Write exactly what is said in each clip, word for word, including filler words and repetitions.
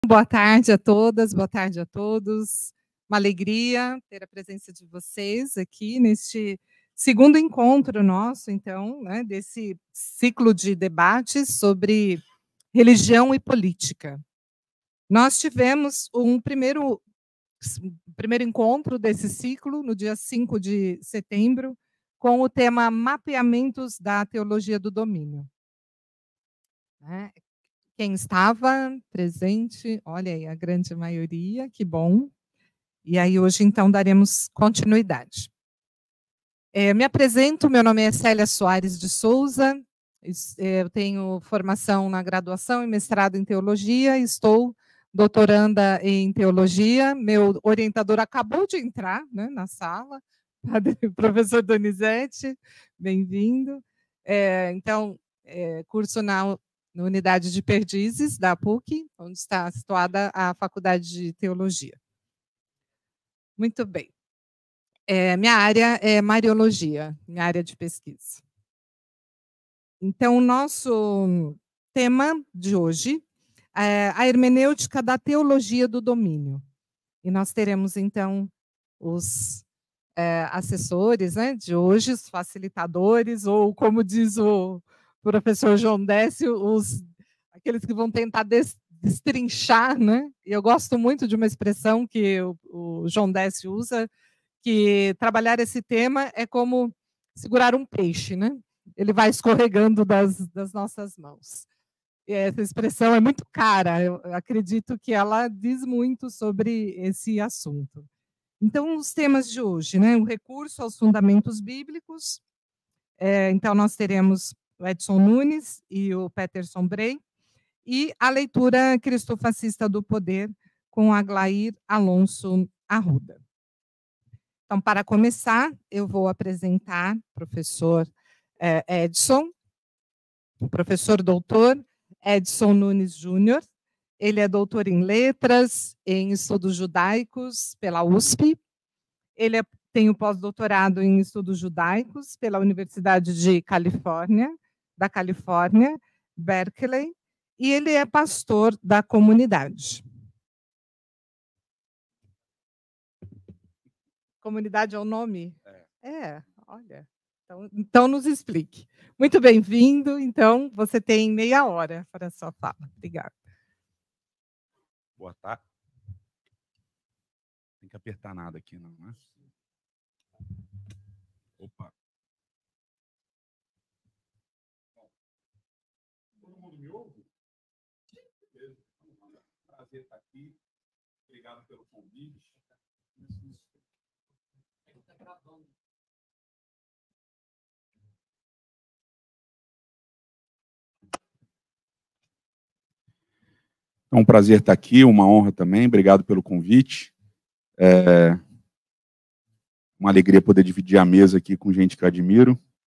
Boa tarde a todas, boa tarde a todos. Uma alegria ter a presença de vocês aqui neste segundo encontro nosso, então, né, desse ciclo de debates sobre religião e política. Nós tivemos um primeiro, primeiro encontro desse ciclo no dia cinco de setembro, com o tema Mapeamentos da Teologia do Domínio. Né? Quem estava presente, olha aí, a grande maioria, que bom. E aí hoje, então, daremos continuidade. É, me apresento, meu nome é Célia Soares de Souza, eu tenho formação na graduação e mestrado em teologia, estou doutoranda em teologia, meu orientador acabou de entrar, né, na sala, o professor Donizete, bem-vindo. É, então, é, curso na na unidade de Perdizes, da PUC, onde está situada a Faculdade de Teologia. Muito bem. É, minha área é Mariologia, minha área de pesquisa. Então, o nosso tema de hoje é a hermenêutica da teologia do domínio. E nós teremos, então, os é, assessores, né, de hoje, os facilitadores, ou como diz o professor João Décio, os, aqueles que vão tentar des, destrinchar, né? E eu gosto muito de uma expressão que o, o João Décio usa, que trabalhar esse tema é como segurar um peixe, né? Ele vai escorregando das, das nossas mãos. E essa expressão é muito cara, eu acredito que ela diz muito sobre esse assunto. Então, os temas de hoje, né? O recurso aos fundamentos bíblicos. É, então, nós teremos o Edson Nunes e o Peterson Bray, e a leitura cristofascista do poder com Aglair Alonso Arruda. Então, para começar, eu vou apresentar o professor é, Edson, o professor doutor Edson Nunes Júnior. Ele é doutor em letras, em estudos judaicos pela U S P. Ele é, tem o pós-doutorado em estudos judaicos pela Universidade de Califórnia, da Califórnia, Berkeley, e ele é pastor da comunidade. Comunidade é o nome? É, é olha. Então, então, nos explique. Muito bem-vindo. Então, você tem meia hora para a sua fala. Obrigada. Boa tarde. Tem que apertar nada aqui, não, né? Opa. Todo mundo me ouve? Prazer estar aqui. Obrigado pelo convite. É um prazer estar aqui, uma honra também. Obrigado pelo convite. É uma alegria poder dividir a mesa aqui com gente que eu admiro.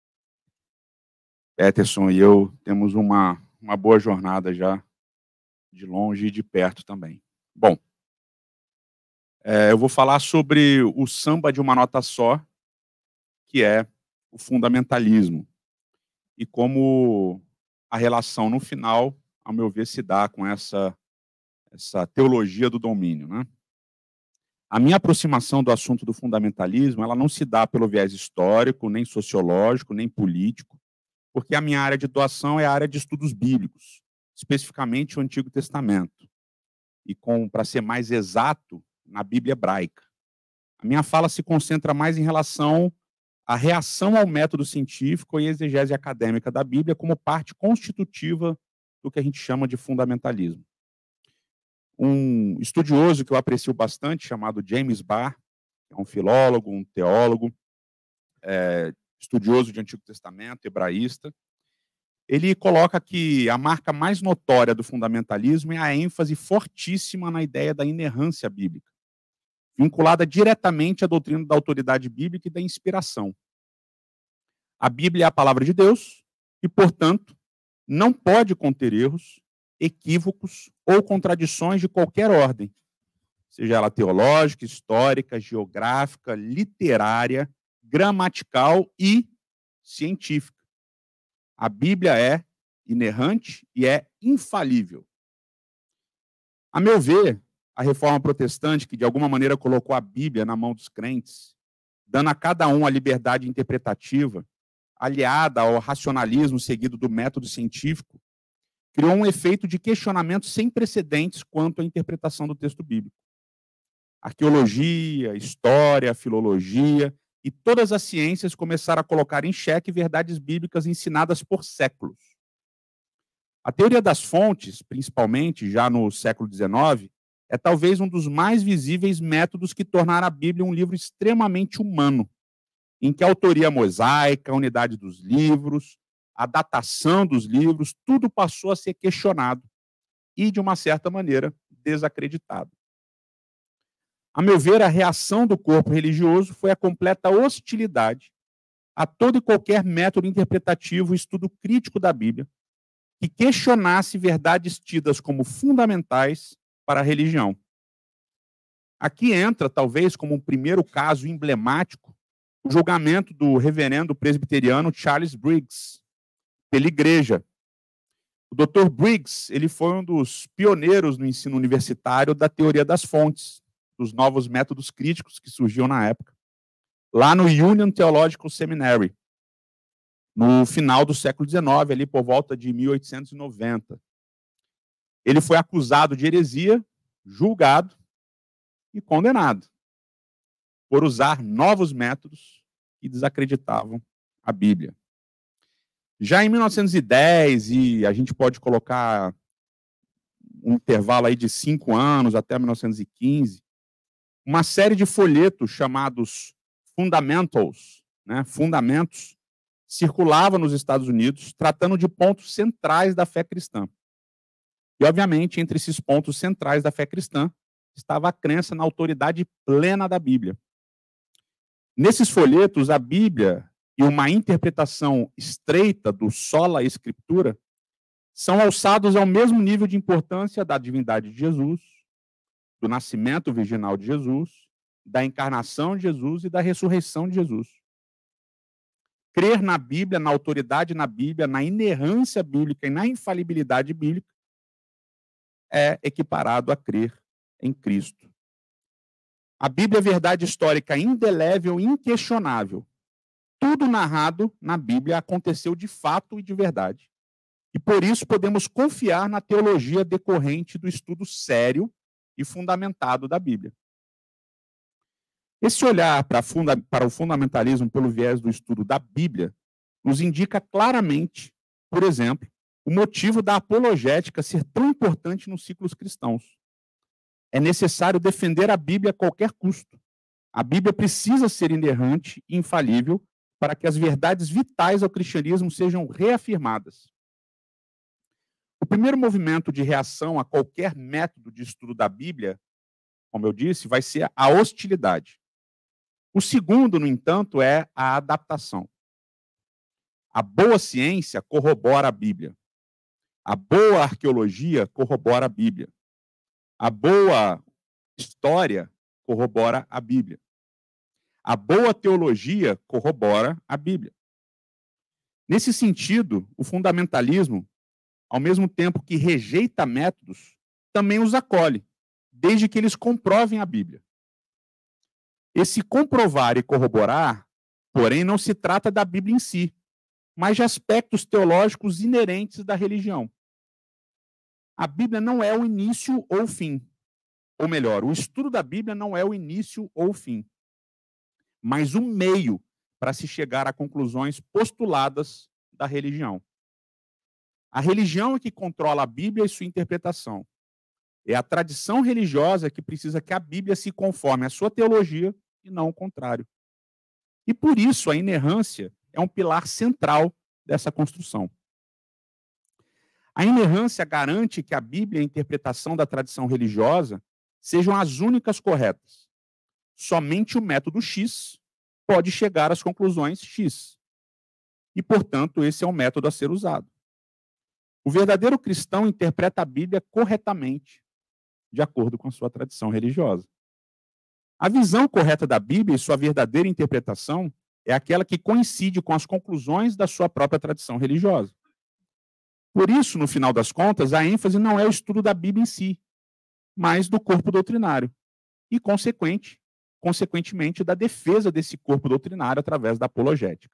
Peterson e eu temos uma, uma boa jornada já, de longe e de perto também. Bom, é, eu vou falar sobre o samba de uma nota só, que é o fundamentalismo, e como a relação, no final, ao meu ver, se dá com essa, essa teologia do domínio, né? A minha aproximação do assunto do fundamentalismo, ela não se dá pelo viés histórico, nem sociológico, nem político, porque a minha área de atuação é a área de estudos bíblicos, especificamente o Antigo Testamento, e, para ser mais exato, na Bíblia hebraica. A minha fala se concentra mais em relação à reação ao método científico e exegese acadêmica da Bíblia como parte constitutiva do que a gente chama de fundamentalismo. Um estudioso que eu aprecio bastante, chamado James Barr, que é um filólogo, um teólogo, é, estudioso de Antigo Testamento, hebraísta, ele coloca que a marca mais notória do fundamentalismo é a ênfase fortíssima na ideia da inerrância bíblica, vinculada diretamente à doutrina da autoridade bíblica e da inspiração. A Bíblia é a palavra de Deus e, portanto, não pode conter erros, equívocos ou contradições de qualquer ordem, seja ela teológica, histórica, geográfica, literária, gramatical e científica. A Bíblia é inerrante e é infalível. A meu ver, a reforma protestante, que de alguma maneira colocou a Bíblia na mão dos crentes, dando a cada um a liberdade interpretativa, aliada ao racionalismo seguido do método científico, criou um efeito de questionamento sem precedentes quanto à interpretação do texto bíblico. Arqueologia, história, filologia e todas as ciências começaram a colocar em xeque verdades bíblicas ensinadas por séculos. A teoria das fontes, principalmente já no século dezenove, é talvez um dos mais visíveis métodos que tornaram a Bíblia um livro extremamente humano, em que a autoria mosaica, a unidade dos livros, a datação dos livros, tudo passou a ser questionado e, de uma certa maneira, desacreditado. A meu ver, a reação do corpo religioso foi a completa hostilidade a todo e qualquer método interpretativo e estudo crítico da Bíblia que questionasse verdades tidas como fundamentais para a religião. Aqui entra, talvez, como um primeiro caso emblemático, o julgamento do reverendo presbiteriano Charles Briggs pela Igreja. O doutor Briggs, ele foi um dos pioneiros no ensino universitário da teoria das fontes, dos novos métodos críticos que surgiam na época, lá no Union Theological Seminary, no final do século dezenove, ali por volta de mil oitocentos e noventa. Ele foi acusado de heresia, julgado e condenado por usar novos métodos que desacreditavam a Bíblia. Já em mil novecentos e dez, e a gente pode colocar um intervalo aí de cinco anos até mil novecentos e quinze, uma série de folhetos chamados Fundamentals, né, Fundamentos, circulava nos Estados Unidos, tratando de pontos centrais da fé cristã. E, obviamente, entre esses pontos centrais da fé cristã, estava a crença na autoridade plena da Bíblia. Nesses folhetos, a Bíblia e uma interpretação estreita do sola escritura são alçados ao mesmo nível de importância da divindade de Jesus, do nascimento virginal de Jesus, da encarnação de Jesus e da ressurreição de Jesus. Crer na Bíblia, na autoridade na Bíblia, na inerrância bíblica e na infalibilidade bíblica é equiparado a crer em Cristo. A Bíblia é verdade histórica indelével e inquestionável. Tudo narrado na Bíblia aconteceu de fato e de verdade. E por isso podemos confiar na teologia decorrente do estudo sério e fundamentado da Bíblia. Esse olhar para, funda para o fundamentalismo pelo viés do estudo da Bíblia nos indica claramente, por exemplo, o motivo da apologética ser tão importante nos ciclos cristãos. É necessário defender a Bíblia a qualquer custo. A Bíblia precisa ser inerrante e infalível para que as verdades vitais ao cristianismo sejam reafirmadas. O primeiro movimento de reação a qualquer método de estudo da Bíblia, como eu disse, vai ser a hostilidade. O segundo, no entanto, é a adaptação. A boa ciência corrobora a Bíblia. A boa arqueologia corrobora a Bíblia. A boa história corrobora a Bíblia. A boa teologia corrobora a Bíblia. Nesse sentido, o fundamentalismo, ao mesmo tempo que rejeita métodos, também os acolhe, desde que eles comprovem a Bíblia. Esse comprovar e corroborar, porém, não se trata da Bíblia em si, mas de aspectos teológicos inerentes da religião. A Bíblia não é o início ou o fim. Ou melhor, o estudo da Bíblia não é o início ou o fim, mas o meio para se chegar a conclusões postuladas da religião. A religião é que controla a Bíblia e sua interpretação. É a tradição religiosa que precisa que a Bíblia se conforme à sua teologia e não o contrário. E por isso a inerrância é um pilar central dessa construção. A inerrância garante que a Bíblia e a interpretação da tradição religiosa sejam as únicas corretas. Somente o método X pode chegar às conclusões X. E, portanto, esse é o método a ser usado. O verdadeiro cristão interpreta a Bíblia corretamente, de acordo com a sua tradição religiosa. A visão correta da Bíblia e sua verdadeira interpretação é aquela que coincide com as conclusões da sua própria tradição religiosa. Por isso, no final das contas, a ênfase não é o estudo da Bíblia em si, mas do corpo doutrinário e, consequente, consequentemente, da defesa desse corpo doutrinário através da apologética.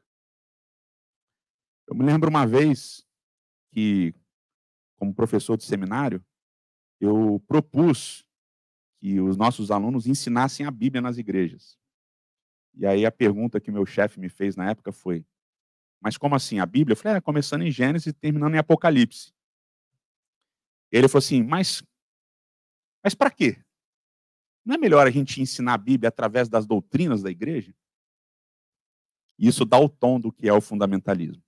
Eu me lembro uma vez que, como professor de seminário, eu propus que os nossos alunos ensinassem a Bíblia nas igrejas. E aí a pergunta que meu chefe me fez na época foi: mas como assim, a Bíblia? Eu falei, é, começando em Gênesis e terminando em Apocalipse. Ele falou assim, mas, mas para quê? Não é melhor a gente ensinar a Bíblia através das doutrinas da igreja? Isso dá o tom do que é o fundamentalismo.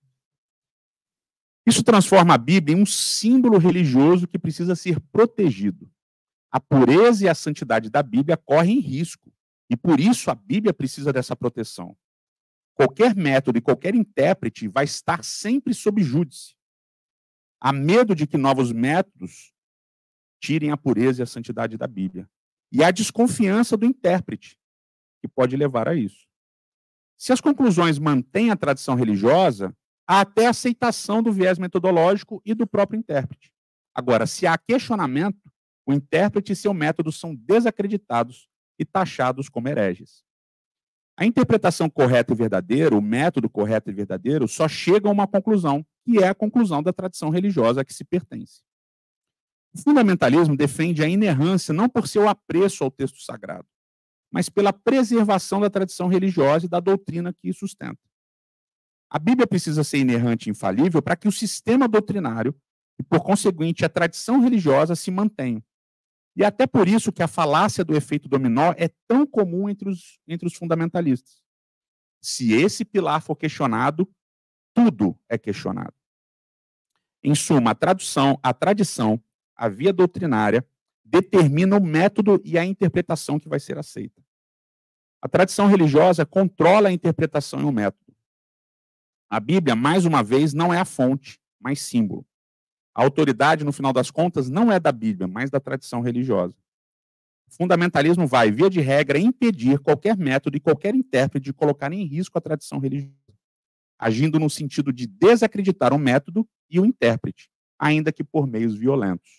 Isso transforma a Bíblia em um símbolo religioso que precisa ser protegido. A pureza e a santidade da Bíblia correm risco, e por isso a Bíblia precisa dessa proteção. Qualquer método e qualquer intérprete vai estar sempre sob júdice. Há medo de que novos métodos tirem a pureza e a santidade da Bíblia. E há desconfiança do intérprete, que pode levar a isso. Se as conclusões mantêm a tradição religiosa, há até aceitação do viés metodológico e do próprio intérprete. Agora, se há questionamento, o intérprete e seu método são desacreditados e taxados como hereges. A interpretação correta e verdadeira, o método correto e verdadeiro, só chega a uma conclusão, que é a conclusão da tradição religiosa a que se pertence. O fundamentalismo defende a inerrância não por seu apreço ao texto sagrado, mas pela preservação da tradição religiosa e da doutrina que sustenta. A Bíblia precisa ser inerrante e infalível para que o sistema doutrinário e, por conseguinte, a tradição religiosa se mantenham. E é até por isso que a falácia do efeito dominó é tão comum entre os, entre os fundamentalistas. Se esse pilar for questionado, tudo é questionado. Em suma, a tradução, a tradição, a via doutrinária, determina o método e a interpretação que vai ser aceita. A tradição religiosa controla a interpretação e o método. A Bíblia, mais uma vez, não é a fonte, mas símbolo. A autoridade, no final das contas, não é da Bíblia, mas da tradição religiosa. O fundamentalismo vai, via de regra, impedir qualquer método e qualquer intérprete de colocar em risco a tradição religiosa, agindo no sentido de desacreditar o método e o intérprete, ainda que por meios violentos.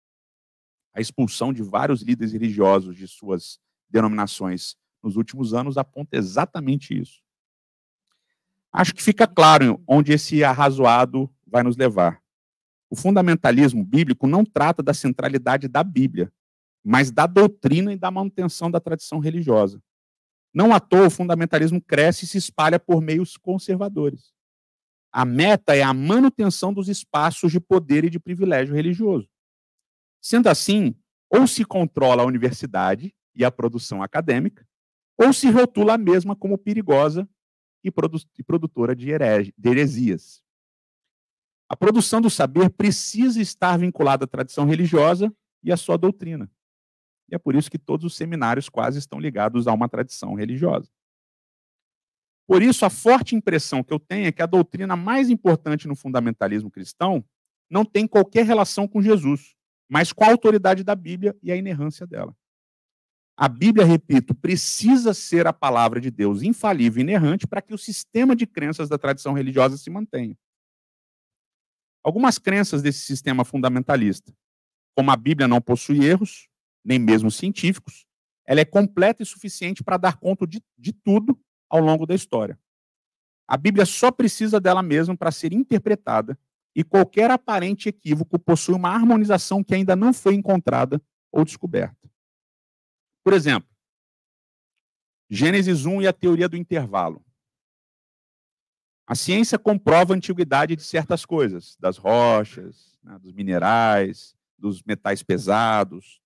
A expulsão de vários líderes religiosos de suas denominações nos últimos anos aponta exatamente isso. Acho que fica claro onde esse arrazoado vai nos levar. O fundamentalismo bíblico não trata da centralidade da Bíblia, mas da doutrina e da manutenção da tradição religiosa. Não à toa, o fundamentalismo cresce e se espalha por meios conservadores. A meta é a manutenção dos espaços de poder e de privilégio religioso. Sendo assim, ou se controla a universidade e a produção acadêmica, ou se rotula a mesma como perigosa e, produ e produtora de, herege, de heresias. A produção do saber precisa estar vinculada à tradição religiosa e à sua doutrina. E é por isso que todos os seminários quase estão ligados a uma tradição religiosa. Por isso, a forte impressão que eu tenho é que a doutrina mais importante no fundamentalismo cristão não tem qualquer relação com Jesus, mas com a autoridade da Bíblia e a inerrância dela. A Bíblia, repito, precisa ser a palavra de Deus infalível e inerrante para que o sistema de crenças da tradição religiosa se mantenha. Algumas crenças desse sistema fundamentalista, como a Bíblia não possui erros, nem mesmo científicos, ela é completa e suficiente para dar conta de, de tudo ao longo da história. A Bíblia só precisa dela mesma para ser interpretada e qualquer aparente equívoco possui uma harmonização que ainda não foi encontrada ou descoberta. Por exemplo, Gênesis um e a teoria do intervalo. A ciência comprova a antiguidade de certas coisas, das rochas, né, dos minerais, dos metais pesados,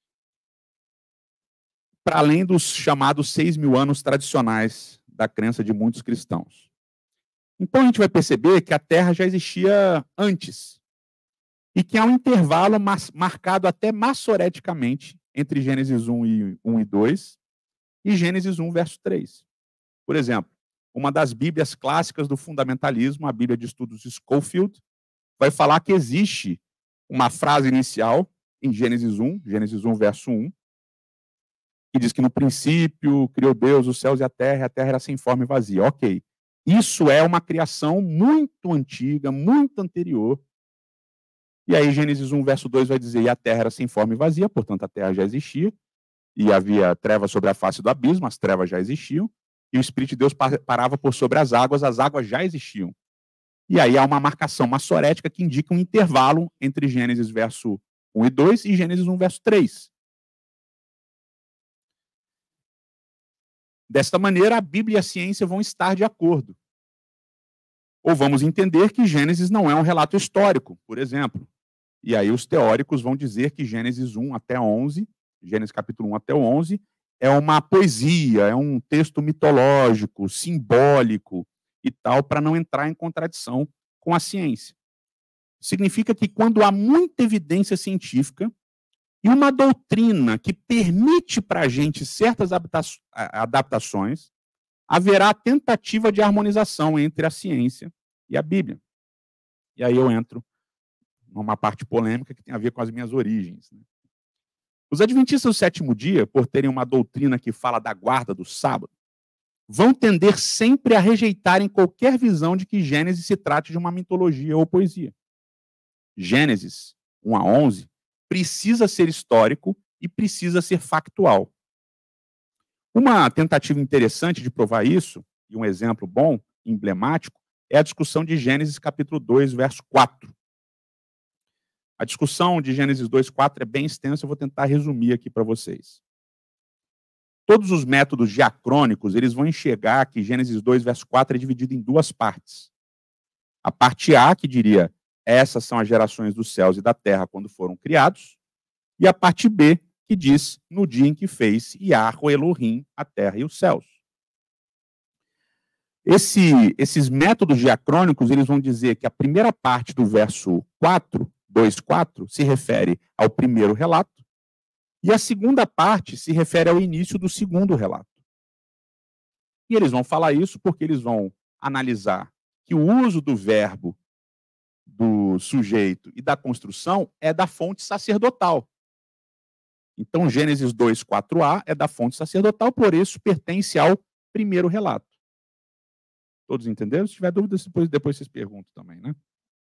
para além dos chamados seis mil anos tradicionais da crença de muitos cristãos. Então a gente vai perceber que a Terra já existia antes e que há um intervalo marcado até massoreticamente entre Gênesis um e dois e Gênesis um, verso três. Por exemplo, uma das bíblias clássicas do fundamentalismo, a Bíblia de Estudos Scofield, vai falar que existe uma frase inicial em Gênesis um, Gênesis um, verso um, que diz que no princípio criou Deus os céus e a terra, e a terra era sem forma e vazia. Ok. Isso é uma criação muito antiga, muito anterior E aí Gênesis um, verso dois vai dizer, e a terra era sem forma e vazia, portanto a terra já existia, e havia trevas sobre a face do abismo, as trevas já existiam, e o Espírito de Deus parava por sobre as águas, as águas já existiam. E aí há uma marcação massorética que indica um intervalo entre Gênesis verso um e dois e Gênesis um, verso três. Desta maneira, a Bíblia e a ciência vão estar de acordo. Ou vamos entender que Gênesis não é um relato histórico, por exemplo. E aí os teóricos vão dizer que Gênesis um até onze, Gênesis capítulo um até o onze, é uma poesia, é um texto mitológico, simbólico e tal, para não entrar em contradição com a ciência. Significa que quando há muita evidência científica e uma doutrina que permite para a gente certas adaptações, haverá tentativa de harmonização entre a ciência e a Bíblia. E aí eu entro numa parte polêmica que tem a ver com as minhas origens. Os adventistas do sétimo dia, por terem uma doutrina que fala da guarda do sábado, vão tender sempre a rejeitarem qualquer visão de que Gênesis se trate de uma mitologia ou poesia. Gênesis um a onze precisa ser histórico e precisa ser factual. Uma tentativa interessante de provar isso, e um exemplo bom, emblemático, é a discussão de Gênesis capítulo dois, verso quatro. A discussão de Gênesis dois, quatro é bem extensa, eu vou tentar resumir aqui para vocês. Todos os métodos diacrônicos, eles vão enxergar que Gênesis dois, verso quatro é dividido em duas partes. A parte A, que diria, essas são as gerações dos céus e da terra quando foram criados, e a parte B, que diz, no dia em que fez Yahweh o Elohim, a terra e os céus. Esse, esses métodos diacrônicos, eles vão dizer que a primeira parte do verso quatro, dois, quatro, se refere ao primeiro relato, e a segunda parte se refere ao início do segundo relato. E eles vão falar isso porque eles vão analisar que o uso do verbo, do sujeito e da construção é da fonte sacerdotal. Então, Gênesis dois, quatro a é da fonte sacerdotal, por isso pertence ao primeiro relato. Todos entenderam? Se tiver dúvidas, depois, depois vocês perguntam também, né?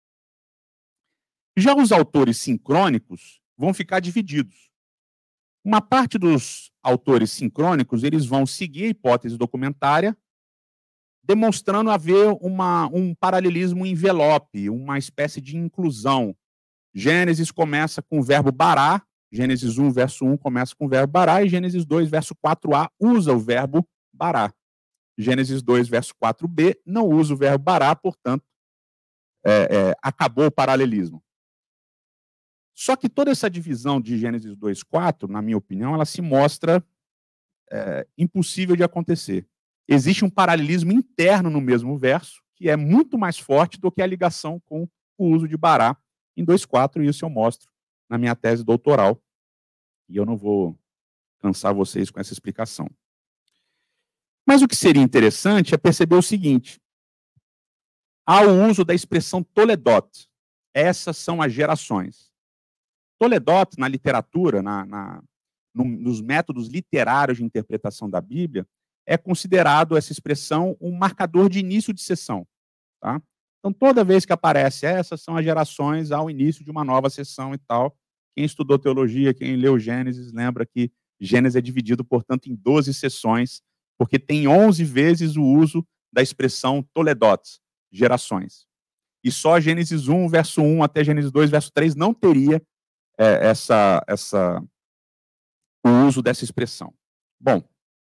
Já os autores sincrônicos vão ficar divididos. Uma parte dos autores sincrônicos, eles vão seguir a hipótese documentária, demonstrando haver uma, um paralelismo envelope, uma espécie de inclusão. Gênesis começa com o verbo bará, Gênesis um, verso um, começa com o verbo bará, e Gênesis dois, verso quatro a, usa o verbo bará. Gênesis dois, verso quatro b, não usa o verbo bará, portanto, é, é, acabou o paralelismo. Só que toda essa divisão de Gênesis dois, quatro, na minha opinião, ela se mostra é, impossível de acontecer. Existe um paralelismo interno no mesmo verso, que é muito mais forte do que a ligação com o uso de bará em dois, quatro, e isso eu mostro na minha tese doutoral. E eu não vou cansar vocês com essa explicação. Mas o que seria interessante é perceber o seguinte: há o uso da expressão toledot. Essas são as gerações. Toledot, na literatura, na, na, no, nos métodos literários de interpretação da Bíblia, é considerado essa expressão um marcador de início de sessão. Tá? Então, toda vez que aparece essas são as gerações ao início de uma nova sessão e tal. Quem estudou teologia, quem leu Gênesis, lembra que Gênesis é dividido, portanto, em doze sessões, porque tem onze vezes o uso da expressão toledot, gerações. E só Gênesis um, verso um, até Gênesis dois, verso três, não teria é, essa, essa, o uso dessa expressão. Bom,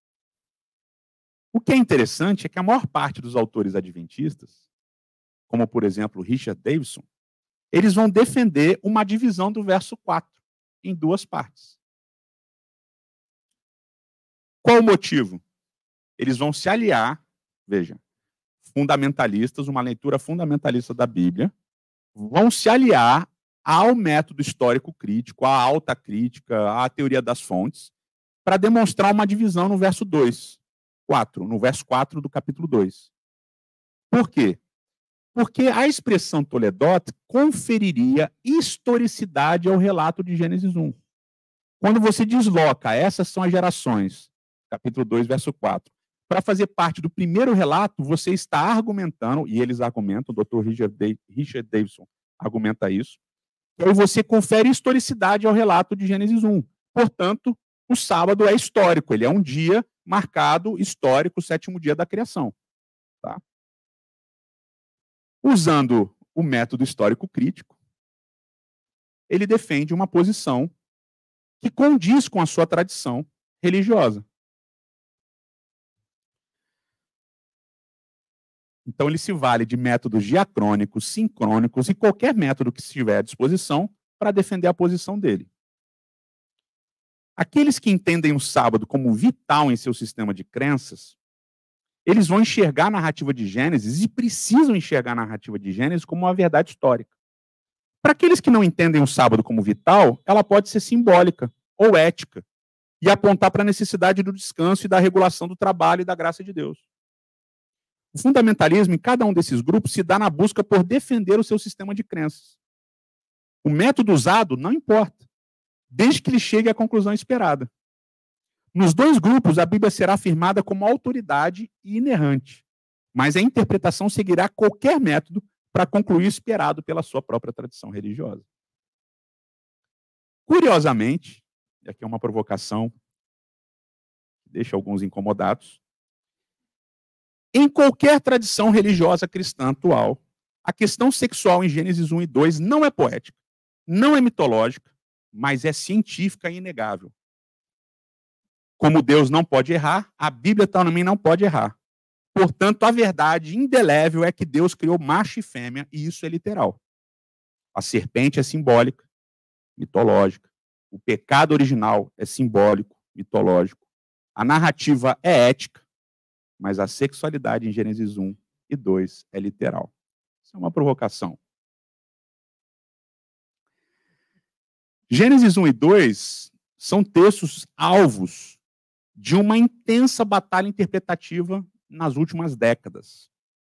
o que é interessante é que a maior parte dos autores adventistas, como, por exemplo, Richard Davidson, eles vão defender uma divisão do verso quatro em duas partes. Qual o motivo? Eles vão se aliar, veja, fundamentalistas, uma leitura fundamentalista da Bíblia, vão se aliar ao método histórico crítico, à alta crítica, à teoria das fontes, para demonstrar uma divisão no verso dois, quatro, no verso quatro do capítulo dois. Por quê? Porque a expressão toledot conferiria historicidade ao relato de Gênesis um. Quando você desloca, essas são as gerações, capítulo dois, verso quatro, para fazer parte do primeiro relato, você está argumentando, e eles argumentam, o doutor Richard Davidson argumenta isso, que aí você confere historicidade ao relato de Gênesis um. Portanto, o sábado é histórico, ele é um dia marcado, histórico, o sétimo dia da criação. Tá? Usando o método histórico crítico, ele defende uma posição que condiz com a sua tradição religiosa. Então, ele se vale de métodos diacrônicos, sincrônicos e qualquer método que estiver à disposição para defender a posição dele. Aqueles que entendem o sábado como vital em seu sistema de crenças, eles vão enxergar a narrativa de Gênesis e precisam enxergar a narrativa de Gênesis como uma verdade histórica. Para aqueles que não entendem o sábado como vital, ela pode ser simbólica ou ética e apontar para a necessidade do descanso e da regulação do trabalho e da graça de Deus. O fundamentalismo em cada um desses grupos se dá na busca por defender o seu sistema de crenças. O método usado não importa, desde que ele chegue à conclusão esperada. Nos dois grupos, a Bíblia será afirmada como autoridade e inerrante, mas a interpretação seguirá qualquer método para concluir o esperado pela sua própria tradição religiosa. Curiosamente, e aqui é uma provocação que deixa alguns incomodados, em qualquer tradição religiosa cristã atual, a questão sexual em Gênesis um e dois não é poética, não é mitológica, mas é científica e inegável. Como Deus não pode errar, a Bíblia também não pode errar. Portanto, a verdade indelével é que Deus criou macho e fêmea, e isso é literal. A serpente é simbólica, mitológica. O pecado original é simbólico, mitológico. A narrativa é ética, mas a sexualidade em Gênesis um e dois é literal. Isso é uma provocação. Gênesis um e dois são textos alvos de uma intensa batalha interpretativa nas últimas décadas.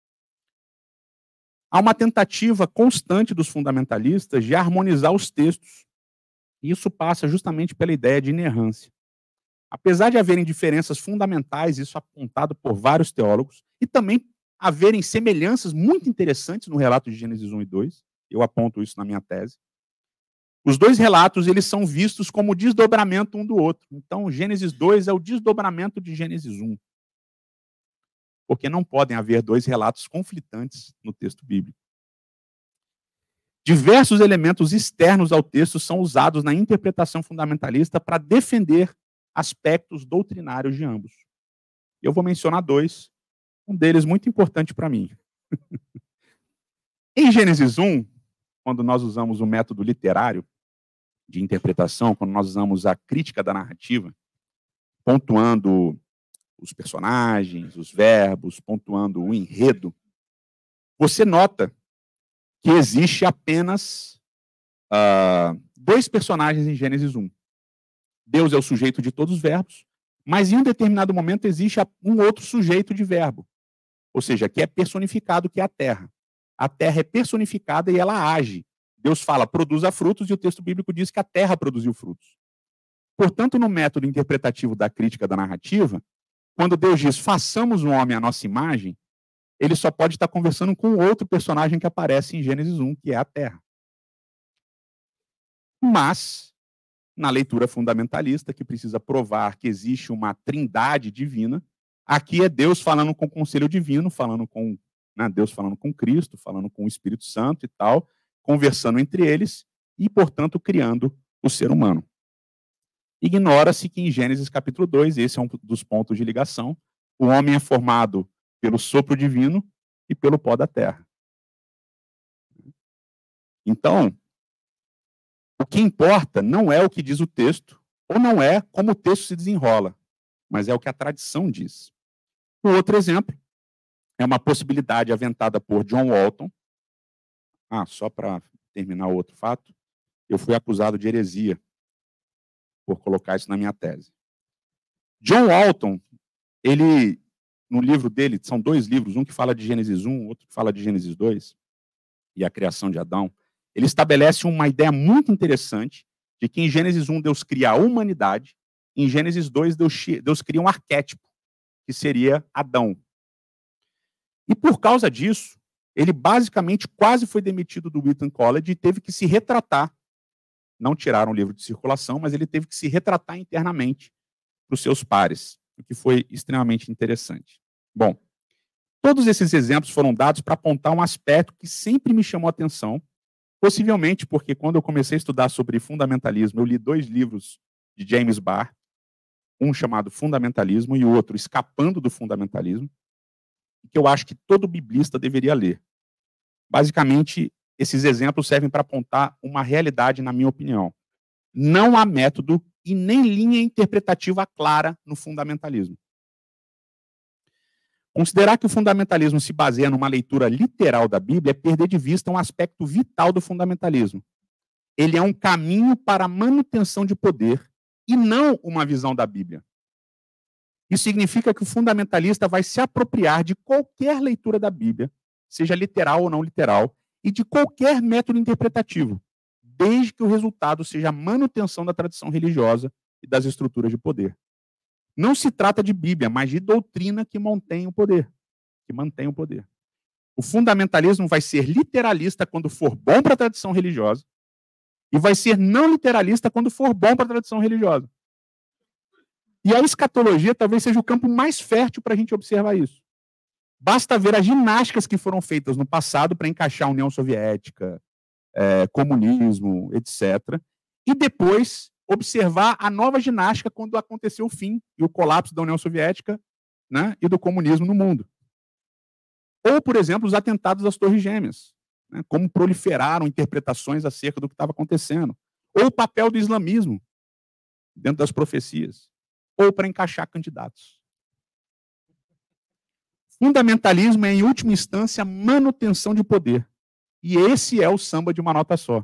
Há uma tentativa constante dos fundamentalistas de harmonizar os textos. E isso passa justamente pela ideia de inerrância. Apesar de haverem diferenças fundamentais, isso apontado por vários teólogos, e também haverem semelhanças muito interessantes no relato de Gênesis um e dois, eu aponto isso na minha tese, os dois relatos eles são vistos como desdobramento um do outro. Então, Gênesis dois é o desdobramento de Gênesis um. Porque não podem haver dois relatos conflitantes no texto bíblico. Diversos elementos externos ao texto são usados na interpretação fundamentalista para defender aspectos doutrinários de ambos. Eu vou mencionar dois, um deles muito importante para mim. Em Gênesis um, quando nós usamos o método literário de interpretação, quando nós usamos a crítica da narrativa, pontuando os personagens, os verbos, pontuando o enredo, você nota que existe apenas uh, dois personagens em Gênesis um. Deus é o sujeito de todos os verbos, mas em um determinado momento existe um outro sujeito de verbo, ou seja, que é personificado, que é a terra. A terra é personificada e ela age. Deus fala, produza frutos, e o texto bíblico diz que a terra produziu frutos. Portanto, no método interpretativo da crítica da narrativa, quando Deus diz, façamos um homem à nossa imagem, ele só pode estar conversando com outro personagem que aparece em Gênesis um, que é a terra. Mas, na leitura fundamentalista, que precisa provar que existe uma trindade divina, aqui é Deus falando com o conselho divino, falando com, né, Deus falando com Cristo, falando com o Espírito Santo e tal, conversando entre eles e, portanto, criando o ser humano. Ignora-se que em Gênesis capítulo dois, esse é um dos pontos de ligação, o homem é formado pelo sopro divino e pelo pó da terra. Então, o que importa não é o que diz o texto, ou não é como o texto se desenrola, mas é o que a tradição diz. Um outro exemplo é uma possibilidade aventada por John Walton. Ah, só para terminar o outro fato, eu fui acusado de heresia por colocar isso na minha tese. John Walton, ele, no livro dele, são dois livros, um que fala de Gênesis um, outro que fala de Gênesis dois, e a criação de Adão, ele estabelece uma ideia muito interessante de que em Gênesis um Deus cria a humanidade, em Gênesis dois Deus, Deus cria um arquétipo, que seria Adão. E por causa disso, ele basicamente quase foi demitido do Wheaton College e teve que se retratar Não tiraram o livro de circulação, mas ele teve que se retratar internamente para os seus pares, o que foi extremamente interessante. Bom, todos esses exemplos foram dados para apontar um aspecto que sempre me chamou a atenção, possivelmente porque quando eu comecei a estudar sobre fundamentalismo, eu li dois livros de James Barr, um chamado Fundamentalismo e o outro Escapando do Fundamentalismo, que eu acho que todo biblista deveria ler. Basicamente, esses exemplos servem para apontar uma realidade, na minha opinião. Não há método e nem linha interpretativa clara no fundamentalismo. Considerar que o fundamentalismo se baseia numa leitura literal da Bíblia é perder de vista um aspecto vital do fundamentalismo. Ele é um caminho para a manutenção de poder e não uma visão da Bíblia. Isso significa que o fundamentalista vai se apropriar de qualquer leitura da Bíblia, seja literal ou não literal, e de qualquer método interpretativo, desde que o resultado seja a manutenção da tradição religiosa e das estruturas de poder. Não se trata de Bíblia, mas de doutrina que mantém o poder, que mantém o poder. O fundamentalismo vai ser literalista quando for bom para a tradição religiosa e vai ser não literalista quando for bom para a tradição religiosa. E a escatologia talvez seja o campo mais fértil para a gente observar isso. Basta ver as ginásticas que foram feitas no passado para encaixar a União Soviética, é, comunismo, etcétera. E depois observar a nova ginástica quando aconteceu o fim e o colapso da União Soviética, né, e do comunismo no mundo. Ou, por exemplo, os atentados às Torres Gêmeas, né, como proliferaram interpretações acerca do que estava acontecendo. Ou o papel do islamismo dentro das profecias. Ou para encaixar candidatos. Fundamentalismo é, em última instância, manutenção de poder. E esse é o samba de uma nota só.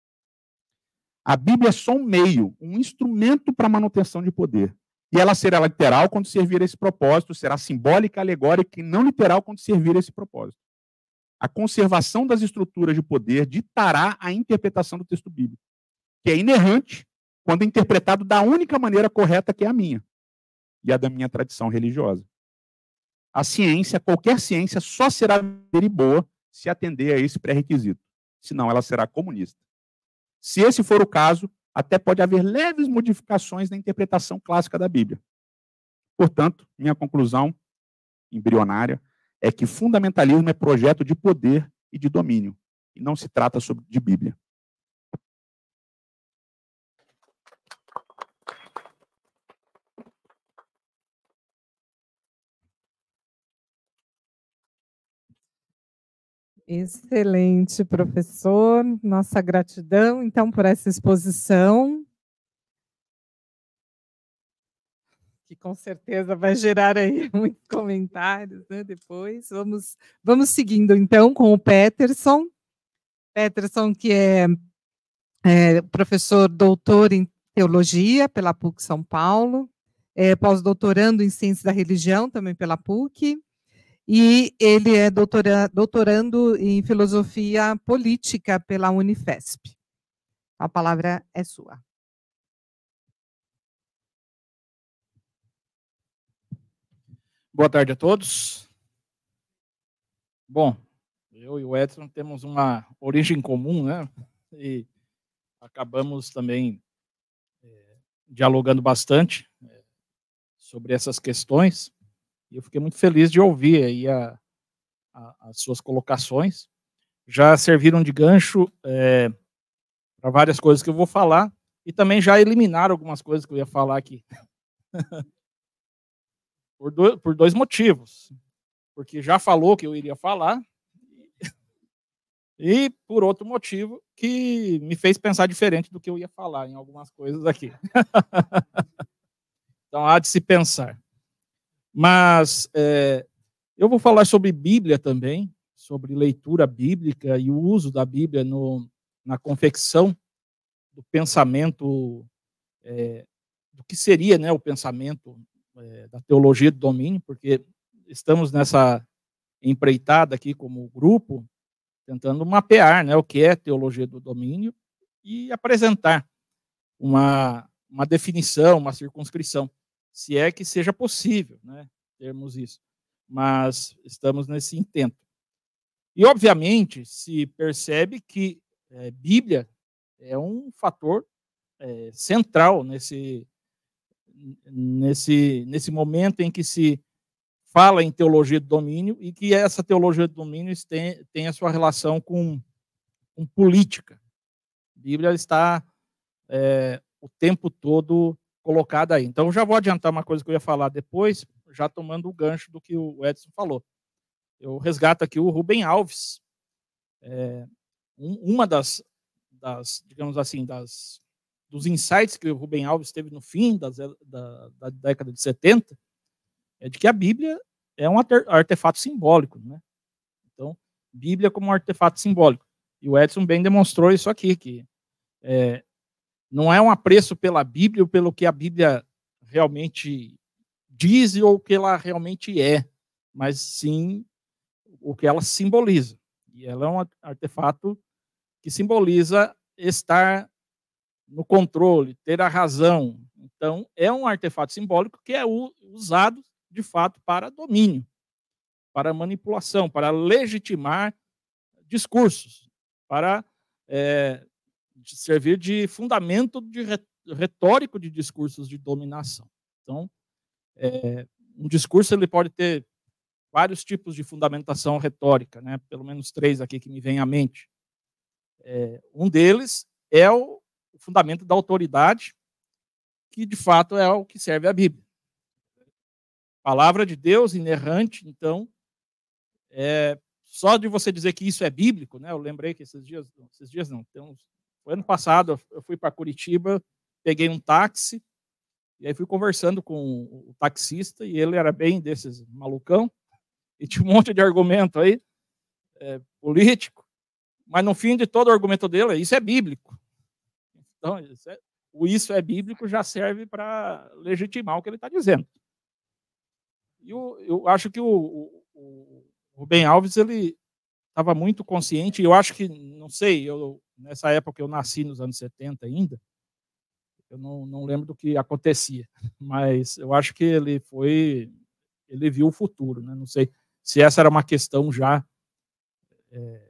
A Bíblia é só um meio, um instrumento para manutenção de poder. E ela será literal quando servir a esse propósito, será simbólica, alegórica e não literal quando servir a esse propósito. A conservação das estruturas de poder ditará a interpretação do texto bíblico, que é inerrante quando interpretado da única maneira correta, que é a minha, e a da minha tradição religiosa. A ciência, qualquer ciência, só será verdadeira e boa se atender a esse pré-requisito, senão ela será comunista. Se esse for o caso, até pode haver leves modificações na interpretação clássica da Bíblia. Portanto, minha conclusão embrionária é que fundamentalismo é projeto de poder e de domínio, e não se trata sobre, de Bíblia. Excelente, professor. Nossa gratidão, então, por essa exposição, que com certeza vai gerar aí muitos comentários, né, depois. Vamos, vamos seguindo, então, com o Peterson. Peterson, que é, é professor doutor em teologia pela PUC São Paulo, é pós-doutorando em ciências da religião, também pela PUC, e ele é doutora, doutorando em filosofia política pela Unifesp. A palavra é sua. Boa tarde a todos. Bom, eu e o Edson temos uma origem comum, né? E acabamos também é, dialogando bastante é, sobre essas questões. E eu fiquei muito feliz de ouvir aí a, a, as suas colocações. Já serviram de gancho é, para várias coisas que eu vou falar e também já eliminaram algumas coisas que eu ia falar aqui. por, do, por dois motivos. Porque já falou que eu iria falar e por outro motivo que me fez pensar diferente do que eu ia falar em algumas coisas aqui. Então há de se pensar. Mas é, eu vou falar sobre Bíblia também, sobre leitura bíblica e o uso da Bíblia no, na confecção do pensamento, é, do que seria, né, o pensamento é, da teologia do domínio, porque estamos nessa empreitada aqui como grupo, tentando mapear, né, o que é teologia do domínio e apresentar uma, uma definição, uma circunscrição, se é que seja possível, né, termos isso. Mas estamos nesse intento. E, obviamente, se percebe que é, Bíblia é um fator é, central nesse, nesse, nesse momento em que se fala em teologia do domínio e que essa teologia do domínio tem, tem a sua relação com, com política. A Bíblia está é, o tempo todo colocada aí. Então, eu já vou adiantar uma coisa que eu ia falar depois, já tomando o gancho do que o Edson falou. Eu resgato aqui o Rubem Alves, é, um, uma das, das, digamos assim, das, dos insights que o Rubem Alves teve no fim das, da, da década de setenta, é de que a Bíblia é um artefato simbólico, né? Então, Bíblia como um artefato simbólico. E o Edson bem demonstrou isso aqui, que é, não é um apreço pela Bíblia ou pelo que a Bíblia realmente diz ou o que ela realmente é, mas sim o que ela simboliza. E ela é um artefato que simboliza estar no controle, ter a razão. Então, é um artefato simbólico que é usado, de fato, para domínio, para manipulação, para legitimar discursos, para é, servir de fundamento de retórico de discursos de dominação. Então, é, um discurso ele pode ter vários tipos de fundamentação retórica, né? Pelo menos três aqui que me vêm à mente. É, um deles é o, o fundamento da autoridade, que de fato é o que serve a Bíblia. Palavra de Deus inerrante, então, é, só de você dizer que isso é bíblico, né? Eu lembrei que esses dias, esses dias não, então, foi ano passado, eu fui para Curitiba, peguei um táxi, e aí fui conversando com o taxista, e ele era bem desses malucão, e tinha um monte de argumento aí, é, político, mas no fim de todo o argumento dele, isso é bíblico. Então, isso é, o isso é bíblico já serve para legitimar o que ele está dizendo. E eu, eu acho que o, o, o Rubem Alves, ele estava muito consciente, e eu acho que, não sei, eu, nessa época eu nasci nos anos setenta ainda, eu não, não lembro do que acontecia, mas eu acho que ele foi, ele viu o futuro, né? Não sei se essa era uma questão já, é,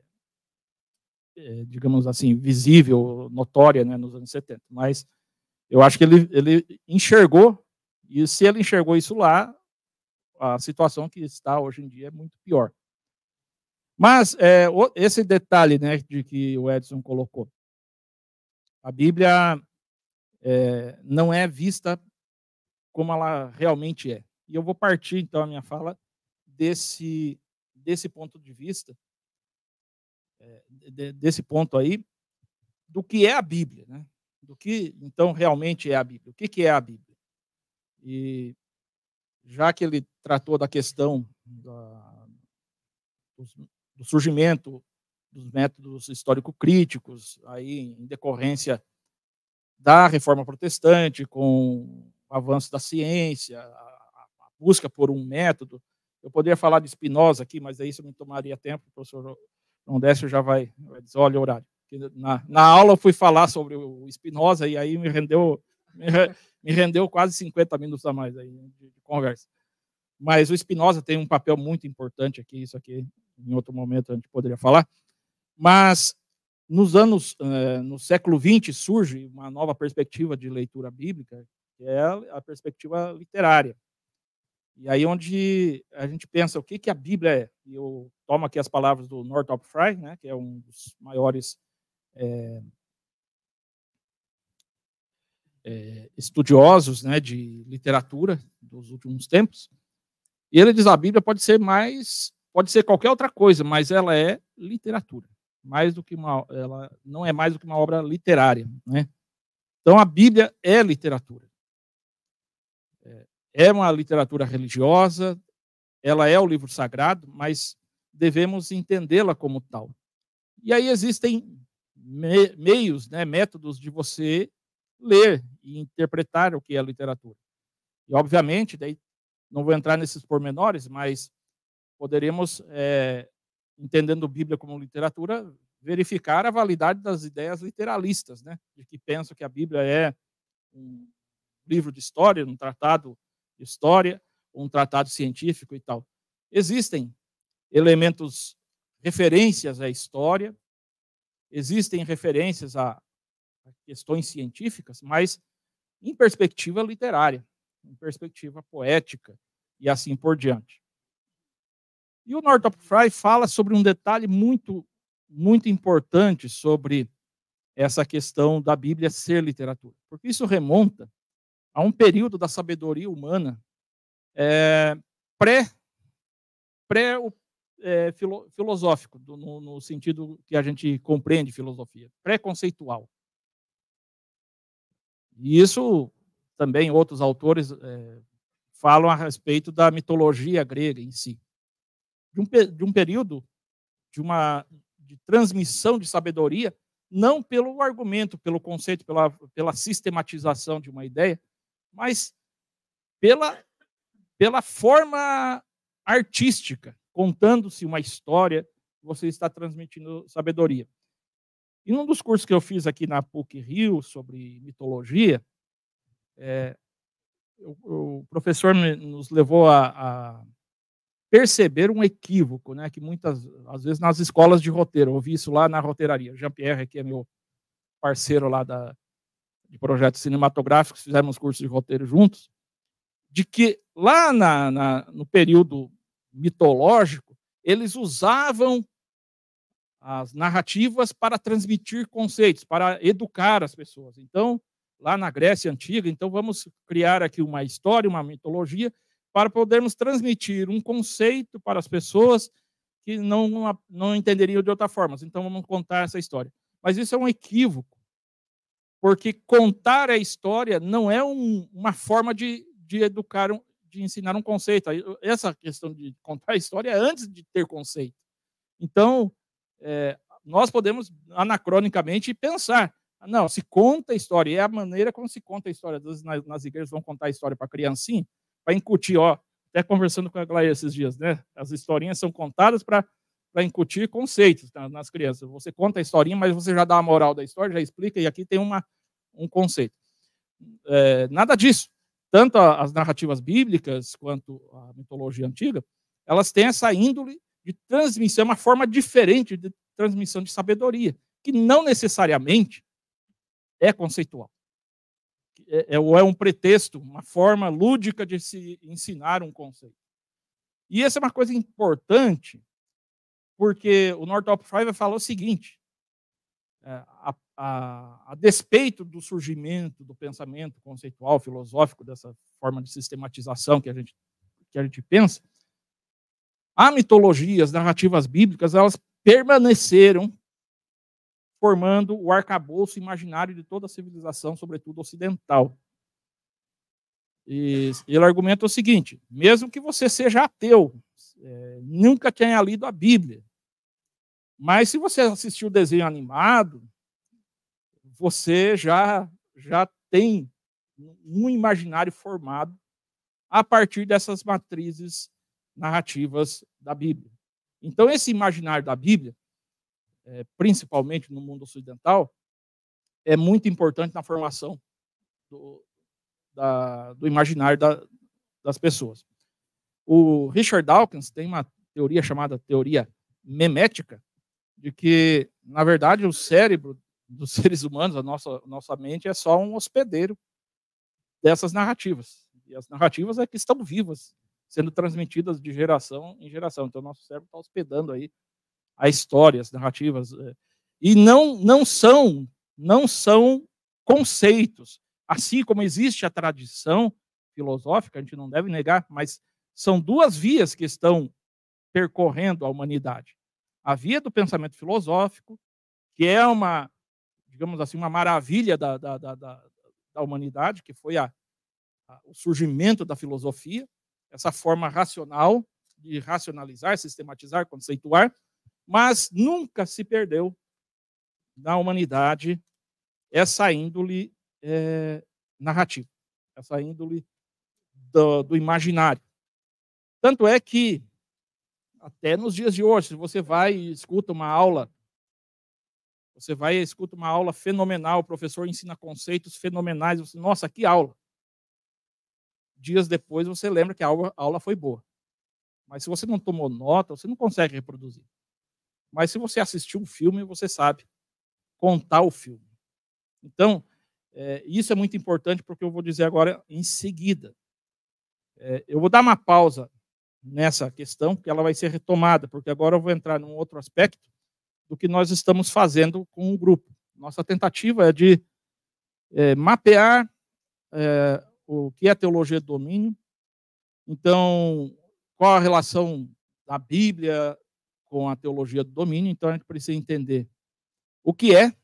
é, digamos assim, visível, notória, né, nos anos setenta, mas eu acho que ele, ele enxergou, e se ele enxergou isso lá, a situação que está hoje em dia é muito pior. Mas é, esse detalhe, né, de que o Edson colocou, a Bíblia é, não é vista como ela realmente é. E eu vou partir, então, a minha fala desse, desse ponto de vista, é, de, desse ponto aí, do que é a Bíblia, né? Do que, então, realmente é a Bíblia. O que, que é a Bíblia? E já que ele tratou da questão da, do surgimento dos métodos histórico-críticos, aí em decorrência da Reforma Protestante, com o avanço da ciência, a, a busca por um método. Eu poderia falar de Spinoza aqui, mas aí isso me tomaria tempo, o professor João Décio já vai, vai dizer, olha o horário. Na, na aula eu fui falar sobre o Spinoza e aí me rendeu, me, me rendeu quase cinquenta minutos a mais aí de, de conversa. Mas o Spinoza tem um papel muito importante aqui, isso aqui em outro momento a gente poderia falar. Mas nos anos, eh, no século vinte surge uma nova perspectiva de leitura bíblica, que é a perspectiva literária. E aí onde a gente pensa o que, que a Bíblia é. E eu tomo aqui as palavras do Northrop Frye, né, que é um dos maiores é, é, estudiosos, né, de literatura dos últimos tempos. E ele diz: a Bíblia pode ser mais, pode ser qualquer outra coisa, mas ela é literatura. Mais do que uma, ela não é mais do que uma obra literária, né? Então a Bíblia é literatura. É uma literatura religiosa, ela é o livro sagrado, mas devemos entendê-la como tal. E aí existem me, meios, né, métodos de você ler e interpretar o que é literatura. E obviamente, daí não vou entrar nesses pormenores, mas poderíamos, é, entendendo a Bíblia como literatura, verificar a validade das ideias literalistas, né, de que pensam que a Bíblia é um livro de história, um tratado de história, um tratado científico e tal. Existem elementos, referências à história, existem referências a, questões científicas, mas em perspectiva literária, em perspectiva poética e assim por diante. E o Northrop Frye fala sobre um detalhe muito, muito importante sobre essa questão da Bíblia ser literatura, porque isso remonta a um período da sabedoria humana é, pré, pré é, filo, filosófico, do, no, no sentido que a gente compreende filosofia, pré-conceitual. E isso também outros autores é, falam a respeito da mitologia grega em si. De um, de um período de uma de transmissão de sabedoria, não pelo argumento, pelo conceito, pela, pela sistematização de uma ideia, mas pela, pela forma artística, contando-se uma história, você está transmitindo sabedoria. E num dos cursos que eu fiz aqui na PUC Rio sobre mitologia, é, o, o professor nos levou a, a perceber um equívoco, né, que muitas, às vezes nas escolas de roteiro, eu ouvi isso lá na roteiraria. Jean-Pierre, que é meu parceiro lá da, de projetos cinematográficos, fizemos cursos de roteiro juntos, de que lá na, na, no período mitológico, eles usavam as narrativas para transmitir conceitos, para educar as pessoas. Então, lá na Grécia Antiga, então vamos criar aqui uma história, uma mitologia, para podermos transmitir um conceito para as pessoas que não, não entenderiam de outra forma. Então, vamos contar essa história. Mas isso é um equívoco, porque contar a história não é um, uma forma de, de educar, de ensinar um conceito. Essa questão de contar a história é antes de ter conceito. Então, é, nós podemos, anacronicamente, pensar, não, se conta a história, e é a maneira como se conta a história. Às vezes, nas, nas igrejas vão contar a história para a criancinha, para incutir, ó, até conversando com a Glória esses dias, né? As historinhas são contadas para incutir conceitos nas crianças. Você conta a historinha, mas você já dá a moral da história, já explica, e aqui tem uma, um conceito. É, nada disso. Tanto as narrativas bíblicas quanto a mitologia antiga, elas têm essa índole de transmissão, uma forma diferente de transmissão de sabedoria, que não necessariamente é conceitual. É, é, ou é um pretexto, uma forma lúdica de se ensinar um conceito. E essa é uma coisa importante, porque o Northrop Frye fala o seguinte, é, a, a, a despeito do surgimento do pensamento conceitual, filosófico, dessa forma de sistematização que a gente, que a gente pensa, a mitologia, as narrativas bíblicas, elas permaneceram formando o arcabouço imaginário de toda a civilização, sobretudo ocidental. E ele argumenta o seguinte, mesmo que você seja ateu, é, nunca tenha lido a Bíblia, mas se você assistiu o desenho animado, você já, já tem um imaginário formado a partir dessas matrizes narrativas da Bíblia. Então, esse imaginário da Bíblia, é, principalmente no mundo ocidental, é muito importante na formação do, da, do imaginário da, das pessoas. O Richard Dawkins tem uma teoria chamada teoria memética, de que, na verdade, o cérebro dos seres humanos, a nossa, nossa mente, é só um hospedeiro dessas narrativas. E as narrativas é que estão vivas, sendo transmitidas de geração em geração. Então, o nosso cérebro está hospedando aí a história, as narrativas. E não, não, são, não são conceitos. Assim como existe a tradição filosófica, a gente não deve negar, mas são duas vias que estão percorrendo a humanidade. A via do pensamento filosófico, que é uma, digamos assim, uma maravilha da, da, da, da humanidade, que foi a, a, o surgimento da filosofia, essa forma racional de racionalizar, sistematizar, conceituar, mas nunca se perdeu na humanidade essa índole é, narrativa, essa índole do, do imaginário. Tanto é que, até nos dias de hoje, se você vai e escuta uma aula, você vai e escuta uma aula fenomenal, o professor ensina conceitos fenomenais, você, nossa, que aula! Dias depois você lembra que a aula, a aula foi boa. Mas se você não tomou nota, você não consegue reproduzir. Mas se você assistiu um filme, você sabe contar o filme. Então, é, isso é muito importante porque eu vou dizer agora em seguida. É, eu vou dar uma pausa nessa questão, porque ela vai ser retomada, porque agora eu vou entrar num outro aspecto do que nós estamos fazendo com o grupo. Nossa tentativa é de é, mapear é, o que é teologia do domínio. Então, qual a relação da Bíblia com a teologia do domínio? Então, a gente precisa entender o que é,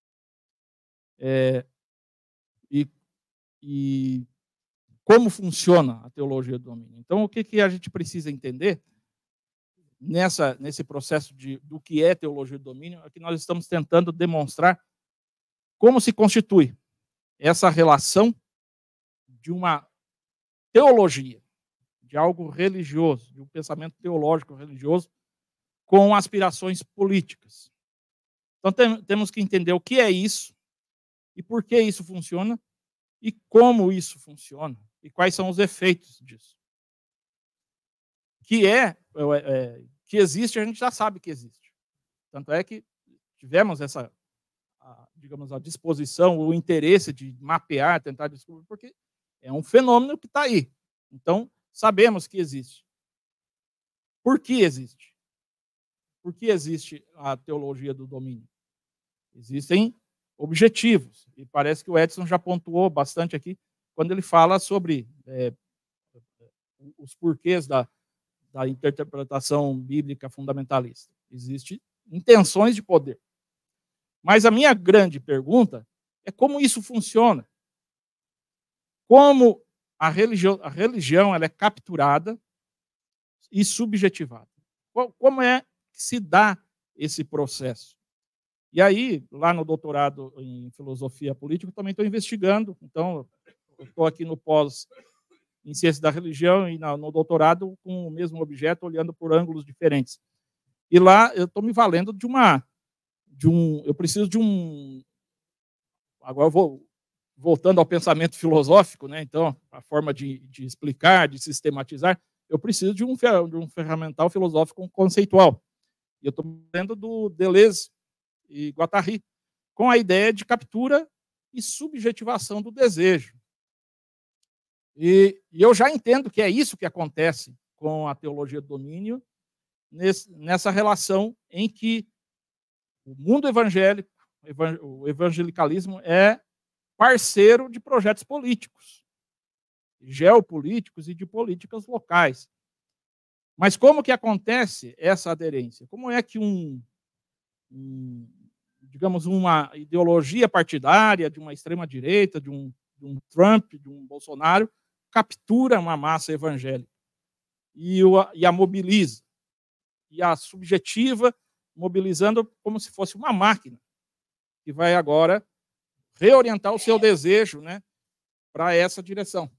é e, e como funciona a teologia do domínio. Então, o que, que a gente precisa entender nessa, nesse processo de, do que é teologia do domínio? É que nós estamos tentando demonstrar como se constitui essa relação de uma teologia, de algo religioso, de um pensamento teológico religioso, com aspirações políticas. Então, tem, temos que entender o que é isso, e por que isso funciona, e como isso funciona, e quais são os efeitos disso. Que é, é, que existe, a gente já sabe que existe. Tanto é que tivemos essa, a, digamos, a disposição, o interesse de mapear, tentar descobrir, porque é um fenômeno que está aí. Então, sabemos que existe. Por que existe? Por que existe a teologia do domínio? Existem objetivos, e parece que o Edson já pontuou bastante aqui, quando ele fala sobre é, os porquês da, da interpretação bíblica fundamentalista. Existem intenções de poder. Mas a minha grande pergunta é como isso funciona. Como a religião, a religião ela é capturada e subjetivada. Como é que se dá esse processo? E aí, lá no doutorado em filosofia política, eu também estou investigando. Então, eu estou aqui no pós em ciência da religião e no doutorado com o mesmo objeto, olhando por ângulos diferentes. E lá eu estou me valendo de uma, de um, eu preciso de um, agora eu vou voltando ao pensamento filosófico, né? Então a forma de, de explicar, de sistematizar, eu preciso de um, de um ferramental filosófico conceitual. E eu estou vendo do Deleuze e Guattari, com a ideia de captura e subjetivação do desejo. E, e eu já entendo que é isso que acontece com a teologia do domínio, nesse, nessa relação em que o mundo evangélico, o evangelicalismo, é parceiro de projetos políticos, geopolíticos e de políticas locais. Mas como que acontece essa aderência? Como é que um, um digamos, uma ideologia partidária de uma extrema-direita, de um, de um Trump, de um Bolsonaro, captura uma massa evangélica e, o, e a mobiliza, e a subjetiva, mobilizando como se fosse uma máquina, que vai agora reorientar o seu desejo, né, para essa direção.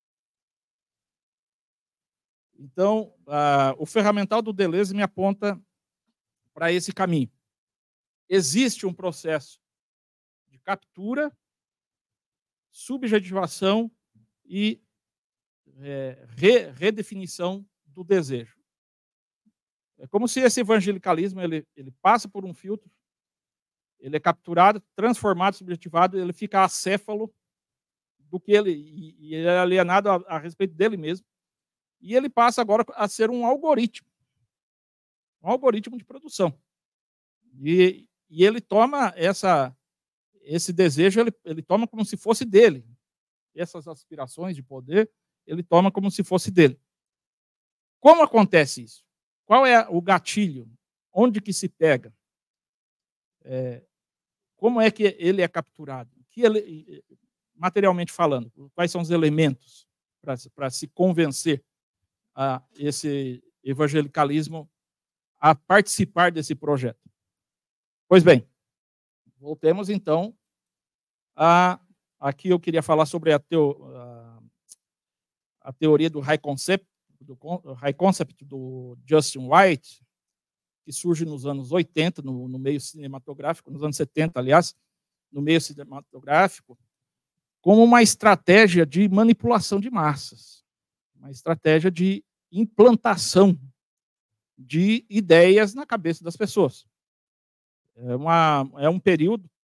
Então, ah, o ferramental do Deleuze me aponta para esse caminho. Existe um processo de captura, subjetivação e é, re, redefinição do desejo. É como se esse evangelicalismo ele, ele passa por um filtro, ele é capturado, transformado, subjetivado, ele fica acéfalo do que ele, e, e ele é alienado a, a respeito dele mesmo, e ele passa agora a ser um algoritmo, um algoritmo de produção. E, e ele toma essa, esse desejo, ele, ele toma como se fosse dele. Essas aspirações de poder, ele toma como se fosse dele. Como acontece isso? Qual é o gatilho? Onde que se pega? É, como é que ele é capturado? Que ele, materialmente falando, quais são os elementos para se convencer a esse evangelicalismo a participar desse projeto? Pois bem, voltemos então a... Aqui eu queria falar sobre a, teo, a, a teoria do high concept, do high concept do Justin White, que surge nos anos oitenta, no, no meio cinematográfico, nos anos setenta, aliás, no meio cinematográfico, como uma estratégia de manipulação de massas, uma estratégia de implantação de ideias na cabeça das pessoas. É, uma, é um período,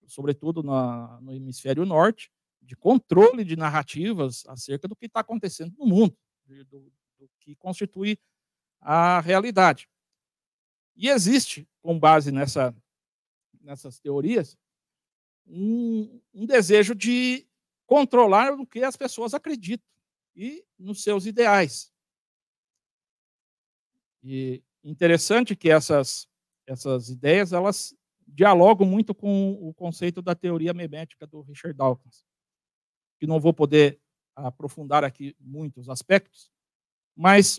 sobretudo na, no hemisfério norte, de controle de narrativas acerca do que está acontecendo no mundo, do, do que constitui a realidade. E existe, com base nessa, nessas teorias, um, um desejo de controlar o que as pessoas acreditam e nos seus ideais. E interessante que essas, essas ideias, elas dialogam muito com o conceito da teoria memética do Richard Dawkins, que não vou poder aprofundar aqui muitos aspectos, mas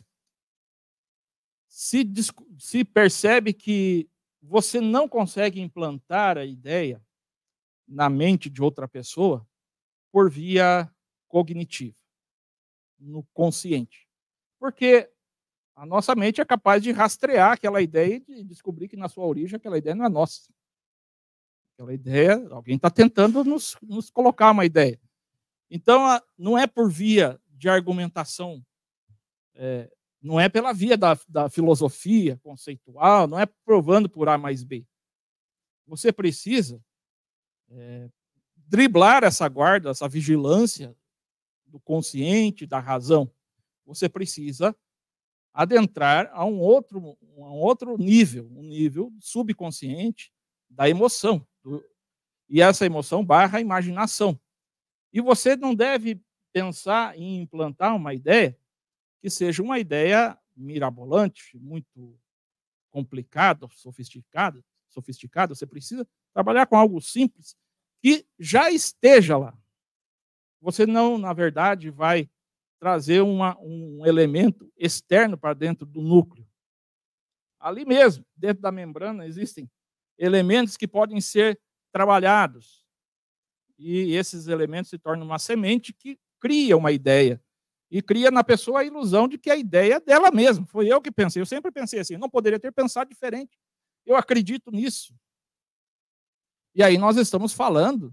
se, se percebe que você não consegue implantar a ideia na mente de outra pessoa por via cognitiva, no consciente. Porque a nossa mente é capaz de rastrear aquela ideia e de descobrir que na sua origem aquela ideia não é nossa. Aquela ideia, alguém está tentando nos, nos colocar uma ideia. Então, não é por via de argumentação, é, não é pela via da, da filosofia conceitual, não é provando por A mais B. Você precisa é, driblar essa guarda, essa vigilância do consciente, da razão. Você precisa adentrar a um outro, um outro nível, um nível subconsciente da emoção. Do, e essa emoção barra a imaginação. E você não deve pensar em implantar uma ideia que seja uma ideia mirabolante, muito complicada, sofisticada, sofisticada. Você precisa trabalhar com algo simples que já esteja lá. Você não, na verdade, vai trazer uma, um elemento externo para dentro do núcleo. Ali mesmo, dentro da membrana, existem elementos que podem ser trabalhados. E esses elementos se tornam uma semente que cria uma ideia. E cria na pessoa a ilusão de que a ideia é dela mesma. Foi eu que pensei. Eu sempre pensei assim, eu não poderia ter pensado diferente. Eu acredito nisso. E aí nós estamos falando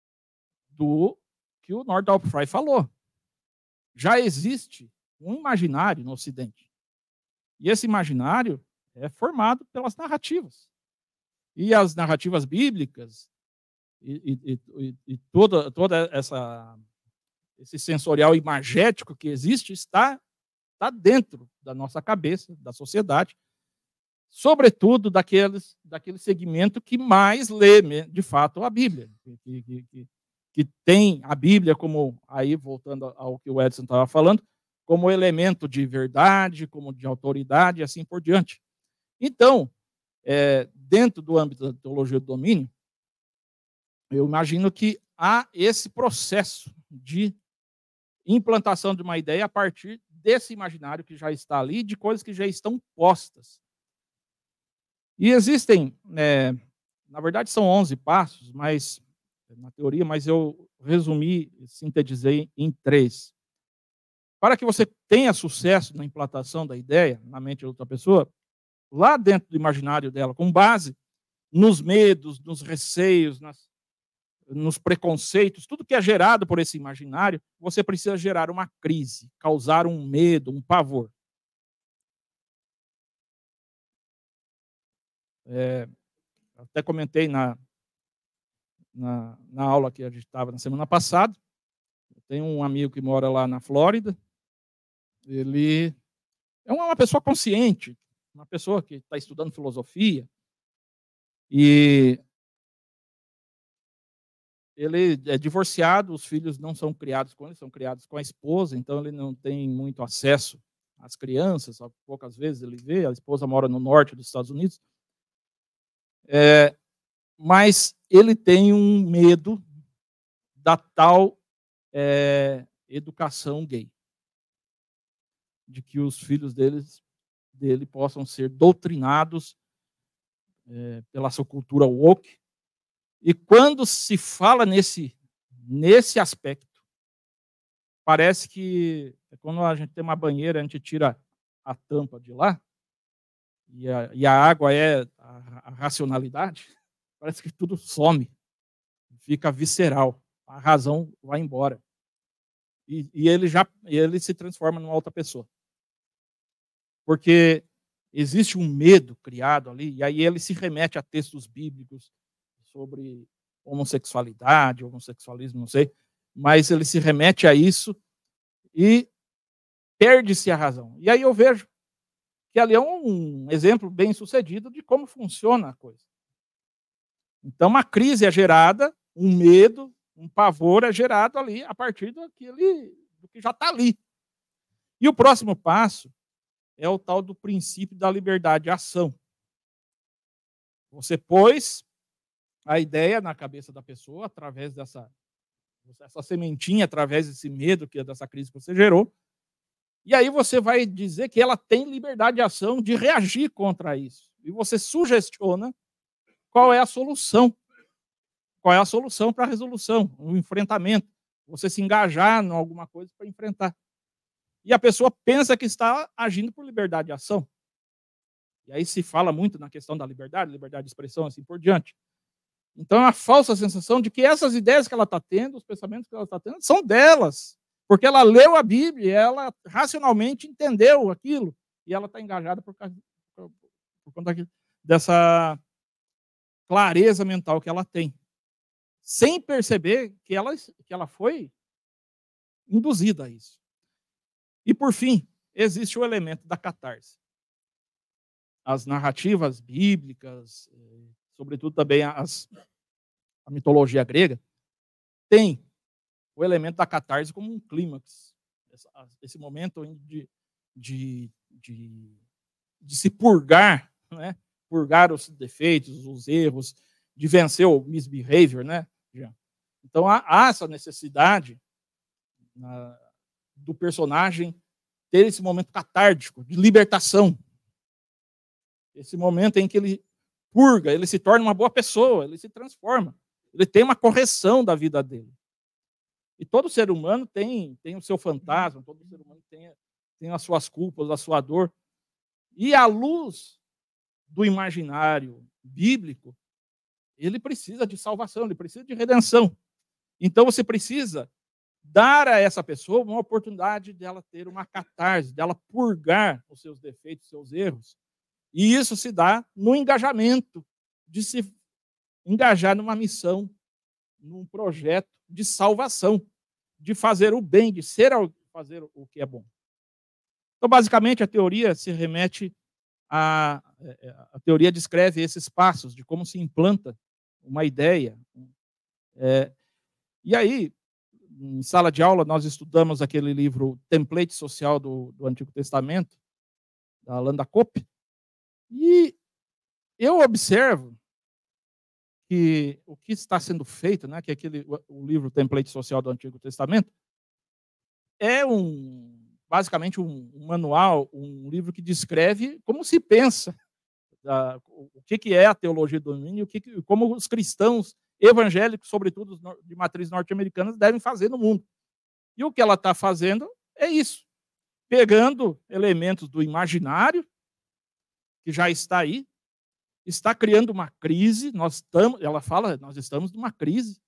do que o Northrop Frye falou. Já existe um imaginário no Ocidente. E esse imaginário é formado pelas narrativas. E as narrativas bíblicas e, e, e, e toda, toda essa, esse sensorial imagético que existe está, está dentro da nossa cabeça, da sociedade, sobretudo daqueles, daquele segmento que mais lê, de fato, a Bíblia, que, que, que, que tem a Bíblia como, aí voltando ao que o Edson estava falando, como elemento de verdade, como de autoridade e assim por diante. Então, é, dentro do âmbito da teologia do domínio, eu imagino que há esse processo de implantação de uma ideia a partir desse imaginário que já está ali, de coisas que já estão postas. E existem, é, na verdade são onze passos, mas na teoria, mas eu resumi, sintetizei em três. Para que você tenha sucesso na implantação da ideia na mente de outra pessoa, lá dentro do imaginário dela, com base nos medos, nos receios, nas, nos preconceitos, tudo que é gerado por esse imaginário, você precisa gerar uma crise, causar um medo, um pavor. É, até comentei na, na, na aula que a gente estava na semana passada, eu tenho um amigo que mora lá na Flórida, ele é uma pessoa consciente, uma pessoa que está estudando filosofia, e ele é divorciado, os filhos não são criados com ele, são criados com a esposa, então ele não tem muito acesso às crianças, poucas vezes ele vê, a esposa mora no norte dos Estados Unidos, é, mas ele tem um medo da tal é, educação gay, de que os filhos deles, dele possam ser doutrinados é, pela sua cultura woke. E quando se fala nesse, nesse aspecto, parece que quando a gente tem uma banheira, a gente tira a tampa de lá, e a, e a água é a, a racionalidade, parece que tudo some, fica visceral, a razão vai embora. E, e ele já ele se transforma numa outra pessoa. Porque existe um medo criado ali, e aí ele se remete a textos bíblicos sobre homossexualidade, homossexualismo, não sei, mas ele se remete a isso e perde-se a razão. E aí eu vejo que ali é um exemplo bem sucedido de como funciona a coisa. Então, uma crise é gerada, um medo, um pavor é gerado ali a partir daquele, do que já está ali. E o próximo passo é o tal do princípio da liberdade de ação. Você pôs a ideia na cabeça da pessoa através dessa essa sementinha, através desse medo, que é dessa crise que você gerou, e aí você vai dizer que ela tem liberdade de ação de reagir contra isso. E você sugestiona qual é a solução. Qual é a solução para a resolução, o enfrentamento. Você se engajar em alguma coisa para enfrentar. E a pessoa pensa que está agindo por liberdade de ação. E aí se fala muito na questão da liberdade, liberdade de expressão, assim por diante. Então é uma falsa sensação de que essas ideias que ela está tendo, os pensamentos que ela está tendo, são delas. Porque ela leu a Bíblia, ela racionalmente entendeu aquilo, e ela está engajada por, causa, por, por conta dessa clareza mental que ela tem, sem perceber que ela, que ela foi induzida a isso. E, por fim, existe o elemento da catarse. As narrativas bíblicas, sobretudo também as, a mitologia grega, tem o elemento da catarse como um clímax. Esse momento de, de, de, de se purgar, né? Purgar os defeitos, os erros, de vencer o misbehavior, né? Então há, há essa necessidade na, do personagem ter esse momento catártico, de libertação. Esse momento em que ele purga, ele se torna uma boa pessoa, ele se transforma. Ele tem uma correção da vida dele. E todo ser humano tem, tem o seu fantasma, todo ser humano tem, tem as suas culpas, a sua dor. E à luz do imaginário bíblico, ele precisa de salvação, ele precisa de redenção. Então você precisa dar a essa pessoa uma oportunidade dela ter uma catarse, dela purgar os seus defeitos, os seus erros. E isso se dá no engajamento, de se engajar numa missão, num projeto de salvação, de fazer o bem, de ser fazer o que é bom. Então, basicamente, a teoria se remete a... A teoria descreve esses passos de como se implanta uma ideia. É, e aí, em sala de aula, nós estudamos aquele livro Template Social do, do Antigo Testamento, da Landa Cope, e eu observo que o que está sendo feito, né, que é aquele, o livro Template Social do Antigo Testamento, é um, basicamente um, um manual, um livro que descreve como se pensa, da, o que, que é a teologia do domínio, o que, como os cristãos evangélicos, sobretudo de matriz norte-americana, devem fazer no mundo. E o que ela está fazendo é isso, pegando elementos do imaginário, que já está aí, está criando uma crise, nós estamos, ela fala, nós estamos numa crise,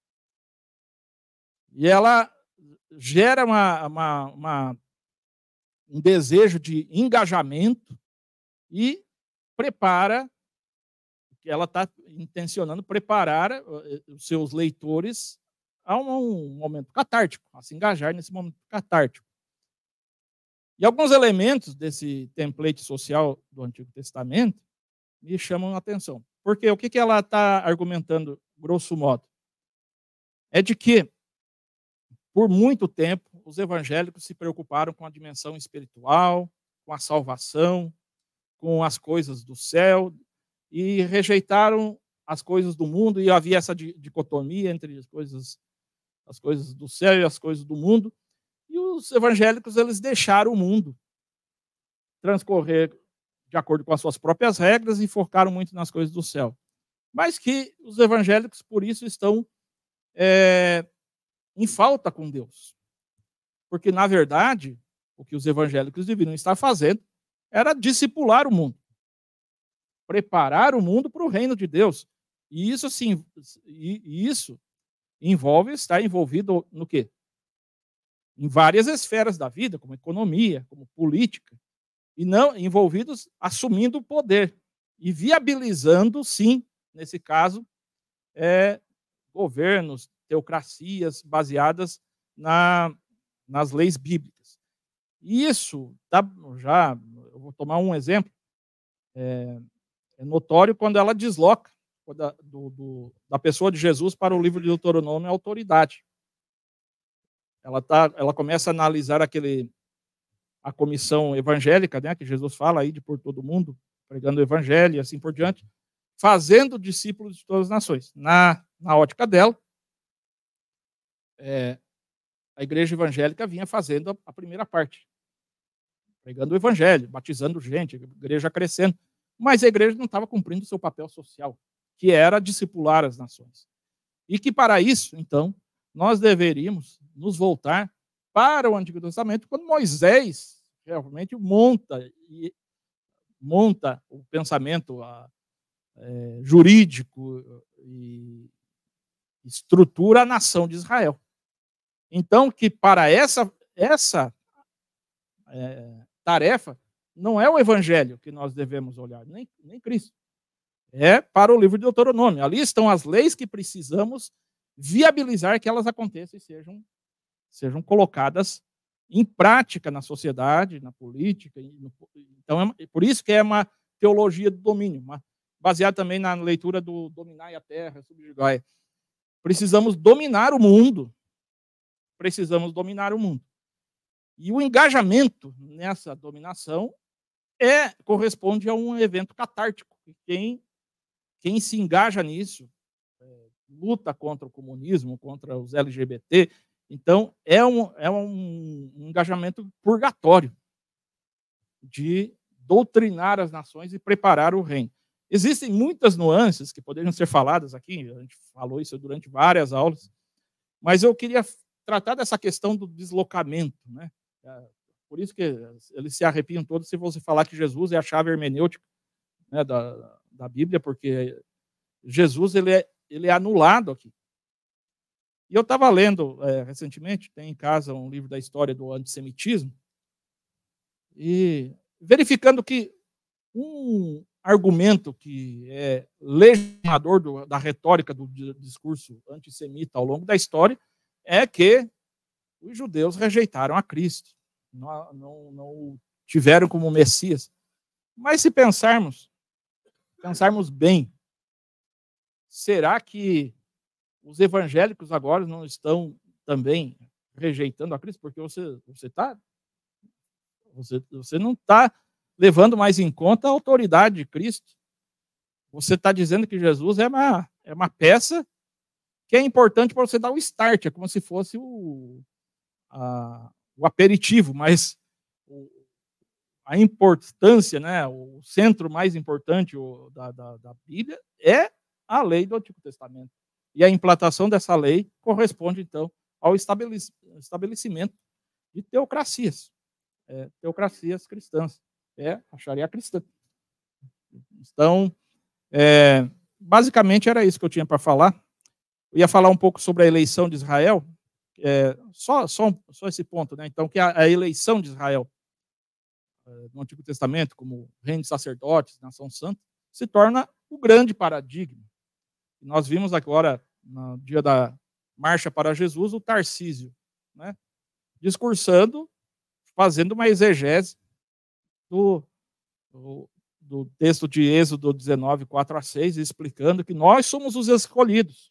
e ela gera uma, uma, uma, um desejo de engajamento e prepara, ela está intencionando preparar os seus leitores a um, um momento catártico, a se engajar nesse momento catártico. E alguns elementos desse template social do Antigo Testamento me chamam a atenção. Porque o que, que ela está argumentando, grosso modo? É de que, por muito tempo, os evangélicos se preocuparam com a dimensão espiritual, com a salvação, com as coisas do céu, e rejeitaram as coisas do mundo, e havia essa dicotomia entre as coisas, as coisas do céu e as coisas do mundo, e os evangélicos eles deixaram o mundo transcorrer de acordo com as suas próprias regras e focaram muito nas coisas do céu. Mas que os evangélicos, por isso, estão é, em falta com Deus. Porque, na verdade, o que os evangélicos deveriam estar fazendo era discipular o mundo, preparar o mundo para o reino de Deus. E isso, sim, e isso envolve, está envolvido no quê? Em várias esferas da vida, como economia, como política, e não envolvidos assumindo o poder e viabilizando, sim, nesse caso, é, governos, teocracias baseadas na, nas leis bíblicas. E isso, tá, já, eu vou tomar um exemplo, é, é notório quando ela desloca da, do, do, da pessoa de Jesus para o livro de Deuteronômio, a autoridade. Ela, tá, ela começa a analisar aquele, a comissão evangélica, né, que Jesus fala aí de por todo mundo, pregando o evangelho e assim por diante, fazendo discípulos de todas as nações. Na, na ótica dela, é, a igreja evangélica vinha fazendo a, a primeira parte, pregando o evangelho, batizando gente, a igreja crescendo, mas a igreja não estava cumprindo o seu papel social, que era discipular as nações. E que para isso, então, nós deveríamos nos voltar para o Antigo Testamento, quando Moisés realmente monta, e, monta o pensamento a, é, jurídico e estrutura a nação de Israel. Então, que para essa, essa é, tarefa, não é o Evangelho que nós devemos olhar, nem, nem Cristo. É para o livro de Deuteronômio. Ali estão as leis que precisamos viabilizar que elas aconteçam e sejam, sejam colocadas em prática na sociedade, na política. Então, é por isso que é uma teologia do domínio, uma, baseada também na leitura do Dominai a Terra, subjugai. Precisamos dominar o mundo. Precisamos dominar o mundo. E o engajamento nessa dominação é, corresponde a um evento catártico. Quem, quem se engaja nisso, é, luta contra o comunismo, contra os L G B T, então é um, é um, um engajamento purgatório de doutrinar as nações e preparar o reino. Existem muitas nuances que poderiam ser faladas aqui, a gente falou isso durante várias aulas, mas eu queria tratar dessa questão do deslocamento, né? Por isso que eles se arrepiam todos se você falar que Jesus é a chave hermenêutica, né, da, da Bíblia, porque Jesus ele é, ele é anulado aqui. E eu estava lendo é, recentemente, tem em casa um livro da história do antissemitismo, e verificando que um argumento que é legitimador do, da retórica do discurso antissemita ao longo da história é que os judeus rejeitaram a Cristo, não, não, não tiveram como Messias. Mas se pensarmos, pensarmos bem, será que os evangélicos agora não estão também rejeitando a Cristo? Porque você você tá, você, você não está levando mais em conta a autoridade de Cristo. Você está dizendo que Jesus é uma, é uma peça que é importante para você dar o start, é como se fosse o, a, o aperitivo, mas o, a importância, né, o centro mais importante o, da, da, da Bíblia é a lei do Antigo Testamento. E a implantação dessa lei corresponde, então, ao estabelecimento de teocracias, é, teocracias cristãs, é a Sharia cristã. Então, é, basicamente era isso que eu tinha para falar. Eu ia falar um pouco sobre a eleição de Israel, é, só, só, só esse ponto, né? Então, que a, a eleição de Israel é, no Antigo Testamento, como reino de sacerdotes, nação santa, se torna o grande paradigma. Nós vimos agora, no dia da Marcha para Jesus, o Tarcísio, né? Discursando, fazendo uma exegese do, do, do texto de Êxodo dezenove, quatro a seis, explicando que nós somos os escolhidos.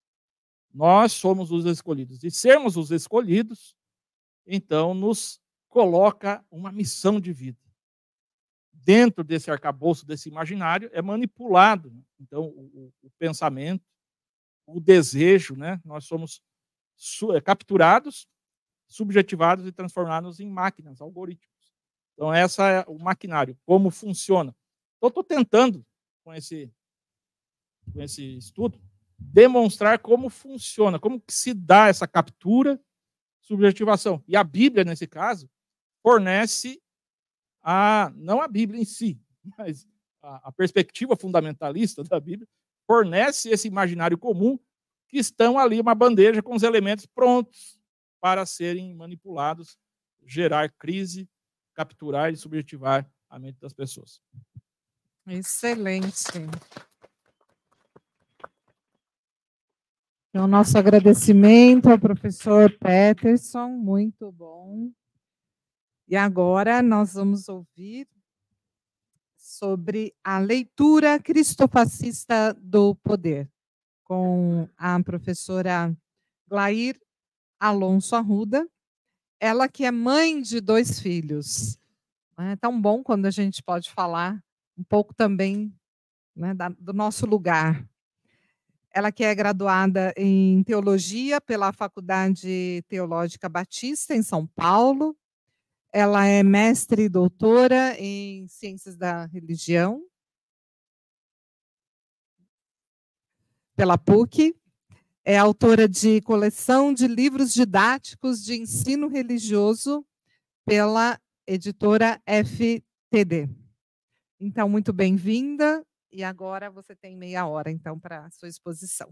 Nós somos os escolhidos. E sermos os escolhidos, então, nos coloca uma missão de vida. Dentro desse arcabouço, desse imaginário, é manipulado, então, o, o pensamento, o desejo, né? Nós somos su- capturados, subjetivados e transformados em máquinas, algoritmos. Então, essa é o maquinário, como funciona. Então, estou tentando, com esse, com esse estudo, demonstrar como funciona, como que se dá essa captura, subjetivação. E a Bíblia, nesse caso, fornece a, não a Bíblia em si, mas a, a perspectiva fundamentalista da Bíblia, fornece esse imaginário comum que estão ali, uma bandeja com os elementos prontos para serem manipulados, gerar crise, capturar e subjetivar a mente das pessoas. Excelente. Então, nosso agradecimento ao professor Peterson, muito bom. E agora nós vamos ouvir sobre a leitura cristofascista do poder, com a professora Glair Alonso Arruda, ela que é mãe de dois filhos. É tão bom quando a gente pode falar um pouco também, né, da, do nosso lugar. Ela que é graduada em Teologia pela Faculdade Teológica Batista, em São Paulo. Ela é mestre e doutora em Ciências da Religião pela P U C. É autora de coleção de livros didáticos de ensino religioso pela editora F T D. Então, muito bem-vinda. E agora você tem meia hora, então, para a sua exposição.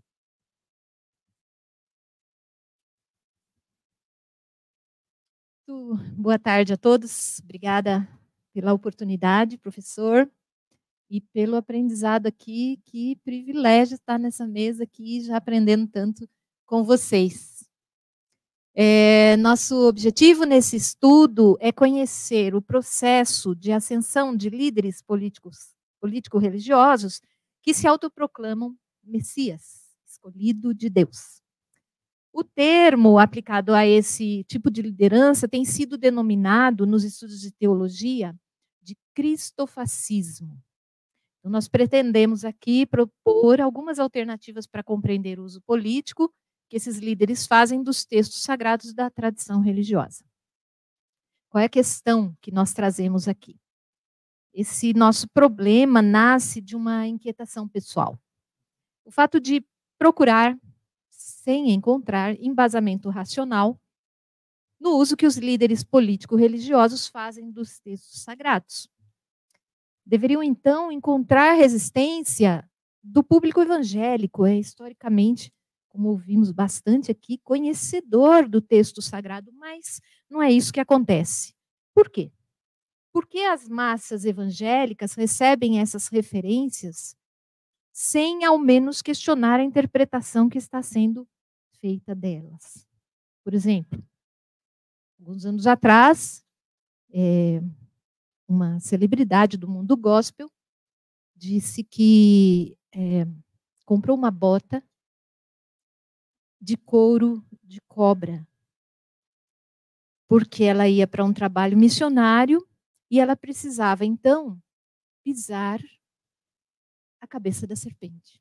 Boa tarde a todos. Obrigada pela oportunidade, professor, e pelo aprendizado aqui. Que privilégio estar nessa mesa aqui, já aprendendo tanto com vocês. É, nosso objetivo nesse estudo é conhecer o processo de ascensão de líderes políticos, político-religiosos que se autoproclamam Messias, escolhido de Deus. O termo aplicado a esse tipo de liderança tem sido denominado, nos estudos de teologia, de cristofascismo. Então, nós pretendemos aqui propor algumas alternativas para compreender o uso político que esses líderes fazem dos textos sagrados da tradição religiosa. Qual é a questão que nós trazemos aqui? Esse nosso problema nasce de uma inquietação pessoal. O fato de procurar, sem encontrar embasamento racional, no uso que os líderes político-religiosos fazem dos textos sagrados. Deveriam, então, encontrar resistência do público evangélico, é historicamente, como ouvimos bastante aqui, conhecedor do texto sagrado, mas não é isso que acontece. Por quê? Porque as massas evangélicas recebem essas referências sem, ao menos, questionar a interpretação que está sendo feita delas. Por exemplo, alguns anos atrás, é, uma celebridade do mundo gospel disse que é, comprou uma bota de couro de cobra, porque ela ia para um trabalho missionário e ela precisava, então, pisar a cabeça da serpente.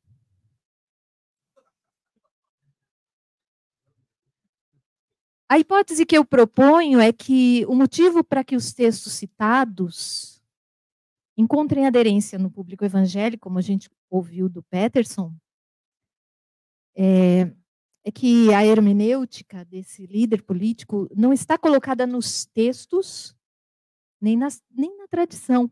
A hipótese que eu proponho é que o motivo para que os textos citados encontrem aderência no público evangélico, como a gente ouviu do Peterson, é, é que a hermenêutica desse líder político não está colocada nos textos, nem, nas, nem na tradição,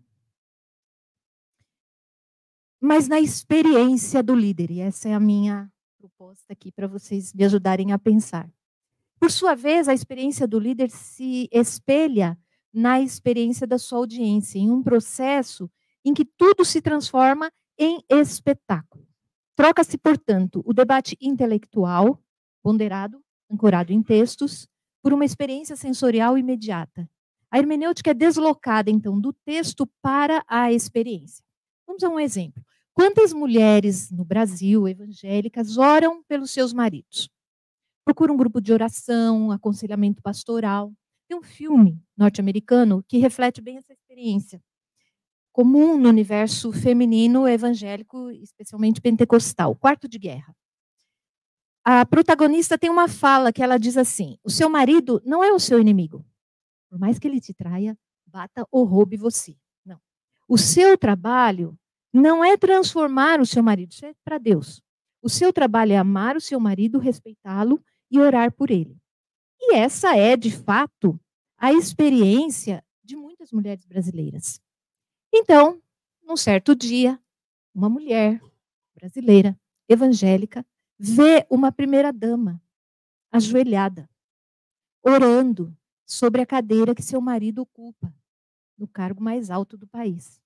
mas na experiência do líder. E essa é a minha proposta aqui para vocês me ajudarem a pensar. Por sua vez, a experiência do líder se espelha na experiência da sua audiência, em um processo em que tudo se transforma em espetáculo. Troca-se, portanto, o debate intelectual, ponderado, ancorado em textos, por uma experiência sensorial imediata. A hermenêutica é deslocada, então, do texto para a experiência. Vamos a um exemplo. Quantas mulheres no Brasil, evangélicas, oram pelos seus maridos? Procuram um grupo de oração, aconselhamento pastoral. Tem um filme norte-americano que reflete bem essa experiência, comum no universo feminino evangélico, especialmente pentecostal, Quarto de Guerra. A protagonista tem uma fala que ela diz assim: o seu marido não é o seu inimigo. Por mais que ele te traia, bata ou roube você. Não. O seu trabalho não é transformar o seu marido, isso é para Deus. O seu trabalho é amar o seu marido, respeitá-lo e orar por ele. E essa é, de fato, a experiência de muitas mulheres brasileiras. Então, num certo dia, uma mulher brasileira, evangélica, vê uma primeira-dama ajoelhada, orando sobre a cadeira que seu marido ocupa, no cargo mais alto do país.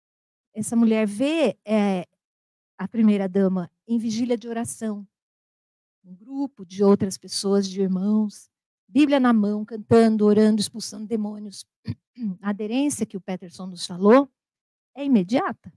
Essa mulher vê é, a primeira-dama em vigília de oração, um grupo de outras pessoas, de irmãos, Bíblia na mão, cantando, orando, expulsando demônios. A aderência que o Peterson nos falou é imediata.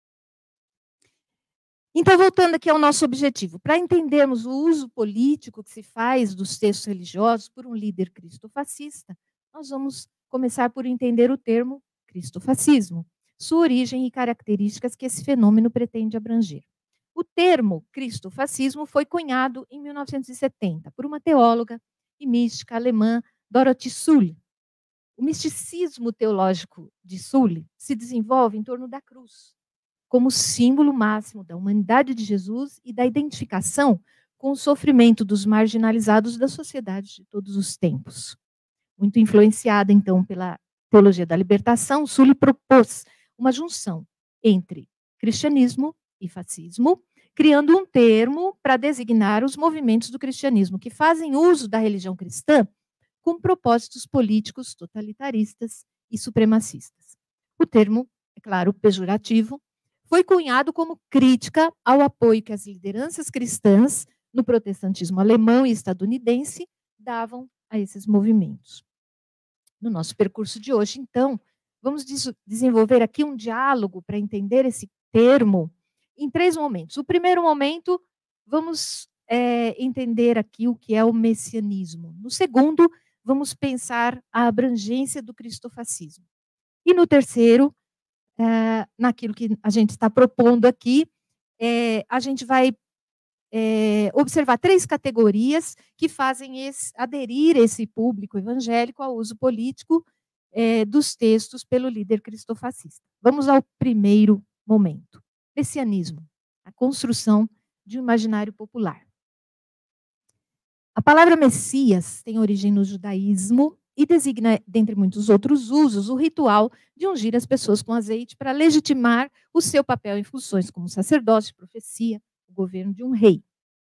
Então, voltando aqui ao nosso objetivo, para entendermos o uso político que se faz dos textos religiosos por um líder cristofascista, nós vamos começar por entender o termo cristofascismo, sua origem e características que esse fenômeno pretende abranger. O termo cristofascismo foi cunhado em mil novecentos e setenta por uma teóloga e mística alemã, Dorothee Sölle. O misticismo teológico de Sölle se desenvolve em torno da cruz, como símbolo máximo da humanidade de Jesus e da identificação com o sofrimento dos marginalizados da sociedade de todos os tempos. Muito influenciada, então, pela teologia da libertação, Sölle propôs uma junção entre cristianismo e fascismo, criando um termo para designar os movimentos do cristianismo que fazem uso da religião cristã com propósitos políticos totalitaristas e supremacistas. O termo, é claro, pejorativo, foi cunhado como crítica ao apoio que as lideranças cristãs no protestantismo alemão e estadunidense davam a esses movimentos. No nosso percurso de hoje, então, vamos des- desenvolver aqui um diálogo para entender esse termo em três momentos. O primeiro momento, vamos é, entender aqui o que é o messianismo. No segundo, vamos pensar a abrangência do cristofascismo. E no terceiro, é, naquilo que a gente está propondo aqui, é, a gente vai é, observar três categorias que fazem esse, aderir esse público evangélico ao uso político é, dos textos pelo líder cristofascista. Vamos ao primeiro momento. Messianismo, a construção de um imaginário popular. A palavra Messias tem origem no judaísmo e designa, dentre muitos outros usos, o ritual de ungir as pessoas com azeite para legitimar o seu papel em funções como sacerdócio, profecia, o governo de um rei.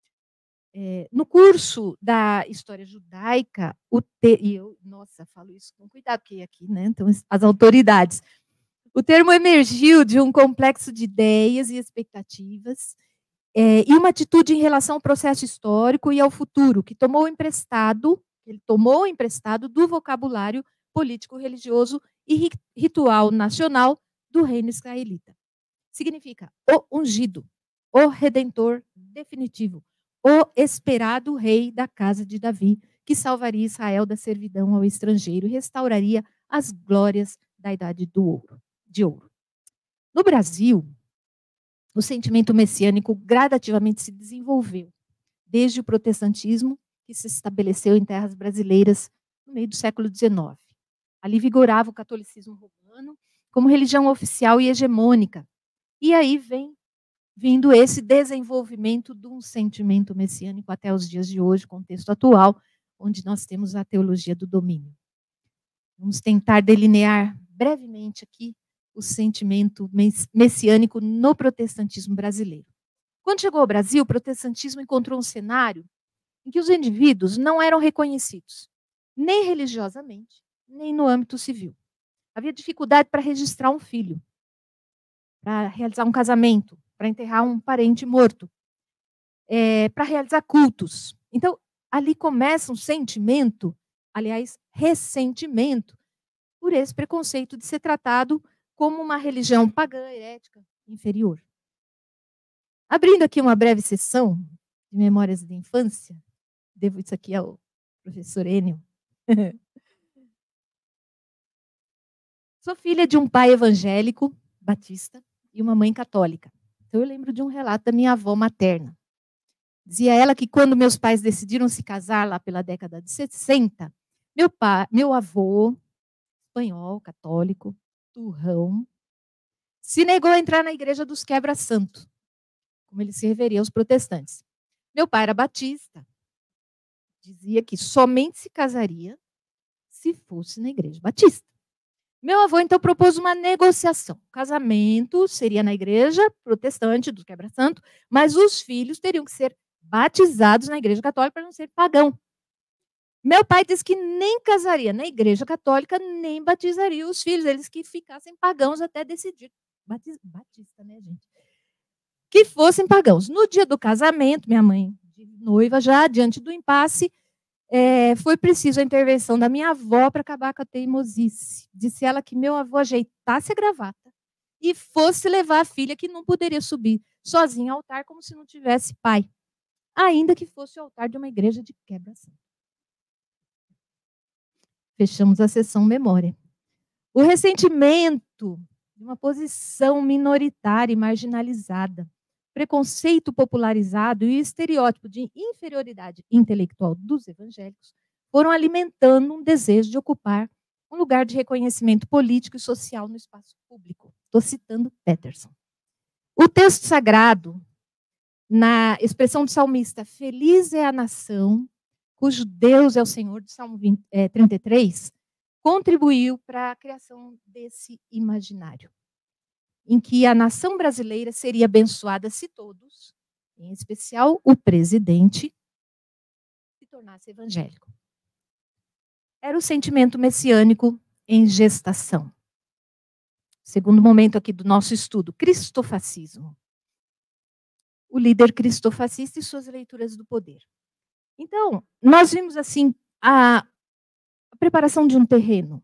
É, no curso da história judaica, o te, e eu, nossa, falo isso com cuidado, porque aqui, né, então, as autoridades. O termo emergiu de um complexo de ideias e expectativas é, e uma atitude em relação ao processo histórico e ao futuro, que tomou emprestado, ele tomou emprestado do vocabulário político-religioso e ritual nacional do reino israelita. Significa o ungido, o redentor definitivo, o esperado rei da casa de Davi, que salvaria Israel da servidão ao estrangeiro e restauraria as glórias da idade do ouro, de ouro. No Brasil, o sentimento messiânico gradativamente se desenvolveu, desde o protestantismo, que se estabeleceu em terras brasileiras no meio do século dezenove. Ali vigorava o catolicismo romano como religião oficial e hegemônica. E aí vem vindo esse desenvolvimento de um sentimento messiânico até os dias de hoje, contexto atual, onde nós temos a teologia do domínio. Vamos tentar delinear brevemente aqui o sentimento messiânico no protestantismo brasileiro. Quando chegou ao Brasil, o protestantismo encontrou um cenário em que os indivíduos não eram reconhecidos, nem religiosamente, nem no âmbito civil. Havia dificuldade para registrar um filho, para realizar um casamento, para enterrar um parente morto, é, para realizar cultos. Então, ali começa um sentimento, aliás, ressentimento, por esse preconceito de ser tratado como uma religião pagã, herética, inferior. Abrindo aqui uma breve sessão de memórias da infância, devo isso aqui ao professor Enio. Sou filha de um pai evangélico, batista, e uma mãe católica. Então, eu lembro de um relato da minha avó materna. Dizia ela que quando meus pais decidiram se casar lá pela década de sessenta, meu, pai, meu avô, espanhol, católico, turrão, se negou a entrar na igreja dos quebra-santo, como ele se referia aos protestantes. Meu pai era batista, dizia que somente se casaria se fosse na igreja batista. Meu avô, então, propôs uma negociação. O casamento seria na igreja protestante do quebra-santo, mas os filhos teriam que ser batizados na igreja católica para não ser pagão. Meu pai disse que nem casaria na igreja católica, nem batizaria os filhos, eles que ficassem pagãos até decidir. Batista, né, gente? Que fossem pagãos. No dia do casamento, minha mãe de noiva já, diante do impasse, é, foi preciso a intervenção da minha avó para acabar com a teimosice. Disse ela que meu avô ajeitasse a gravata e fosse levar a filha que não poderia subir sozinha ao altar como se não tivesse pai, ainda que fosse o altar de uma igreja de quebra-santo. Fechamos a sessão memória. O ressentimento de uma posição minoritária e marginalizada, preconceito popularizado e o estereótipo de inferioridade intelectual dos evangélicos foram alimentando um desejo de ocupar um lugar de reconhecimento político e social no espaço público. Estou citando Peterson. O texto sagrado, na expressão do salmista, feliz é a nação cujo Deus é o Senhor, do Salmo vinte, é, trinta e três, contribuiu para a criação desse imaginário, em que a nação brasileira seria abençoada se todos, em especial o presidente, se tornasse evangélico. Era o sentimento messiânico em gestação. Segundo momento aqui do nosso estudo, cristofascismo. O líder cristofascista e suas leituras do poder. Então, nós vimos assim a, a preparação de um terreno.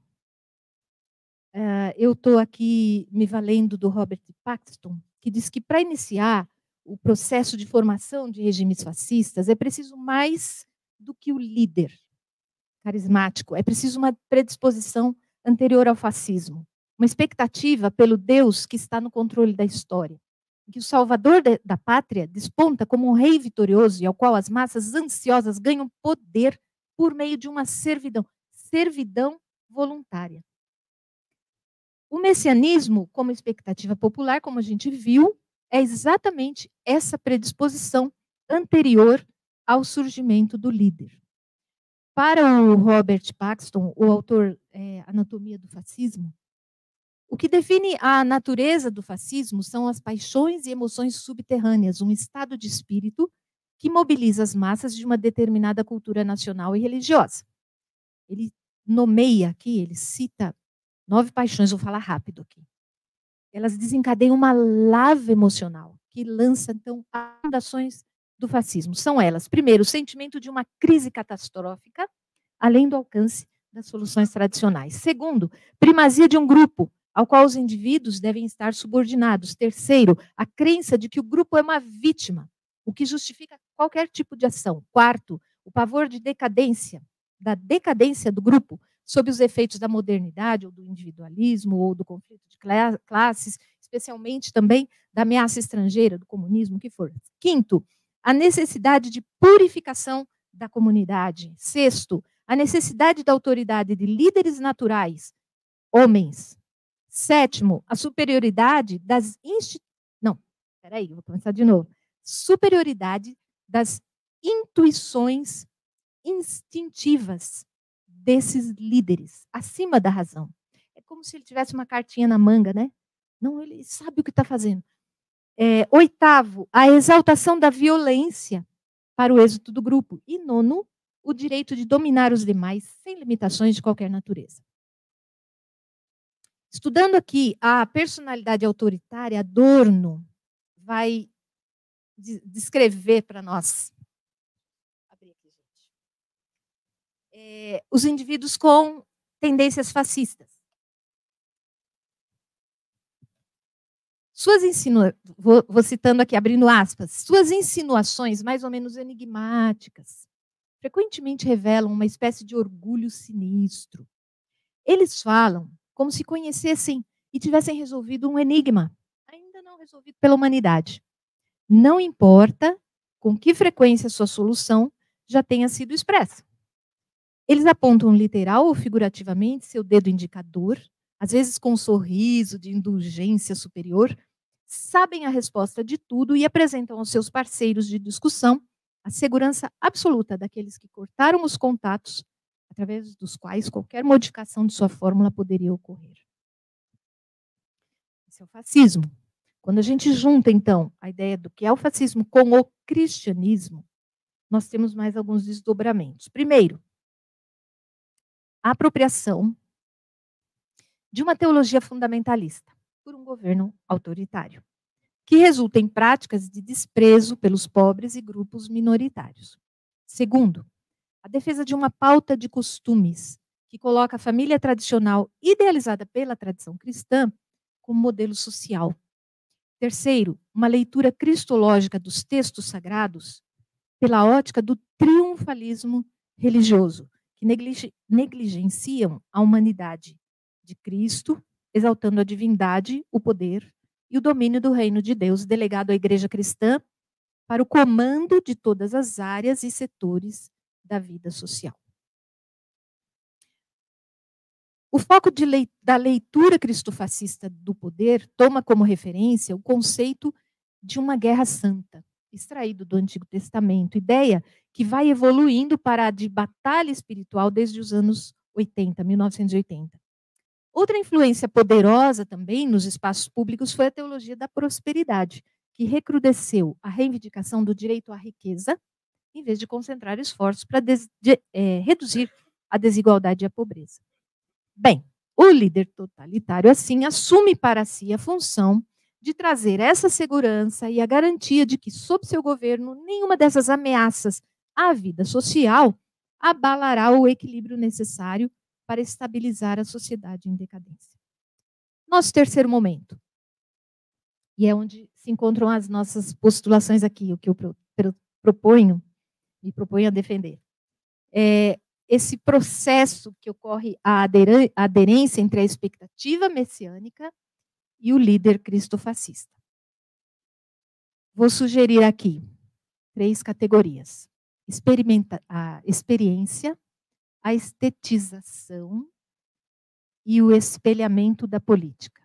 Uh, eu estou aqui me valendo do Robert Paxton, que diz que para iniciar o processo de formação de regimes fascistas é preciso mais do que o líder carismático, é preciso uma predisposição anterior ao fascismo, uma expectativa pelo Deus que está no controle da história, que o salvador de, da pátria desponta como um rei vitorioso e ao qual as massas ansiosas ganham poder por meio de uma servidão, servidão voluntária. O messianismo, como expectativa popular, como a gente viu, é exatamente essa predisposição anterior ao surgimento do líder. Para o Robert Paxton, o autor é, Anatomia do Fascismo, o que define a natureza do fascismo são as paixões e emoções subterrâneas, um estado de espírito que mobiliza as massas de uma determinada cultura nacional e religiosa. Ele nomeia aqui, ele cita nove paixões, vou falar rápido aqui. Elas desencadeiam uma lava emocional que lança, então, as fundações do fascismo. São elas, primeiro, o sentimento de uma crise catastrófica, além do alcance das soluções tradicionais. Segundo, primazia de um grupo, ao qual os indivíduos devem estar subordinados. Terceiro, a crença de que o grupo é uma vítima, o que justifica qualquer tipo de ação. Quarto, o pavor de decadência, da decadência do grupo, sob os efeitos da modernidade, ou do individualismo, ou do conflito de classes, especialmente também da ameaça estrangeira, do comunismo, o que for. Quinto, a necessidade de purificação da comunidade. Sexto, a necessidade da autoridade de líderes naturais, homens. Sétimo, a superioridade das instituições. Não, peraí, vou começar de novo. Superioridade das intuições instintivas desses líderes, acima da razão. É como se ele tivesse uma cartinha na manga, né? Não, ele sabe o que está fazendo. É, oitavo, a exaltação da violência para o êxito do grupo. E nono, o direito de dominar os demais sem limitações de qualquer natureza. Estudando aqui a personalidade autoritária, Adorno vai descrever para nós é, os indivíduos com tendências fascistas. Suas insinuações, vou, vou citando aqui, abrindo aspas, suas insinuações mais ou menos enigmáticas frequentemente revelam uma espécie de orgulho sinistro. Eles falam como se conhecessem e tivessem resolvido um enigma, ainda não resolvido pela humanidade. Não importa com que frequência sua solução já tenha sido expressa. Eles apontam literal ou figurativamente seu dedo indicador, às vezes com um sorriso de indulgência superior, sabem a resposta de tudo e apresentam aos seus parceiros de discussão a segurança absoluta daqueles que cortaram os contatos através dos quais qualquer modificação de sua fórmula poderia ocorrer. Esse é o fascismo. Quando a gente junta, então, a ideia do que é o fascismo com o cristianismo, nós temos mais alguns desdobramentos. Primeiro, a apropriação de uma teologia fundamentalista por um governo autoritário. que resulta em práticas de desprezo pelos pobres e grupos minoritários. Segundo, a defesa de uma pauta de costumes que coloca a família tradicional idealizada pela tradição cristã como modelo social. Terceiro, uma leitura cristológica dos textos sagrados pela ótica do triunfalismo religioso, que negligenciam a humanidade de Cristo, exaltando a divindade, o poder e o domínio do reino de Deus delegado à Igreja cristã para o comando de todas as áreas e setores da vida social. O foco de lei, da leitura cristofascista do poder toma como referência o conceito de uma guerra santa, extraído do Antigo Testamento, ideia que vai evoluindo para a de batalha espiritual desde os anos oitenta, mil novecentos e oitenta. Outra influência poderosa também nos espaços públicos foi a teologia da prosperidade, que recrudesceu a reivindicação do direito à riqueza, em vez de concentrar esforços para de, de, é, reduzir a desigualdade e a pobreza. Bem, o líder totalitário, assim, assume para si a função de trazer essa segurança e a garantia de que, sob seu governo, nenhuma dessas ameaças à vida social abalará o equilíbrio necessário para estabilizar a sociedade em decadência. Nosso terceiro momento, e é onde se encontram as nossas postulações aqui, o que eu proponho, me proponho a defender, é esse processo que ocorre a aderência entre a expectativa messiânica e o líder cristofascista. Vou sugerir aqui três categorias: Experimenta a experiência, a estetização e o espelhamento da política.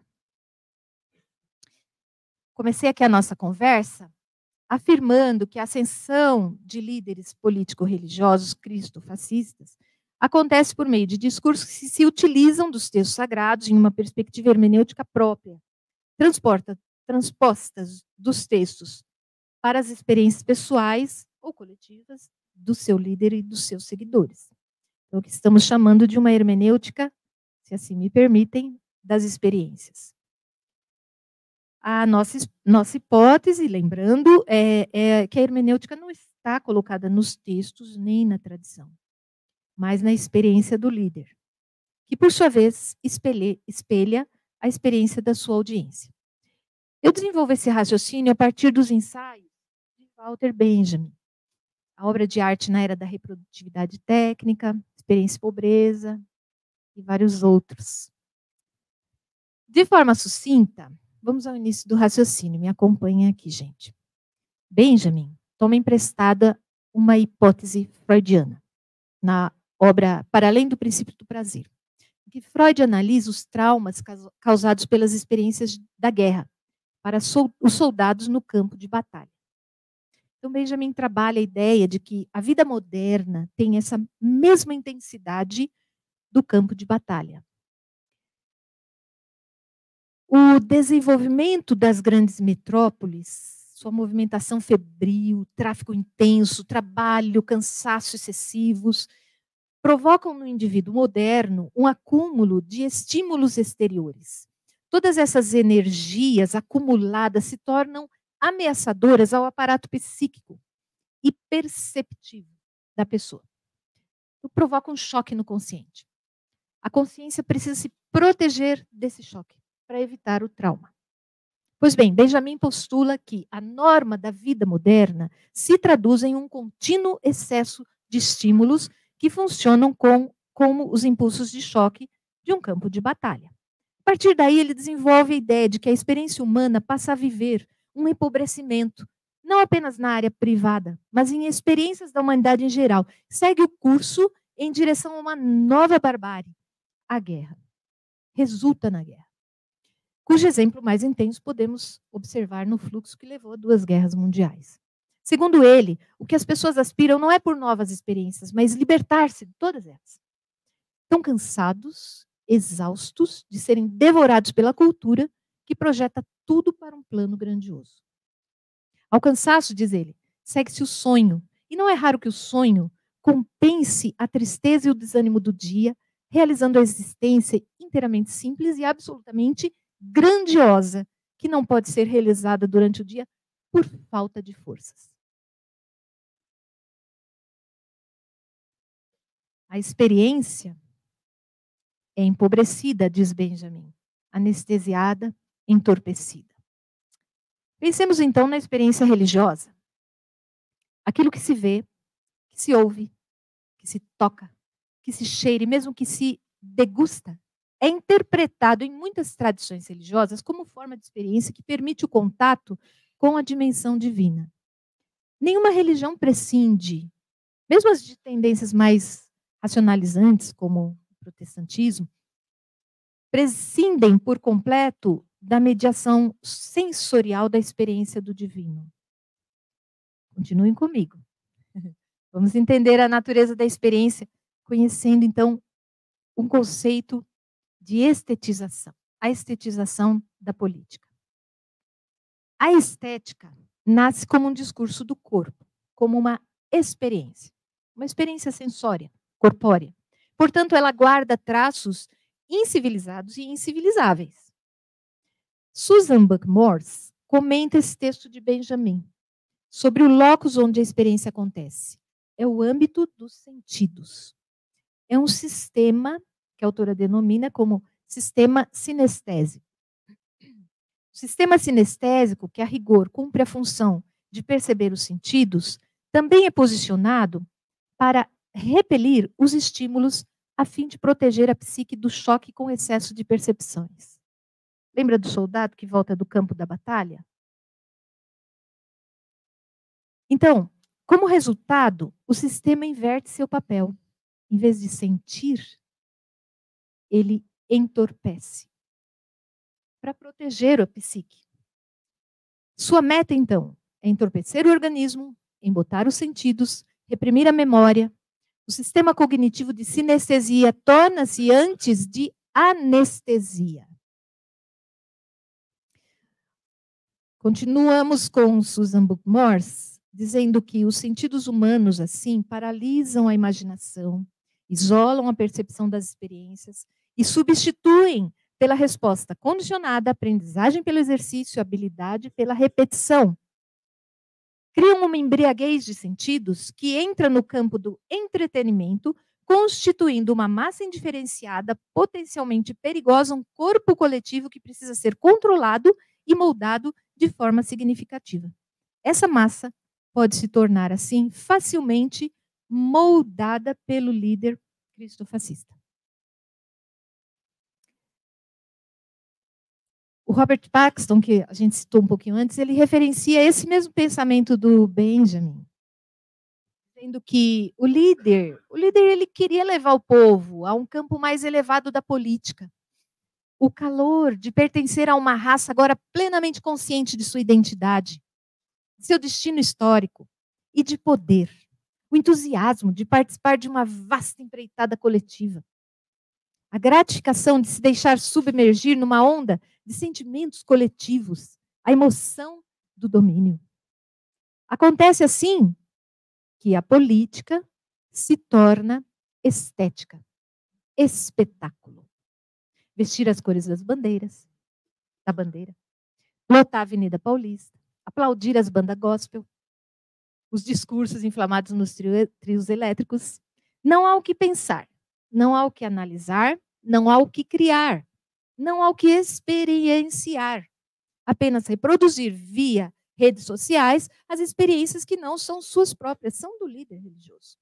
Comecei aqui a nossa conversa afirmando que a ascensão de líderes político-religiosos cristofascistas acontece por meio de discursos que se utilizam dos textos sagrados em uma perspectiva hermenêutica própria, transporta, transpostas dos textos para as experiências pessoais ou coletivas do seu líder e dos seus seguidores. Então, o que estamos chamando de uma hermenêutica, se assim me permitem, das experiências. A nossa, nossa hipótese, lembrando, é, é que a hermenêutica não está colocada nos textos nem na tradição, mas na experiência do líder, que, por sua vez, espelhe, espelha a experiência da sua audiência. Eu desenvolvo esse raciocínio a partir dos ensaios de Walter Benjamin, a obra de arte na era da reprodutividade técnica, experiência e pobreza, e vários outros. De forma sucinta, vamos ao início do raciocínio. Me acompanhem aqui, gente. Benjamin toma emprestada uma hipótese freudiana na obra Para Além do Princípio do Prazer, em que Freud analisa os traumas causados pelas experiências da guerra para os soldados no campo de batalha. Então, Benjamin trabalha a ideia de que a vida moderna tem essa mesma intensidade do campo de batalha. O desenvolvimento das grandes metrópoles, sua movimentação febril, tráfego intenso, trabalho, cansaço excessivos, provocam no indivíduo moderno um acúmulo de estímulos exteriores. Todas essas energias acumuladas se tornam ameaçadoras ao aparato psíquico e perceptivo da pessoa. Então, provoca um choque no consciente. A consciência precisa se proteger desse choque para evitar o trauma. Pois bem, Benjamin postula que a norma da vida moderna se traduz em um contínuo excesso de estímulos que funcionam com, como os impulsos de choque de um campo de batalha. A partir daí, ele desenvolve a ideia de que a experiência humana passa a viver um empobrecimento, não apenas na área privada, mas em experiências da humanidade em geral. Segue o curso em direção a uma nova barbárie, a guerra. Resulta na guerra, cujo exemplo mais intenso podemos observar no fluxo que levou a duas guerras mundiais. Segundo ele, o que as pessoas aspiram não é por novas experiências, mas libertar-se de todas elas. Estão cansados, exaustos de serem devorados pela cultura que projeta tudo para um plano grandioso. Ao cansaço, diz ele, segue-se o sonho, e não é raro que o sonho compense a tristeza e o desânimo do dia, realizando a existência inteiramente simples e absolutamente grandiosa que não pode ser realizada durante o dia por falta de forças. A experiência é empobrecida, diz Benjamin, anestesiada, entorpecida. Pensemos então na experiência religiosa. Aquilo que se vê, que se ouve, que se toca, que se cheira e mesmo que se degusta, é interpretado em muitas tradições religiosas como forma de experiência que permite o contato com a dimensão divina. Nenhuma religião prescinde, mesmo as de tendências mais racionalizantes, como o protestantismo, prescindem por completo da mediação sensorial da experiência do divino. Continuem comigo. Vamos entender a natureza da experiência, conhecendo, então, um conceito de estetização, a estetização da política. A estética nasce como um discurso do corpo, como uma experiência, uma experiência sensória, corpórea. Portanto, ela guarda traços incivilizados e incivilizáveis. Susan Buck-Morss comenta esse texto de Benjamin sobre o locus onde a experiência acontece. É o âmbito dos sentidos. É um sistema que a autora denomina como sistema sinestésico. O sistema sinestésico, que a rigor cumpre a função de perceber os sentidos, também é posicionado para repelir os estímulos a fim de proteger a psique do choque com excesso de percepções. Lembra do soldado que volta do campo da batalha? Então, como resultado, o sistema inverte seu papel. Em vez de sentir, ele entorpece para proteger a psique. Sua meta, então, é entorpecer o organismo, embotar os sentidos, reprimir a memória. O sistema cognitivo de sinestesia torna-se antes de anestesia. Continuamos com Susan Buck-Morss, dizendo que os sentidos humanos, assim, paralisam a imaginação, isolam a percepção das experiências e substituem pela resposta condicionada, aprendizagem pelo exercício, habilidade pela repetição. Criam uma embriaguez de sentidos que entra no campo do entretenimento, constituindo uma massa indiferenciada, potencialmente perigosa, um corpo coletivo que precisa ser controlado e moldado de forma significativa. Essa massa pode se tornar, assim, facilmente moldada pelo líder cristofascista. O Robert Paxton, que a gente citou um pouquinho antes, ele referencia esse mesmo pensamento do Benjamin, dizendo que o líder, o líder ele queria levar o povo a um campo mais elevado da política. O calor de pertencer a uma raça agora plenamente consciente de sua identidade, de seu destino histórico e de poder. O entusiasmo de participar de uma vasta empreitada coletiva. A gratificação de se deixar submergir numa onda de sentimentos coletivos. A emoção do domínio. Acontece assim que a política se torna estética, espetáculo. Vestir as cores das bandeiras, da bandeira, lotar a Avenida Paulista, aplaudir as bandas gospel, os discursos inflamados nos trios elétricos. Não há o que pensar, não há o que analisar, não há o que criar, não há o que experienciar. Apenas reproduzir via redes sociais as experiências que não são suas próprias, são do líder religioso.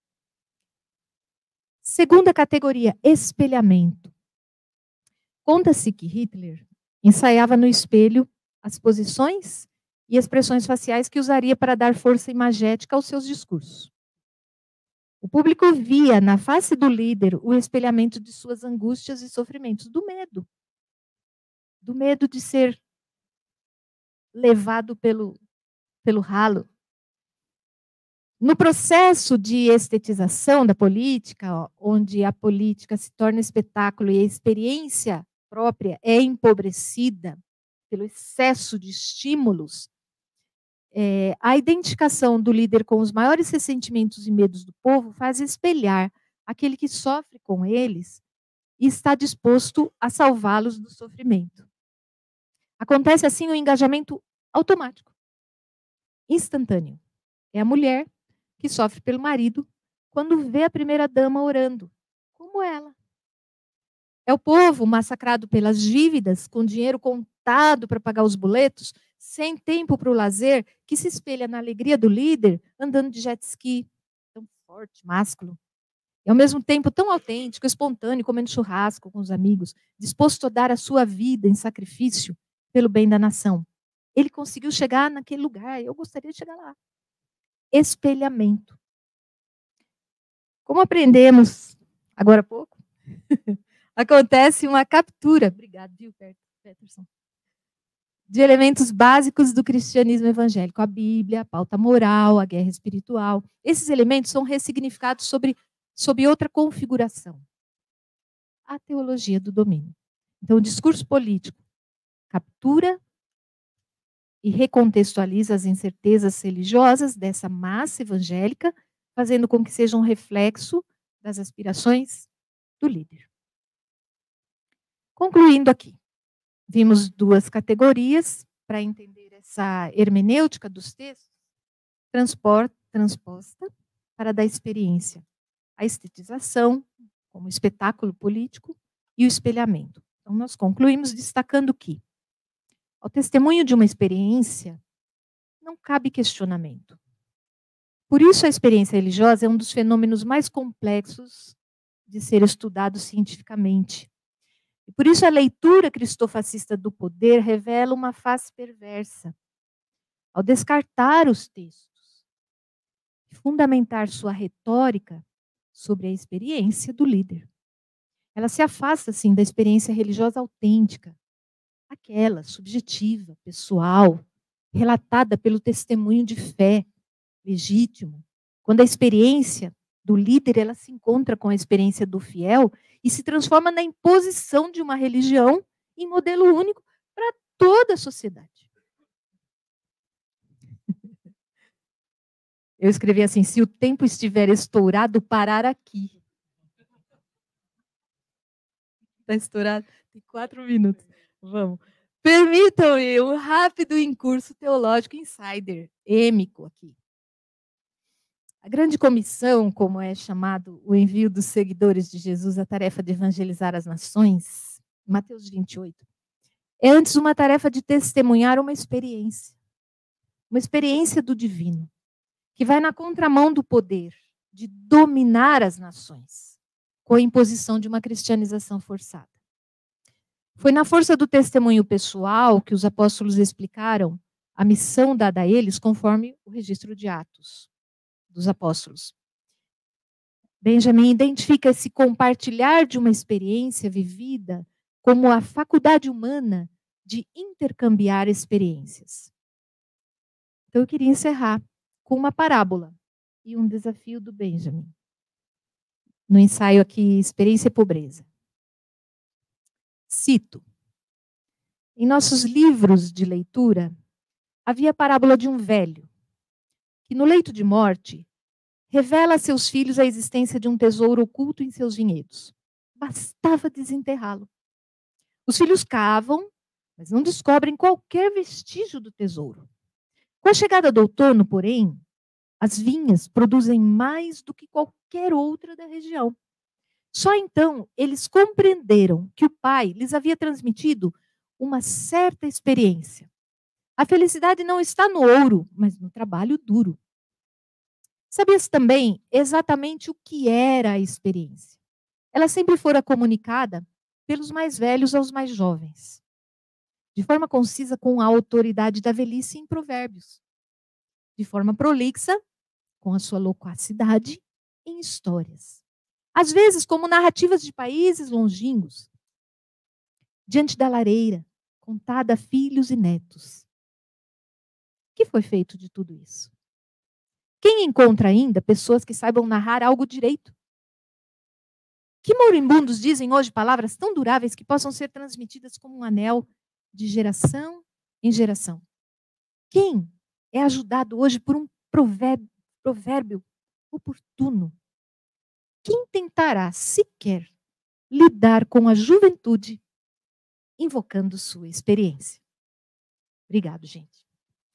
Segunda categoria, espelhamento. Conta-se que Hitler ensaiava no espelho as posições e expressões faciais que usaria para dar força imagética aos seus discursos. O público via na face do líder o espelhamento de suas angústias e sofrimentos, do medo. Do medo de ser levado pelo, pelo ralo. No processo de estetização da política, ó, onde a política se torna espetáculo e a experiência própria é empobrecida pelo excesso de estímulos, é, a identificação do líder com os maiores ressentimentos e medos do povo faz espelhar aquele que sofre com eles e está disposto a salvá-los do sofrimento. Acontece assim um engajamento automático, instantâneo. É a mulher que sofre pelo marido quando vê a primeira-dama orando, como ela. É o povo massacrado pelas dívidas, com dinheiro contado para pagar os boletos, sem tempo para o lazer, que se espelha na alegria do líder, andando de jet ski, tão forte, másculo. E ao mesmo tempo tão autêntico, espontâneo, comendo churrasco com os amigos, disposto a dar a sua vida em sacrifício pelo bem da nação. Ele conseguiu chegar naquele lugar, eu gostaria de chegar lá. Espelhamento. Como aprendemos agora há pouco, acontece uma captura, obrigado, viu, Peterson, de elementos básicos do cristianismo evangélico, a Bíblia, a pauta moral, a guerra espiritual. Esses elementos são ressignificados sobre, sob outra configuração. A teologia do domínio. Então, o discurso político captura e recontextualiza as incertezas religiosas dessa massa evangélica, fazendo com que seja um reflexo das aspirações do líder. Concluindo aqui, vimos duas categorias para entender essa hermenêutica dos textos, transposta para da experiência, a estetização, como espetáculo político, e o espelhamento. Então, nós concluímos destacando que, ao testemunho de uma experiência, não cabe questionamento. Por isso, a experiência religiosa é um dos fenômenos mais complexos de ser estudado cientificamente. E por isso, a leitura cristofascista do poder revela uma face perversa. Ao descartar os textos e fundamentar sua retórica sobre a experiência do líder. Ela se afasta, assim, da experiência religiosa autêntica, aquela subjetiva, pessoal, relatada pelo testemunho de fé legítimo, quando a experiência do líder ela se encontra com a experiência do fiel e se transforma na imposição de uma religião em modelo único para toda a sociedade. Eu escrevi assim: se o tempo estiver estourado, parar aqui. Está estourado? Tem quatro minutos. Vamos. Permitam-me um rápido incurso teológico insider, êmico aqui. A grande comissão, como é chamado o envio dos seguidores de Jesus à tarefa de evangelizar as nações, Mateus vinte e oito, é antes uma tarefa de testemunhar uma experiência, uma experiência do divino, que vai na contramão do poder de dominar as nações, com a imposição de uma cristianização forçada. Foi na força do testemunho pessoal que os apóstolos explicaram a missão dada a eles, conforme o registro de Atos dos apóstolos. Benjamin identifica esse compartilhar de uma experiência vivida como a faculdade humana de intercambiar experiências. Então, eu queria encerrar com uma parábola e um desafio do Benjamin. No ensaio aqui, Experiência e Pobreza. Cito: em nossos livros de leitura, havia a parábola de um velho, que no leito de morte, revela a seus filhos a existência de um tesouro oculto em seus vinhedos. Bastava desenterrá-lo. Os filhos cavam, mas não descobrem qualquer vestígio do tesouro. Com a chegada do outono, porém, as vinhas produzem mais do que qualquer outra da região. Só então eles compreenderam que o pai lhes havia transmitido uma certa experiência. A felicidade não está no ouro, mas no trabalho duro. Sabia-se também exatamente o que era a experiência. Ela sempre fora comunicada pelos mais velhos aos mais jovens, de forma concisa com a autoridade da velhice em provérbios, de forma prolixa, com a sua loquacidade, em histórias. Às vezes, como narrativas de países longínquos, diante da lareira, contada a filhos e netos. O que foi feito de tudo isso? Quem encontra ainda pessoas que saibam narrar algo direito? Que moribundos dizem hoje palavras tão duráveis que possam ser transmitidas como um anel de geração em geração? Quem é ajudado hoje por um provérbio, provérbio oportuno? Quem tentará sequer lidar com a juventude invocando sua experiência? Obrigado, gente.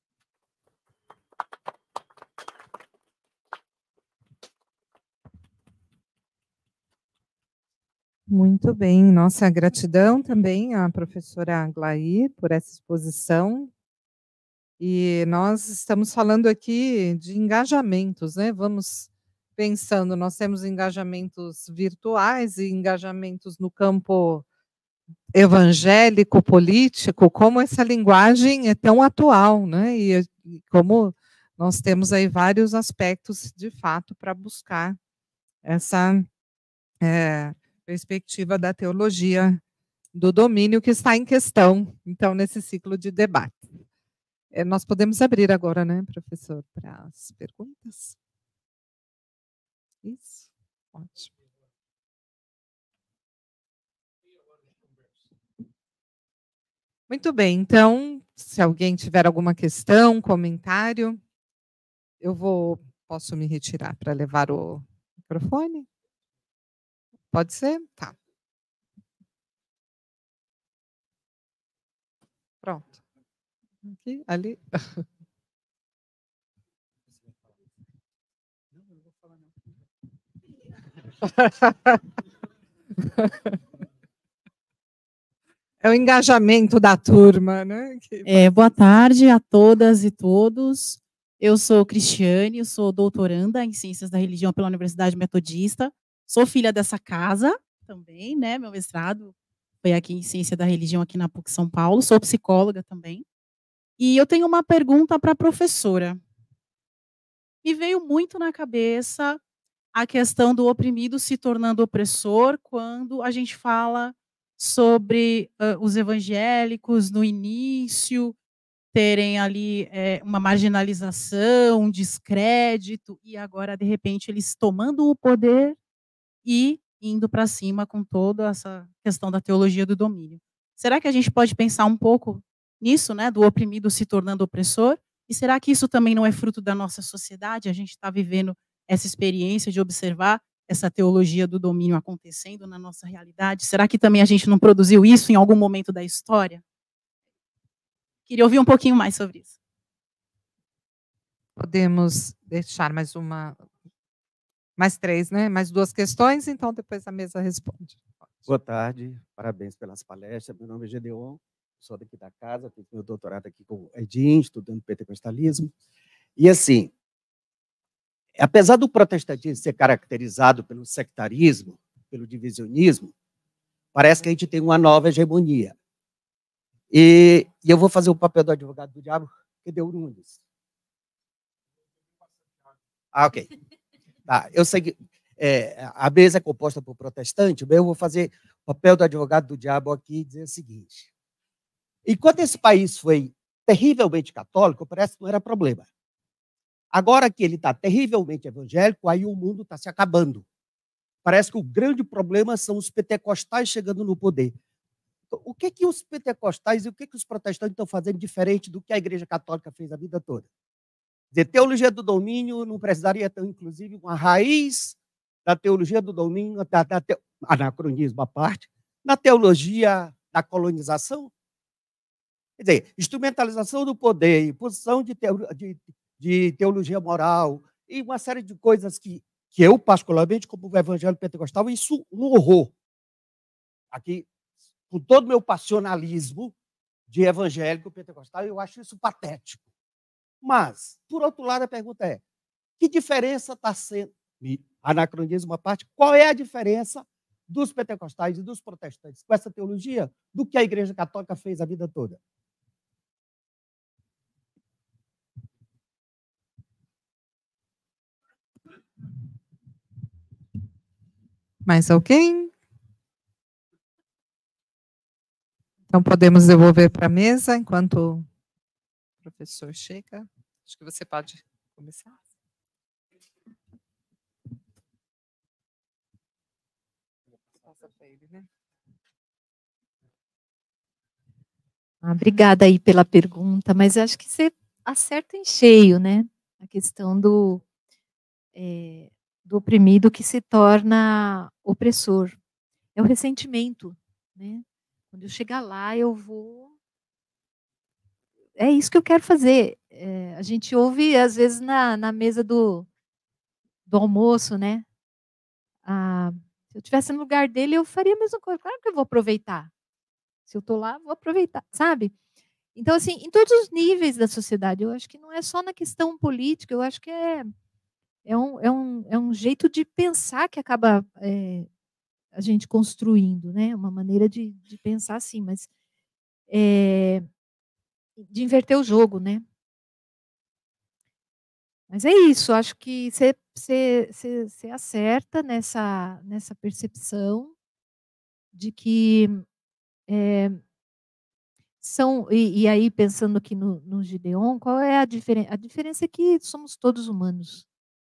Muito bem, nossa gratidão também à professora Aglaí por essa exposição. E nós estamos falando aqui de engajamentos, né? Vamos pensando, nós temos engajamentos virtuais e engajamentos no campo evangélico, político, como essa linguagem é tão atual, né? E, e como nós temos aí vários aspectos, de fato, para buscar essa é, perspectiva da teologia do domínio que está em questão, então, nesse ciclo de debate. É, nós podemos abrir agora, né, professor, para as perguntas? Isso, ótimo. Muito bem, então, se alguém tiver alguma questão, comentário, eu vou, posso me retirar para levar o microfone? Pode ser? Tá. Pronto. Aqui, ali. É o engajamento da turma, né? É, boa tarde a todas e todos. Eu sou Cristiane, eu sou doutoranda em Ciências da Religião pela Universidade Metodista. Sou filha dessa casa também, né? Meu mestrado foi aqui em Ciência da Religião, aqui na PUC São Paulo. Sou psicóloga também. E eu tenho uma pergunta para a professora. Me veio muito na cabeça a questão do oprimido se tornando opressor quando a gente fala sobre uh, os evangélicos no início terem ali é, uma marginalização, um descrédito, e agora, de repente, eles tomando o poder e indo para cima com toda essa questão da teologia do domínio. Será que a gente pode pensar um pouco nisso, né, do oprimido se tornando opressor? E será que isso também não é fruto da nossa sociedade? A gente está vivendo essa experiência de observar essa teologia do domínio acontecendo na nossa realidade? Será que também a gente não produziu isso em algum momento da história? Queria ouvir um pouquinho mais sobre isso. Podemos deixar mais uma, mais três, né? Mais duas questões, então depois a mesa responde. Boa tarde, parabéns pelas palestras. Meu nome é Gedeon, sou daqui da casa, fiz meu doutorado aqui com o Edinho, estudando pentecostalismo. E assim, apesar do protestantismo ser caracterizado pelo sectarismo, pelo divisionismo, parece que a gente tem uma nova hegemonia. E, e eu vou fazer o papel do advogado do diabo, que deu Nunes. Ah, ok. Tá, eu sei que é, a mesa é composta por protestante, mas eu vou fazer o papel do advogado do diabo aqui e dizer o seguinte. Enquanto esse país foi terrivelmente católico, parece que não era problema. Agora que ele está terrivelmente evangélico, aí o mundo está se acabando. Parece que o grande problema são os pentecostais chegando no poder. O que que os pentecostais e o que que os protestantes estão fazendo diferente do que a Igreja Católica fez a vida toda? Dizer, teologia do domínio não precisaria ter, inclusive, uma raiz da teologia do domínio, da, da te... anacronismo à parte, na teologia da colonização? Quer dizer, instrumentalização do poder, imposição de, teo... de, de teologia moral e uma série de coisas que, que eu, particularmente, como evangélico pentecostal, isso um horror. Aqui, com todo o meu passionalismo de evangélico pentecostal, eu acho isso patético. Mas, por outro lado, a pergunta é, que diferença está sendo, anacronismo à parte, qual é a diferença dos pentecostais e dos protestantes com essa teologia do que a Igreja Católica fez a vida toda? Mais alguém? Então, podemos devolver para a mesa enquanto o professor chega. Acho que você pode começar. Passa para ele, né? Ah, obrigada aí pela pergunta, mas acho que você acerta em cheio, né? A questão do, é, do oprimido que se torna opressor. É o ressentimento, né? Quando eu chegar lá, eu vou... é isso que eu quero fazer. É, a gente ouve, às vezes, na, na mesa do, do almoço, né? Ah, se eu estivesse no lugar dele, eu faria a mesma coisa. Claro que eu vou aproveitar. Se eu estou lá, vou aproveitar, sabe? Então, assim, em todos os níveis da sociedade, eu acho que não é só na questão política, eu acho que é, é, um, é, um, é um jeito de pensar que acaba é, a gente construindo, né? Uma maneira de, de pensar assim, mas é, de inverter o jogo, né? Mas é isso, acho que você acerta nessa, nessa percepção de que é, são, e, e aí pensando aqui no, no Gideon, qual é a diferença? A diferença é que somos todos humanos.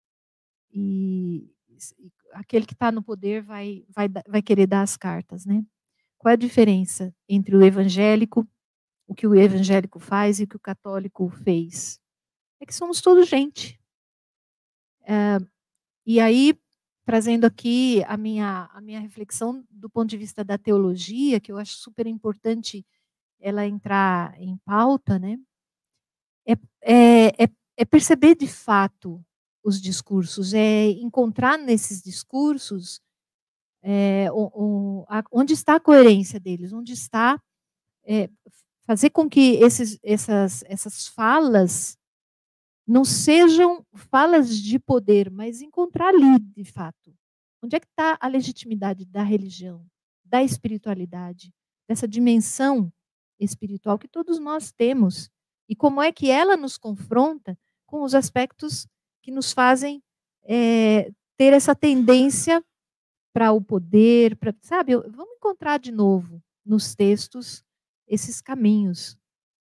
E, e aquele que está no poder vai, vai, vai querer dar as cartas, né? Qual é a diferença entre o evangélico, o que o evangélico faz e o que o católico fez? É que somos todos gente. É, e aí, trazendo aqui a minha, a minha reflexão do ponto de vista da teologia, que eu acho super importante ela entrar em pauta, né? É, é, é, é perceber de fato os discursos, é encontrar nesses discursos é, o, o, a, onde está a coerência deles, onde está é, fazer com que esses, essas, essas falas não sejam falas de poder, mas encontrar ali, de fato, onde é que está a legitimidade da religião, da espiritualidade, dessa dimensão espiritual que todos nós temos, e como é que ela nos confronta com os aspectos que nos fazem é, ter essa tendência para o poder, para, sabe, vamos encontrar de novo nos textos esses caminhos.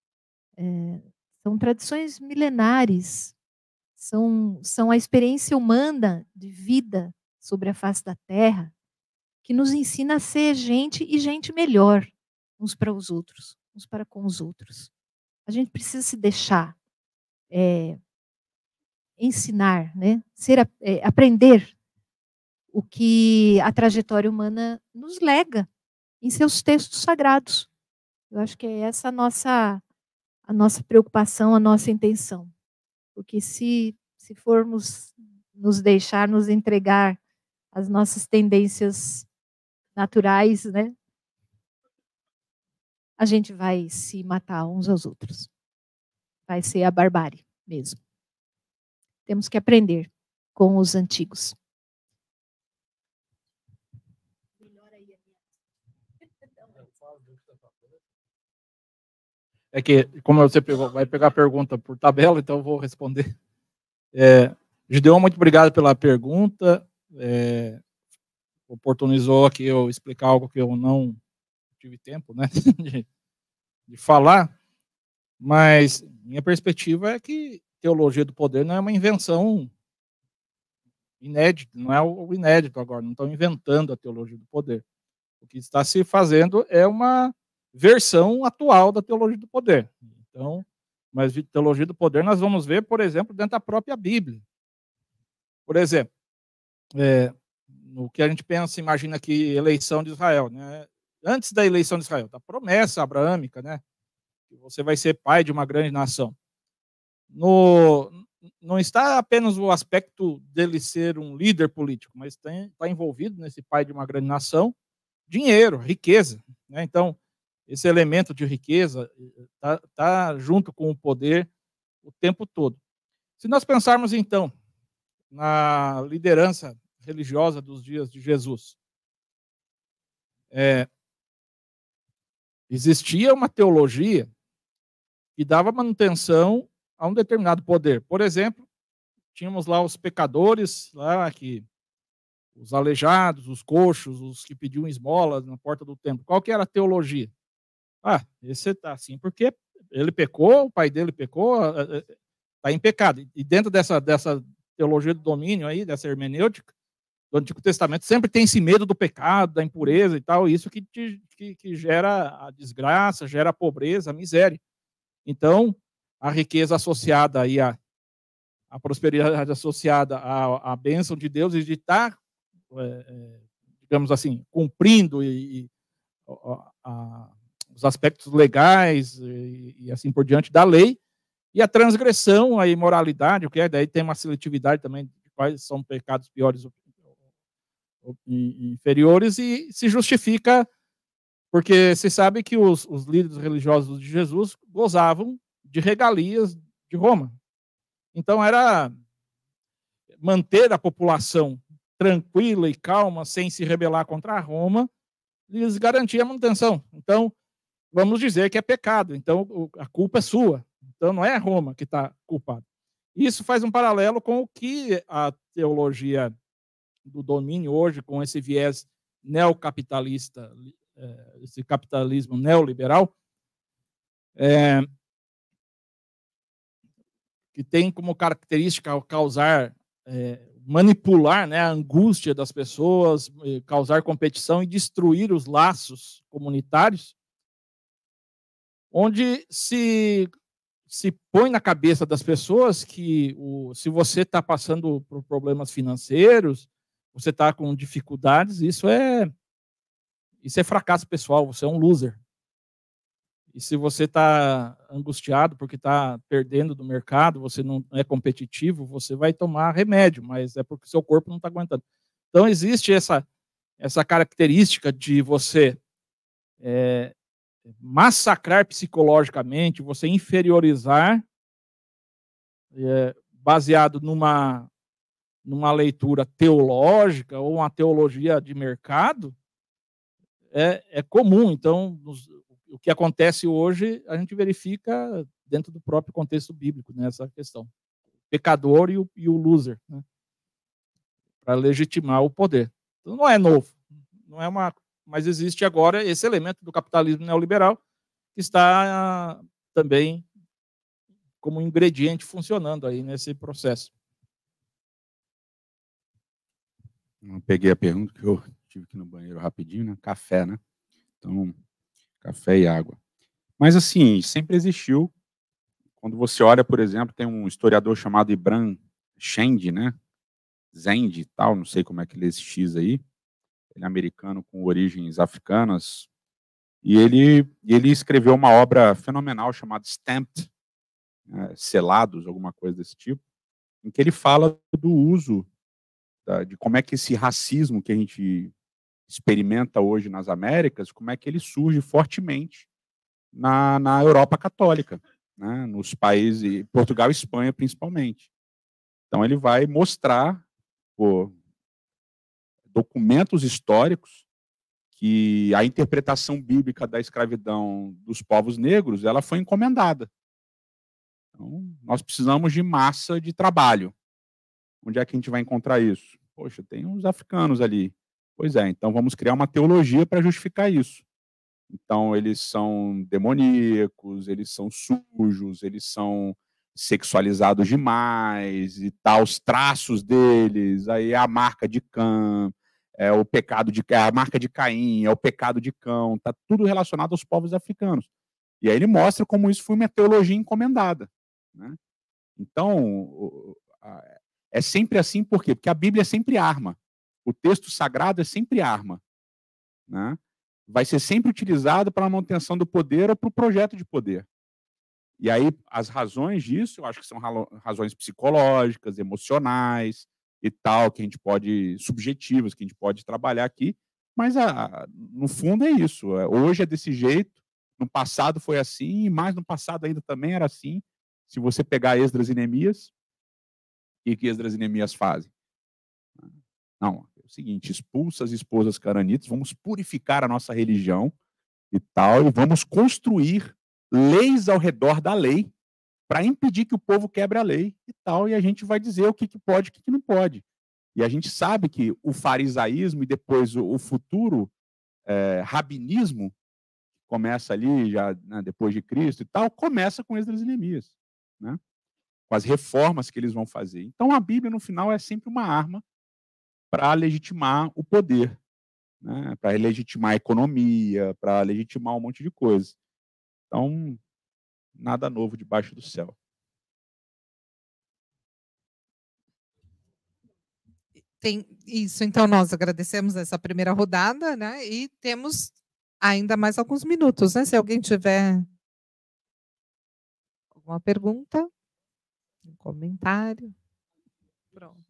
É, são tradições milenares, são, são a experiência humana de vida sobre a face da Terra, que nos ensina a ser gente e gente melhor, uns para os outros, uns para com os outros. A gente precisa se deixar é, ensinar, né? Ser, é, aprender o que a trajetória humana nos lega em seus textos sagrados. Eu acho que é essa a nossa, a nossa preocupação, a nossa intenção. Porque se, se formos nos deixar, nos entregar às nossas tendências naturais, né, a gente vai se matar uns aos outros. Vai ser a barbárie mesmo. Temos que aprender com os antigos. É que, como você pegou, vai pegar a pergunta por tabela, então eu vou responder. É, Gideon, muito obrigado pela pergunta. É, oportunizou aqui eu explicar algo que eu não tive tempo, né, de, de falar. Mas minha perspectiva é que teologia do poder não é uma invenção inédita, não é o inédito agora, não estão inventando a teologia do poder. O que está se fazendo é uma versão atual da teologia do poder. Então, mas de teologia do poder nós vamos ver, por exemplo, dentro da própria Bíblia. Por exemplo, é, no que a gente pensa, imagina aqui, eleição de Israel, né? Antes da eleição de Israel, da promessa abraâmica, né? Que você vai ser pai de uma grande nação. No, não está apenas o aspecto dele ser um líder político, mas tem, está envolvido nesse pai de uma grande nação, dinheiro, riqueza, né? Então, esse elemento de riqueza está tá junto com o poder o tempo todo. Se nós pensarmos, então, na liderança religiosa dos dias de Jesus, é, existia uma teologia que dava manutenção a um determinado poder. Por exemplo, tínhamos lá os pecadores, lá que, os aleijados, os coxos, os que pediam esmolas na porta do templo. Qual que era a teologia? Ah, esse está assim porque ele pecou, o pai dele pecou, está em pecado. E dentro dessa, dessa teologia do domínio aí, dessa hermenêutica do Antigo Testamento, sempre tem esse medo do pecado, da impureza e tal, isso que, te, que, que gera a desgraça, gera a pobreza, a miséria. Então, a riqueza associada aí à, à prosperidade associada à, à bênção de Deus e de estar, é, digamos assim, cumprindo e, e a, a os aspectos legais e, e assim por diante da lei, e a transgressão, a imoralidade, o que é, daí tem uma seletividade também de quais são pecados piores ou, ou, ou inferiores, e se justifica porque se sabe que os, os líderes religiosos de Jesus gozavam de regalias de Roma. Então era manter a população tranquila e calma, sem se rebelar contra Roma, lhes garantia a manutenção. Então, vamos dizer que é pecado. Então, a culpa é sua. Então, não é Roma que está culpada. Isso faz um paralelo com o que a teologia do domínio hoje, com esse viés neocapitalista, esse capitalismo neoliberal, é, que tem como característica causar, é, manipular, né, a angústia das pessoas, causar competição e destruir os laços comunitários, onde se, se põe na cabeça das pessoas que o, se você está passando por problemas financeiros, você está com dificuldades, isso é, isso é fracasso pessoal, você é um loser. E se você está angustiado porque está perdendo do mercado, você não é competitivo, você vai tomar remédio, mas é porque seu corpo não está aguentando. Então, existe essa, essa característica de você é, massacrar psicologicamente, você inferiorizar, é, baseado numa, numa leitura teológica ou uma teologia de mercado, é, é comum. Então, nos, o que acontece hoje, a gente verifica dentro do próprio contexto bíblico, né, essa questão. O pecador e o, e o loser, né, para legitimar o poder. Então, não é novo, não é uma, mas existe agora esse elemento do capitalismo neoliberal que está ah, também como ingrediente funcionando aí nesse processo. Eu peguei a pergunta que eu tive aqui no banheiro rapidinho, né? Café, né? Então, café e água. Mas, assim, sempre existiu. Quando você olha, por exemplo, tem um historiador chamado Ibram Shendi, né? Zendi e tal, não sei como é que lê esse X aí. Ele é americano com origens africanas. E ele, ele escreveu uma obra fenomenal chamada Stamped, né, Selados, alguma coisa desse tipo, em que ele fala do uso, da, de como é que esse racismo que a gente experimenta hoje nas Américas, como é que ele surge fortemente na, na Europa católica, né, nos países, Portugal e Espanha principalmente. Então ele vai mostrar por documentos históricos que a interpretação bíblica da escravidão dos povos negros, ela foi encomendada. Então, nós precisamos de massa de trabalho. Onde é que a gente vai encontrar isso? Poxa, tem uns africanos ali. Pois é, então vamos criar uma teologia para justificar isso. Então, eles são demoníacos, eles são sujos, eles são sexualizados demais e tal, os traços deles, aí é a marca de Cã, é o pecado de a marca de Caim, é o pecado de Cão, está tudo relacionado aos povos africanos. E aí ele mostra como isso foi uma teologia encomendada, né? Então, é sempre assim, por quê? Porque a Bíblia é sempre arma. O texto sagrado é sempre arma, né? Vai ser sempre utilizado para a manutenção do poder ou para o projeto de poder. E aí, as razões disso, eu acho que são razões psicológicas, emocionais e tal, que a gente pode, subjetivas, que a gente pode trabalhar aqui, mas, a, no fundo, é isso. Hoje é desse jeito, no passado foi assim, e mais no passado ainda também era assim. Se você pegar Esdras e Neemias, o que Esdras e Neemias fazem? Não, é o seguinte, expulsa as esposas cananitas, vamos purificar a nossa religião e tal, e vamos construir leis ao redor da lei para impedir que o povo quebre a lei e tal, e a gente vai dizer o que, que pode e o que, que não pode. E a gente sabe que o farisaísmo e depois o, o futuro é, rabinismo, começa ali, já né, depois de Cristo e tal, começa com Esdras e Neemias, né? Com as reformas que eles vão fazer. Então, a Bíblia, no final, é sempre uma arma para legitimar o poder, né? Para legitimar a economia, para legitimar um monte de coisa. Então, nada novo debaixo do céu. Tem isso, então nós agradecemos essa primeira rodada, né? E temos Ainda mais alguns minutos, né? Se alguém tiver alguma pergunta, um comentário. Pronto.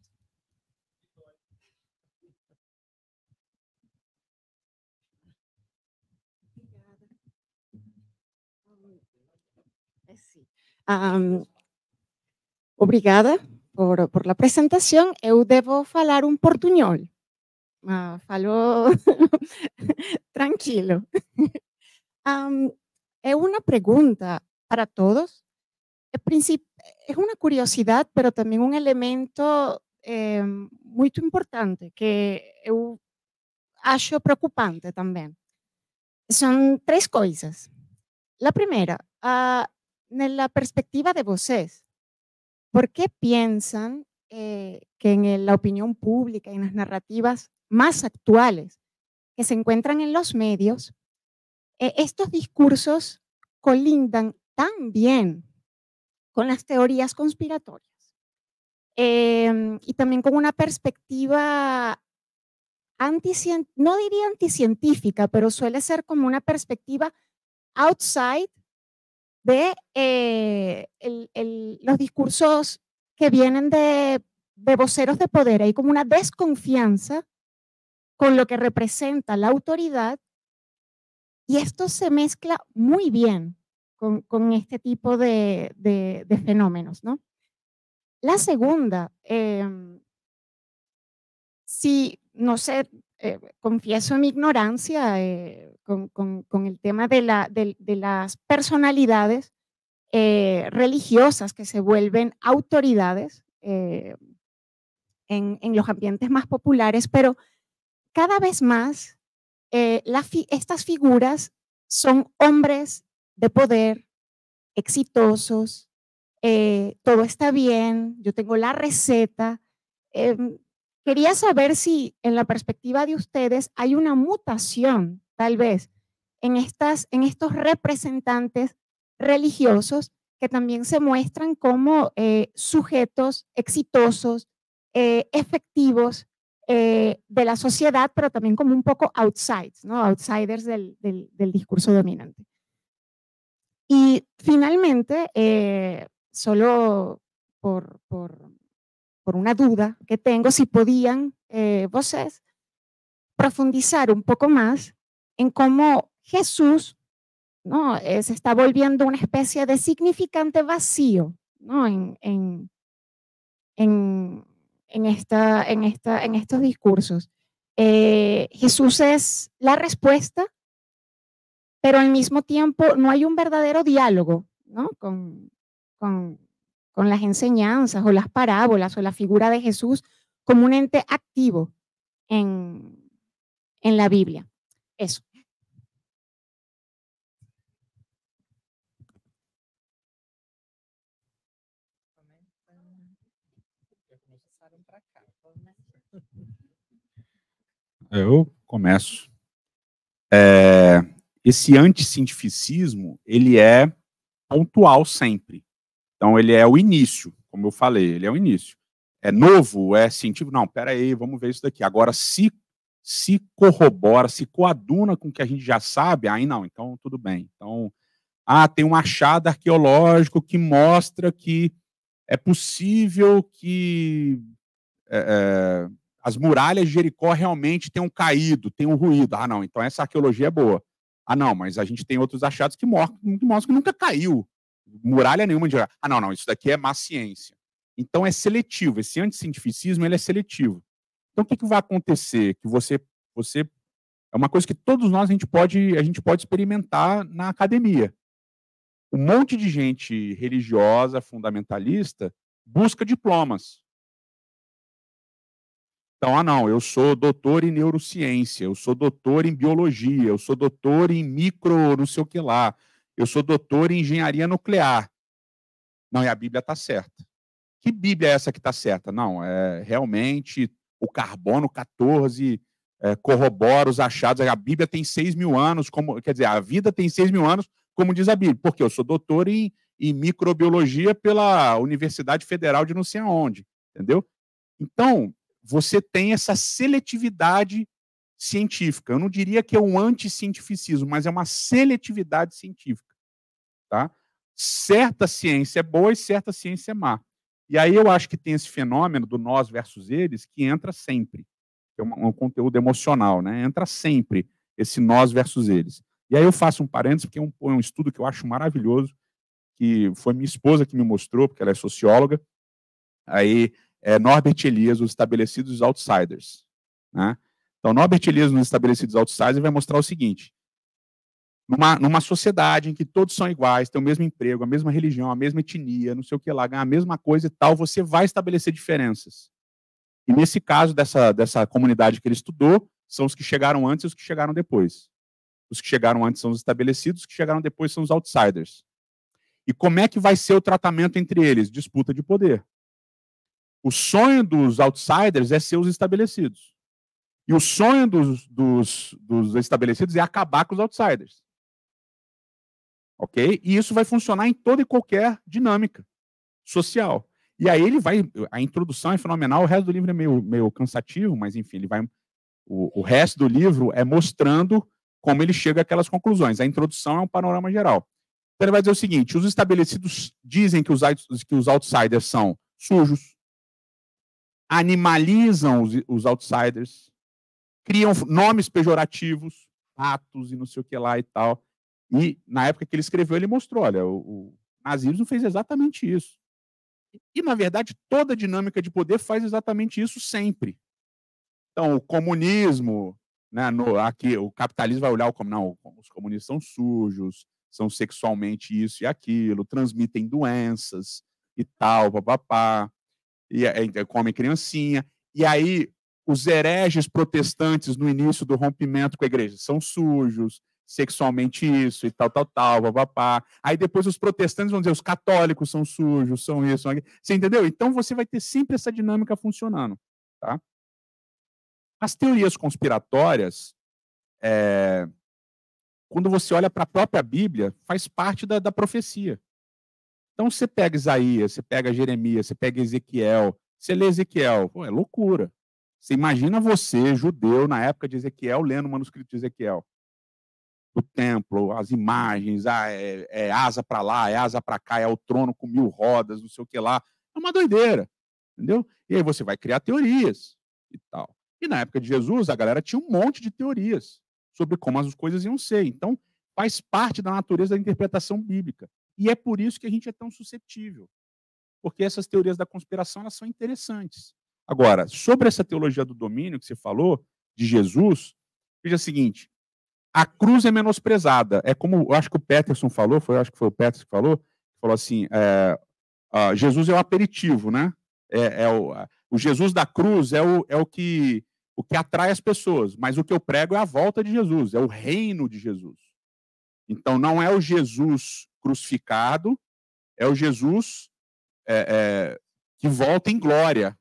Um, obrigada por, por la apresentação. Eu devo falar um portunhol. Uh, falo tranquilo. Um, é uma pergunta para todos. É uma curiosidade, mas também um elemento eh, muito importante que eu acho preocupante também. São três coisas. A primeira, uh, na perspectiva de vocês, ¿por qué piensan eh, que en la opinión pública, en las narrativas más actuales que se encuentran en los medios, eh, estos discursos colindan tan bien con las teorías conspiratorias eh, y también con una perspectiva anticien- no diría anticientífica, pero suele ser como una perspectiva outside de eh, el, el, los discursos que vienen de, de voceros de poder? Hay como una desconfianza con lo que representa la autoridad y esto se mezcla muy bien con, con este tipo de, de, de fenómenos, ¿no? La segunda, eh, si, no sé, eh, confieso mi ignorancia eh, con, con, con el tema de, la, de, de las personalidades eh, religiosas que se vuelven autoridades eh, en, en los ambientes más populares, pero cada vez más eh, la fi estas figuras son hombres de poder, exitosos, eh, todo está bien, yo tengo la receta. Eh, quería saber si en la perspectiva de ustedes hay una mutación, tal vez, en, estas, en estos representantes religiosos que también se muestran como eh, sujetos exitosos, eh, efectivos eh, de la sociedad, pero también como un poco outsiders, ¿no? Outsiders del, del, del discurso dominante. Y finalmente, eh, solo por, por, por una duda que tengo, si podían eh, voces profundizar un poco más en cómo Jesús, ¿no? eh, se está volviendo una especie de significante vacío, ¿no? en, en, en, en, esta, en, esta, en estos discursos. Eh, Jesús es la respuesta, pero al mismo tiempo no hay un verdadero diálogo, ¿no? con, con, con las enseñanzas o las parábolas o la figura de Jesús como un ente activo en, en la Biblia. Eso. Eu começo. É, esse anticientificismo, ele é pontual sempre. Então, ele é o início, como eu falei, ele é o início. É novo, é científico? Não, peraí, vamos ver isso daqui. Agora, se, se corrobora, se coaduna com o que a gente já sabe, aí não, então tudo bem. Então, ah, tem um achado arqueológico que mostra que é possível que é, é, as muralhas de Jericó realmente tenham caído, tenham ruído. Ah, não, então essa arqueologia é boa. Ah, não, mas a gente tem outros achados que mostram que, mostram que nunca caiu muralha nenhuma de... Ah, não, não, isso daqui é má ciência. Então é seletivo, esse anticientificismo ele é seletivo. Então o que, que vai acontecer? Que você, você... É uma coisa que todos nós a gente pode, a gente pode experimentar na academia. Um monte de gente religiosa, fundamentalista, busca diplomas. Então, ah, não, eu sou doutor em neurociência, eu sou doutor em biologia, eu sou doutor em micro não sei o que lá, eu sou doutor em engenharia nuclear. Não, e a Bíblia está certa. Que Bíblia é essa que está certa? Não, é realmente o carbono quatorze é, corrobora os achados. A Bíblia tem seis mil anos, como, quer dizer, a vida tem seis mil anos, como diz a Bíblia, porque eu sou doutor em, em microbiologia pela Universidade Federal de não sei aonde, entendeu? Então, você tem essa seletividade científica. Eu não diria que é um anticientificismo, mas é uma seletividade científica. Tá? Certa ciência é boa e certa ciência é má. E aí eu acho que tem esse fenômeno do nós versus eles que entra sempre. É um, um conteúdo emocional, né? Entra sempre esse nós versus eles. E aí eu faço um parênteses, porque é um, um estudo que eu acho maravilhoso, que foi minha esposa que me mostrou, porque ela é socióloga. Aí é Norbert Elias, Os Estabelecidos Outsiders. Né? Então, Norbert Elias, nos Estabelecidos Outsiders, vai mostrar o seguinte: numa, numa sociedade em que todos são iguais, têm o mesmo emprego, a mesma religião, a mesma etnia, não sei o que lá, ganhar a mesma coisa e tal, você vai estabelecer diferenças. E nesse caso dessa, dessa comunidade que ele estudou, são os que chegaram antes e os que chegaram depois. Os que chegaram antes são os estabelecidos, os que chegaram depois são os outsiders. E como é que vai ser o tratamento entre eles? Disputa de poder. O sonho dos outsiders é ser os estabelecidos. E o sonho dos, dos, dos estabelecidos é acabar com os outsiders. Ok? E isso vai funcionar em toda e qualquer dinâmica social. E aí ele vai... A introdução é fenomenal, o resto do livro é meio, meio cansativo, mas enfim, ele vai... O, o resto do livro é mostrando como ele chega àquelas conclusões. A introdução é um panorama geral. Então ele vai dizer o seguinte: os estabelecidos dizem que os, que os outsiders são sujos, animalizam os, os outsiders, criam nomes pejorativos, ratos e não sei o que lá e tal. E na época que ele escreveu, ele mostrou, olha, o, o nazismo fez exatamente isso. E, na verdade, toda a dinâmica de poder faz exatamente isso sempre. Então, o comunismo, né, no, aqui, o capitalismo vai olhar como, não, os comunistas são sujos, são sexualmente isso e aquilo, transmitem doenças e tal, papapá, e, e comem criancinha. E aí, os hereges protestantes no início do rompimento com a igreja são sujos, sexualmente isso e tal, tal, tal, papapá. Aí depois os protestantes vão dizer, os católicos são sujos, são isso, são aquilo. Você entendeu? Então você vai ter sempre essa dinâmica funcionando. Tá? As teorias conspiratórias, é, quando você olha para a própria Bíblia, faz parte da, da profecia. Então você pega Isaías, você pega Jeremias, você pega Ezequiel, você lê Ezequiel, pô, é loucura. Você imagina você, judeu, na época de Ezequiel, lendo o manuscrito de Ezequiel. O templo, as imagens, ah, é, é asa para lá, é asa para cá, é o trono com mil rodas, não sei o que lá. É uma doideira, entendeu? E aí você vai criar teorias e tal. E na época de Jesus, a galera tinha um monte de teorias sobre como as coisas iam ser. Então, faz parte da natureza da interpretação bíblica. E é por isso que a gente é tão suscetível. Porque essas teorias da conspiração, elas são interessantes. Agora, sobre essa teologia do domínio que você falou, de Jesus, veja o seguinte: a cruz é menosprezada. É como, eu acho que o Peterson falou, foi, acho que foi o Peterson que falou, falou assim, é, uh, Jesus é o aperitivo, né? É, é o, o Jesus da cruz é o, é o, que, o que atrai as pessoas, mas o que eu prego é a volta de Jesus, é o reino de Jesus. Então, não é o Jesus crucificado, é o Jesus é, é, que volta em glória.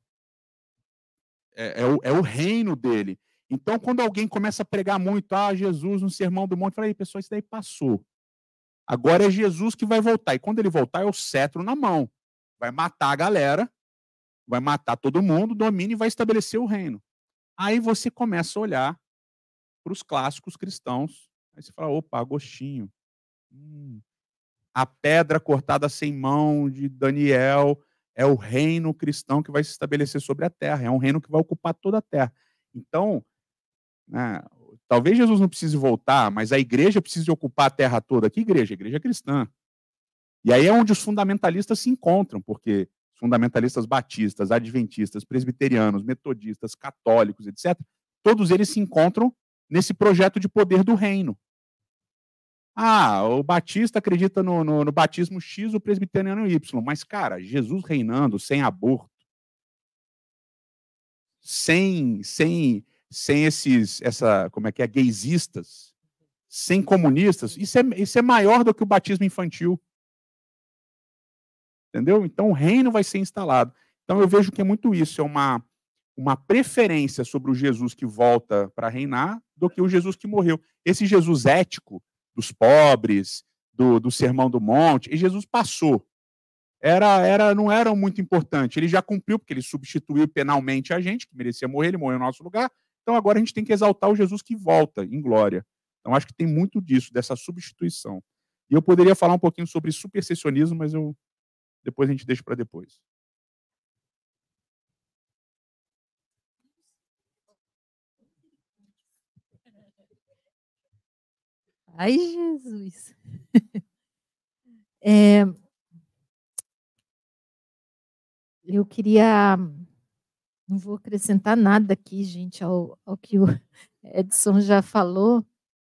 É, é, o, é o reino dele. Então, quando alguém começa a pregar muito, ah, Jesus no Sermão do Monte, fala, aí, pessoal, isso daí passou. Agora é Jesus que vai voltar. E quando ele voltar, é o cetro na mão. Vai matar a galera, vai matar todo mundo, domina e vai estabelecer o reino. Aí você começa a olhar para os clássicos cristãos. Aí você fala, opa, Agostinho. Hum, a pedra cortada sem mão de Daniel é o reino cristão que vai se estabelecer sobre a terra. É um reino que vai ocupar toda a terra. Então, né, talvez Jesus não precise voltar, mas a igreja precisa ocupar a terra toda. Que igreja? A igreja cristã. E aí é onde os fundamentalistas se encontram, porque os fundamentalistas batistas, adventistas, presbiterianos, metodistas, católicos, etcétera, todos eles se encontram nesse projeto de poder do reino. Ah, o batista acredita no, no, no batismo X, o presbiteriano Y, mas, cara, Jesus reinando sem aborto, sem... sem sem esses, essa, como é que é, gaysistas, sem comunistas, isso é, isso é maior do que o batismo infantil. Entendeu? Então o reino vai ser instalado. Então eu vejo que é muito isso, é uma, uma preferência sobre o Jesus que volta para reinar do que o Jesus que morreu. Esse Jesus ético dos pobres, do, do Sermão do Monte, e Jesus passou. Era, era, não era muito importante. Ele já cumpriu, porque ele substituiu penalmente a gente, que merecia morrer, ele morreu no nosso lugar. Então agora a gente tem que exaltar o Jesus que volta em glória. Então acho que tem muito disso, dessa substituição. E eu poderia falar um pouquinho sobre supersessionismo, mas eu depois a gente deixa para depois. Ai, Jesus. É, eu queria... Não vou acrescentar nada aqui, gente, ao, ao que o Edson já falou.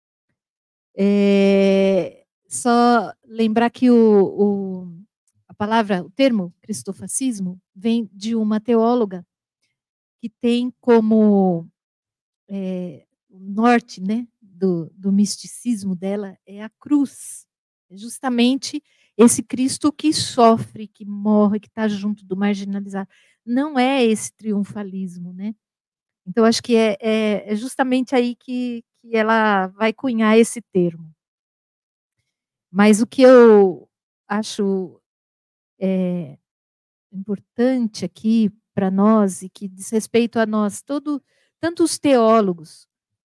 É, só lembrar que o, o, a palavra, o termo cristofascismo, vem de uma teóloga que tem como é, o norte, né, do, do misticismo dela é a cruz. É justamente esse Cristo que sofre, que morre, que está junto do marginalizado. Não é esse triunfalismo, né? Então, acho que é, é, é justamente aí que, que ela vai cunhar esse termo. Mas o que eu acho é, importante aqui para nós, e que diz respeito a nós, todo, tanto os teólogos,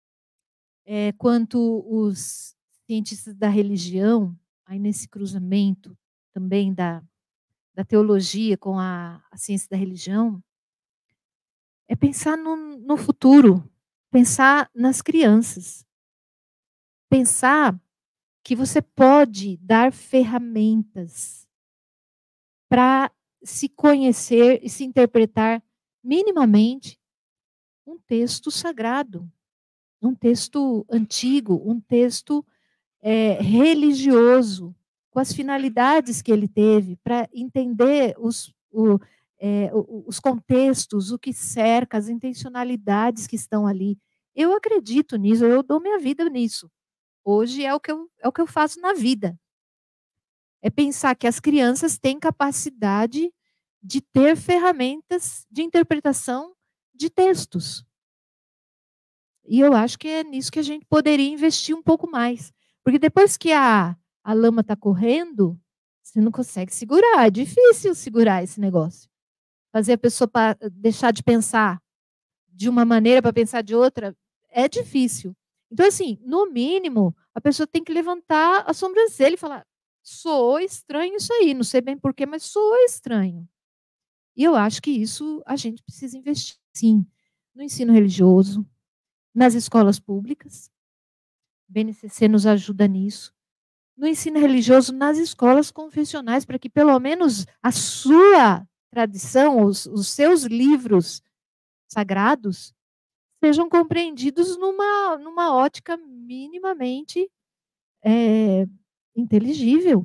é, quanto os cientistas da religião, aí nesse cruzamento também da, da teologia com a, a ciência da religião, é pensar no, no futuro, pensar nas crianças, pensar que você pode dar ferramentas para se conhecer e se interpretar minimamente um texto sagrado, um texto antigo, um texto é, religioso, com as finalidades que ele teve, para entender os, o, é, os contextos, o que cerca, as intencionalidades que estão ali. Eu acredito nisso, eu dou minha vida nisso. Hoje é o que eu, é o que eu faço na vida. É pensar que as crianças têm capacidade de ter ferramentas de interpretação de textos. E eu acho que é nisso que a gente poderia investir um pouco mais. Porque depois que a, a lama está correndo, você não consegue segurar. É difícil segurar esse negócio. Fazer a pessoa pra deixar de pensar de uma maneira para pensar de outra é difícil. Então, assim, no mínimo, a pessoa tem que levantar a sobrancelha e falar: soou estranho isso aí, não sei bem porquê, mas soou estranho. E eu acho que isso a gente precisa investir, sim, no ensino religioso, nas escolas públicas. O B N C C nos ajuda nisso. No ensino religioso, nas escolas confessionais, para que pelo menos a sua tradição, os, os seus livros sagrados, sejam compreendidos numa, numa ótica minimamente é, inteligível.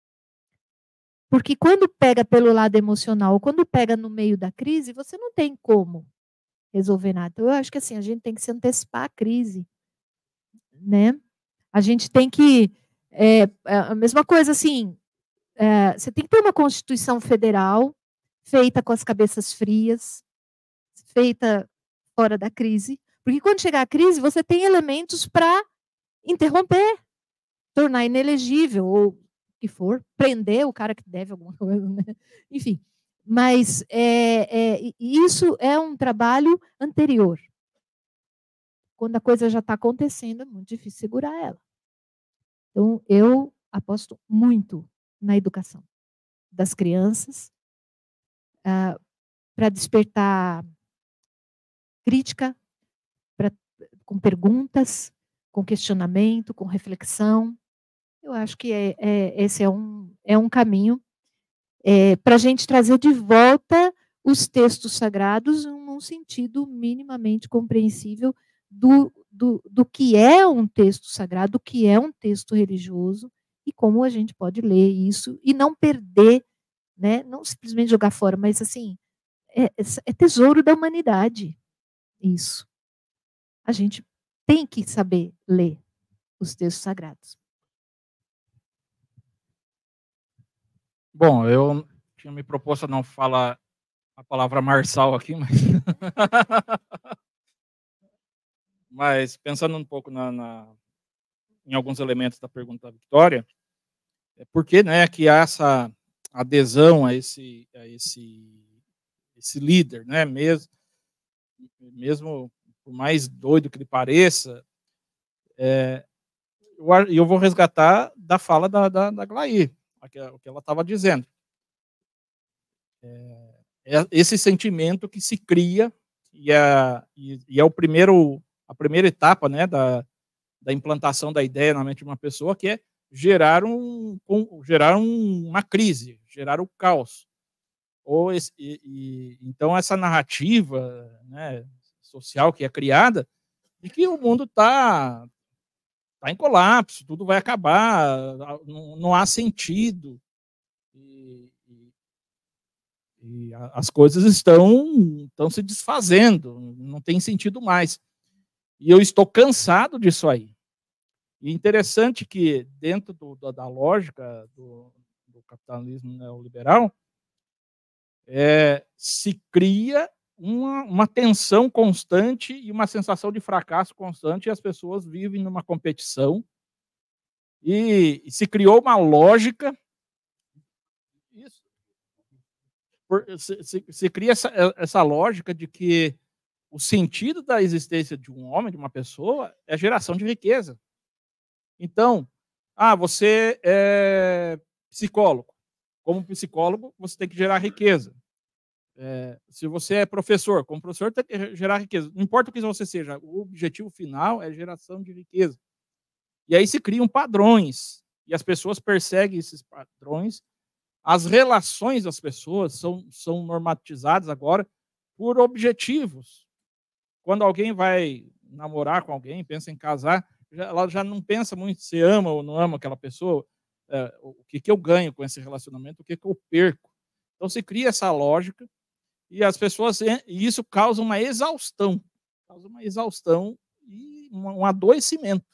Porque quando pega pelo lado emocional, quando pega no meio da crise, você não tem como resolver nada. Então, eu acho que assim, a gente tem que se antecipar à crise, né? A gente tem que, é, a mesma coisa assim, é, você tem que ter uma Constituição Federal feita com as cabeças frias, feita fora da crise, porque quando chegar a crise, você tem elementos para interromper, tornar inelegível, ou o que for, prender o cara que deve alguma coisa, né? Enfim, mas é, é, isso é um trabalho anterior. Quando a coisa já está acontecendo, é muito difícil segurar ela. Então, eu aposto muito na educação das crianças, ah, para despertar crítica, pra, com perguntas, com questionamento, com reflexão. Eu acho que é, é, esse é um, é um caminho é, para a gente trazer de volta os textos sagrados num sentido minimamente compreensível do, do, do que é um texto sagrado, do que é um texto religioso, e como a gente pode ler isso e não perder, né, não simplesmente jogar fora, mas assim, é, é tesouro da humanidade, isso. A gente tem que saber ler os textos sagrados. Bom, eu tinha me proposto a não falar a palavra marçal aqui, mas... mas pensando um pouco na, na, em alguns elementos da pergunta da Vitória, é porque, né, que há essa adesão a esse, a esse, esse líder, né, mesmo, mesmo por mais doido que ele pareça, é, eu, eu vou resgatar da fala da, da, da Glair, o que ela estava dizendo. É, é esse sentimento que se cria, e é, e, e é o primeiro, a primeira etapa, né, da, da implantação da ideia na mente de uma pessoa, que é gerar, um, um, gerar um, uma crise, gerar o caos. Ou esse, e, e, então, essa narrativa, né, social que é criada, de que o mundo está tá em colapso, tudo vai acabar, não, não há sentido. E, e, e as coisas estão, estão se desfazendo, não tem sentido mais. E eu estou cansado disso aí. E interessante que, dentro do, da, da lógica do, do capitalismo neoliberal, é, se cria uma, uma tensão constante e uma sensação de fracasso constante, e as pessoas vivem numa competição, e, e se criou uma lógica. Isso. Por, se, se, se cria essa, essa lógica de que o sentido da existência de um homem, de uma pessoa, é a geração de riqueza. Então, ah, você é psicólogo. Como psicólogo, você tem que gerar riqueza. É, se você é professor, como professor, tem que gerar riqueza. Não importa o que você seja, o objetivo final é geração de riqueza. E aí se criam padrões, e as pessoas perseguem esses padrões. As relações das pessoas são, são normatizadas agora por objetivos. Quando alguém vai namorar com alguém, pensa em casar, ela já não pensa muito se ama ou não ama aquela pessoa, é, o que, que eu ganho com esse relacionamento, o que, que eu perco. Então se cria essa lógica, e as pessoas, e isso causa uma exaustão, causa uma exaustão e um adoecimento.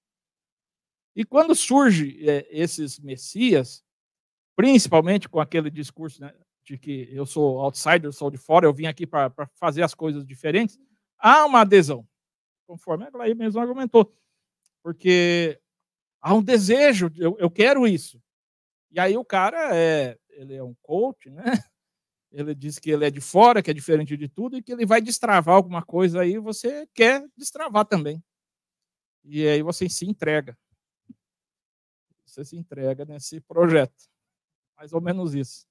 E quando surge é, esses messias, principalmente com aquele discurso, né, de que eu sou outsider, eu sou de fora, eu vim aqui para fazer as coisas diferentes, há uma adesão, conforme a Glair mesmo argumentou, porque há um desejo, eu, eu quero isso. E aí o cara é, ele é um coach, né? Ele diz que ele é de fora, que é diferente de tudo, e que ele vai destravar alguma coisa aí, você quer destravar também. E aí você se entrega. Você se entrega nesse projeto. Mais ou menos isso.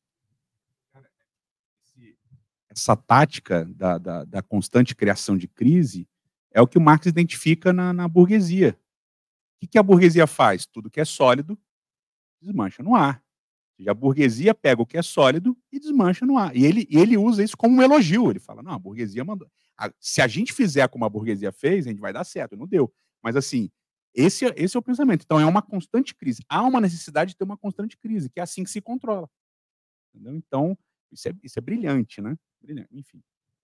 Essa tática da, da, da constante criação de crise é o que o Marx identifica na, na burguesia. O que, que a burguesia faz? Tudo que é sólido desmancha no ar. E a burguesia pega o que é sólido e desmancha no ar. E ele, ele usa isso como um elogio. Ele fala, não, a burguesia mandou. Se a gente fizer como a burguesia fez, a gente vai dar certo. Não deu. Mas, assim, esse, esse é o pensamento. Então, é uma constante crise. Há uma necessidade de ter uma constante crise, que é assim que se controla. Entendeu? Então, isso é, isso é brilhante, né? Brilhante. Enfim.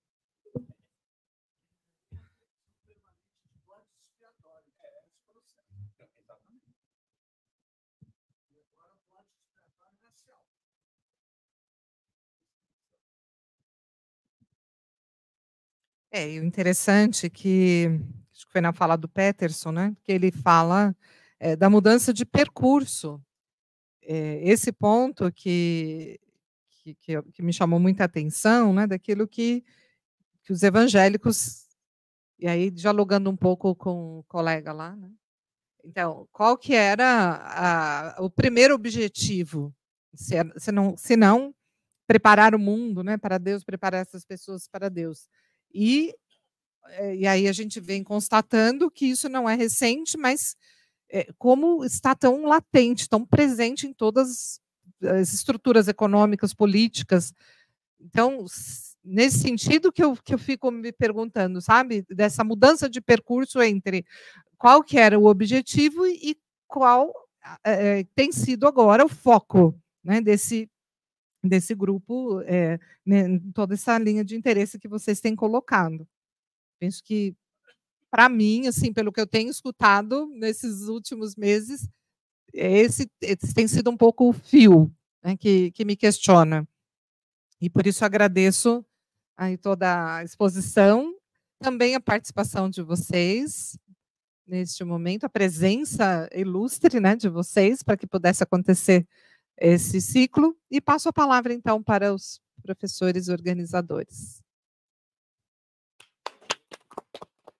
É, e o interessante é que, acho que foi na fala do Peterson, né, que ele fala é, da mudança de percurso. É, esse ponto que, que, que, que me chamou muita atenção, né, daquilo que, que os evangélicos, e aí dialogando um pouco com o colega lá, né, então, qual que era a, o primeiro objetivo? Se, se, não, se não preparar o mundo, né, para Deus, preparar essas pessoas para Deus. E, e aí a gente vem constatando que isso não é recente, mas é, como está tão latente, tão presente em todas as estruturas econômicas, políticas. Então, nesse sentido que eu, que eu fico me perguntando, sabe, dessa mudança de percurso entre qual que era o objetivo e qual é, tem sido agora o foco, né, desse desse grupo, é, né, toda essa linha de interesse que vocês têm colocado. Penso que, para mim, assim, pelo que eu tenho escutado nesses últimos meses, esse, esse tem sido um pouco o fio, né, que, que me questiona. E por isso agradeço aí toda a exposição, também a participação de vocês neste momento, a presença ilustre, né, de vocês, para que pudesse acontecer esse ciclo, e passo a palavra, então, para os professores organizadores.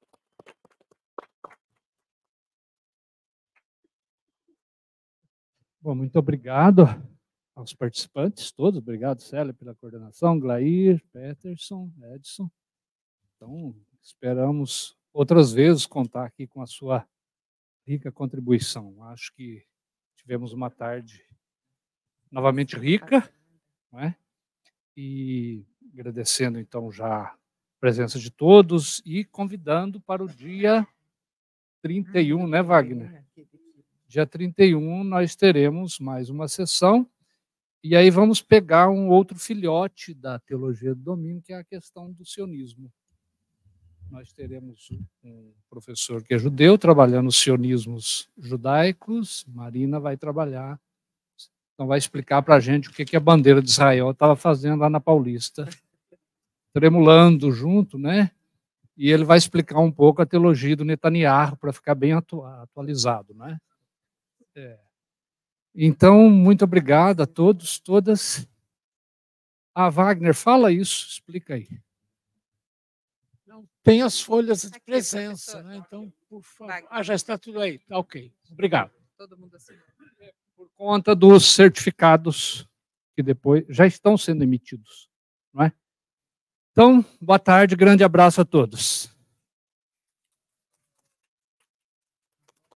Bom, muito obrigado aos participantes todos. Obrigado, Célia, pela coordenação, Glair, Peterson, Edson. Então, esperamos outras vezes contar aqui com a sua rica contribuição. Acho que tivemos uma tarde novamente rica, não é? E agradecendo, então, já a presença de todos e convidando para o dia trinta e um, né, Wagner? Dia trinta e um nós teremos mais uma sessão, e aí vamos pegar um outro filhote da teologia do domingo, que é a questão do sionismo. Nós teremos um professor que é judeu, trabalhando os sionismos judaicos. Marina vai trabalhar, então vai explicar para a gente o que, que a bandeira de Israel estava fazendo lá na Paulista, tremulando junto, né? E ele vai explicar um pouco a teologia do Netanyahu, para ficar bem atu atualizado, né? É. Então, muito obrigado a todos, todas. Ah, Wagner, fala isso, explica aí. Não, tem as folhas de presença, né? Então, por favor. Ah, já está tudo aí. Tá ok. Obrigado. Todo mundo assinou. Por conta dos certificados que depois já estão sendo emitidos, não é? Então, boa tarde, grande abraço a todos.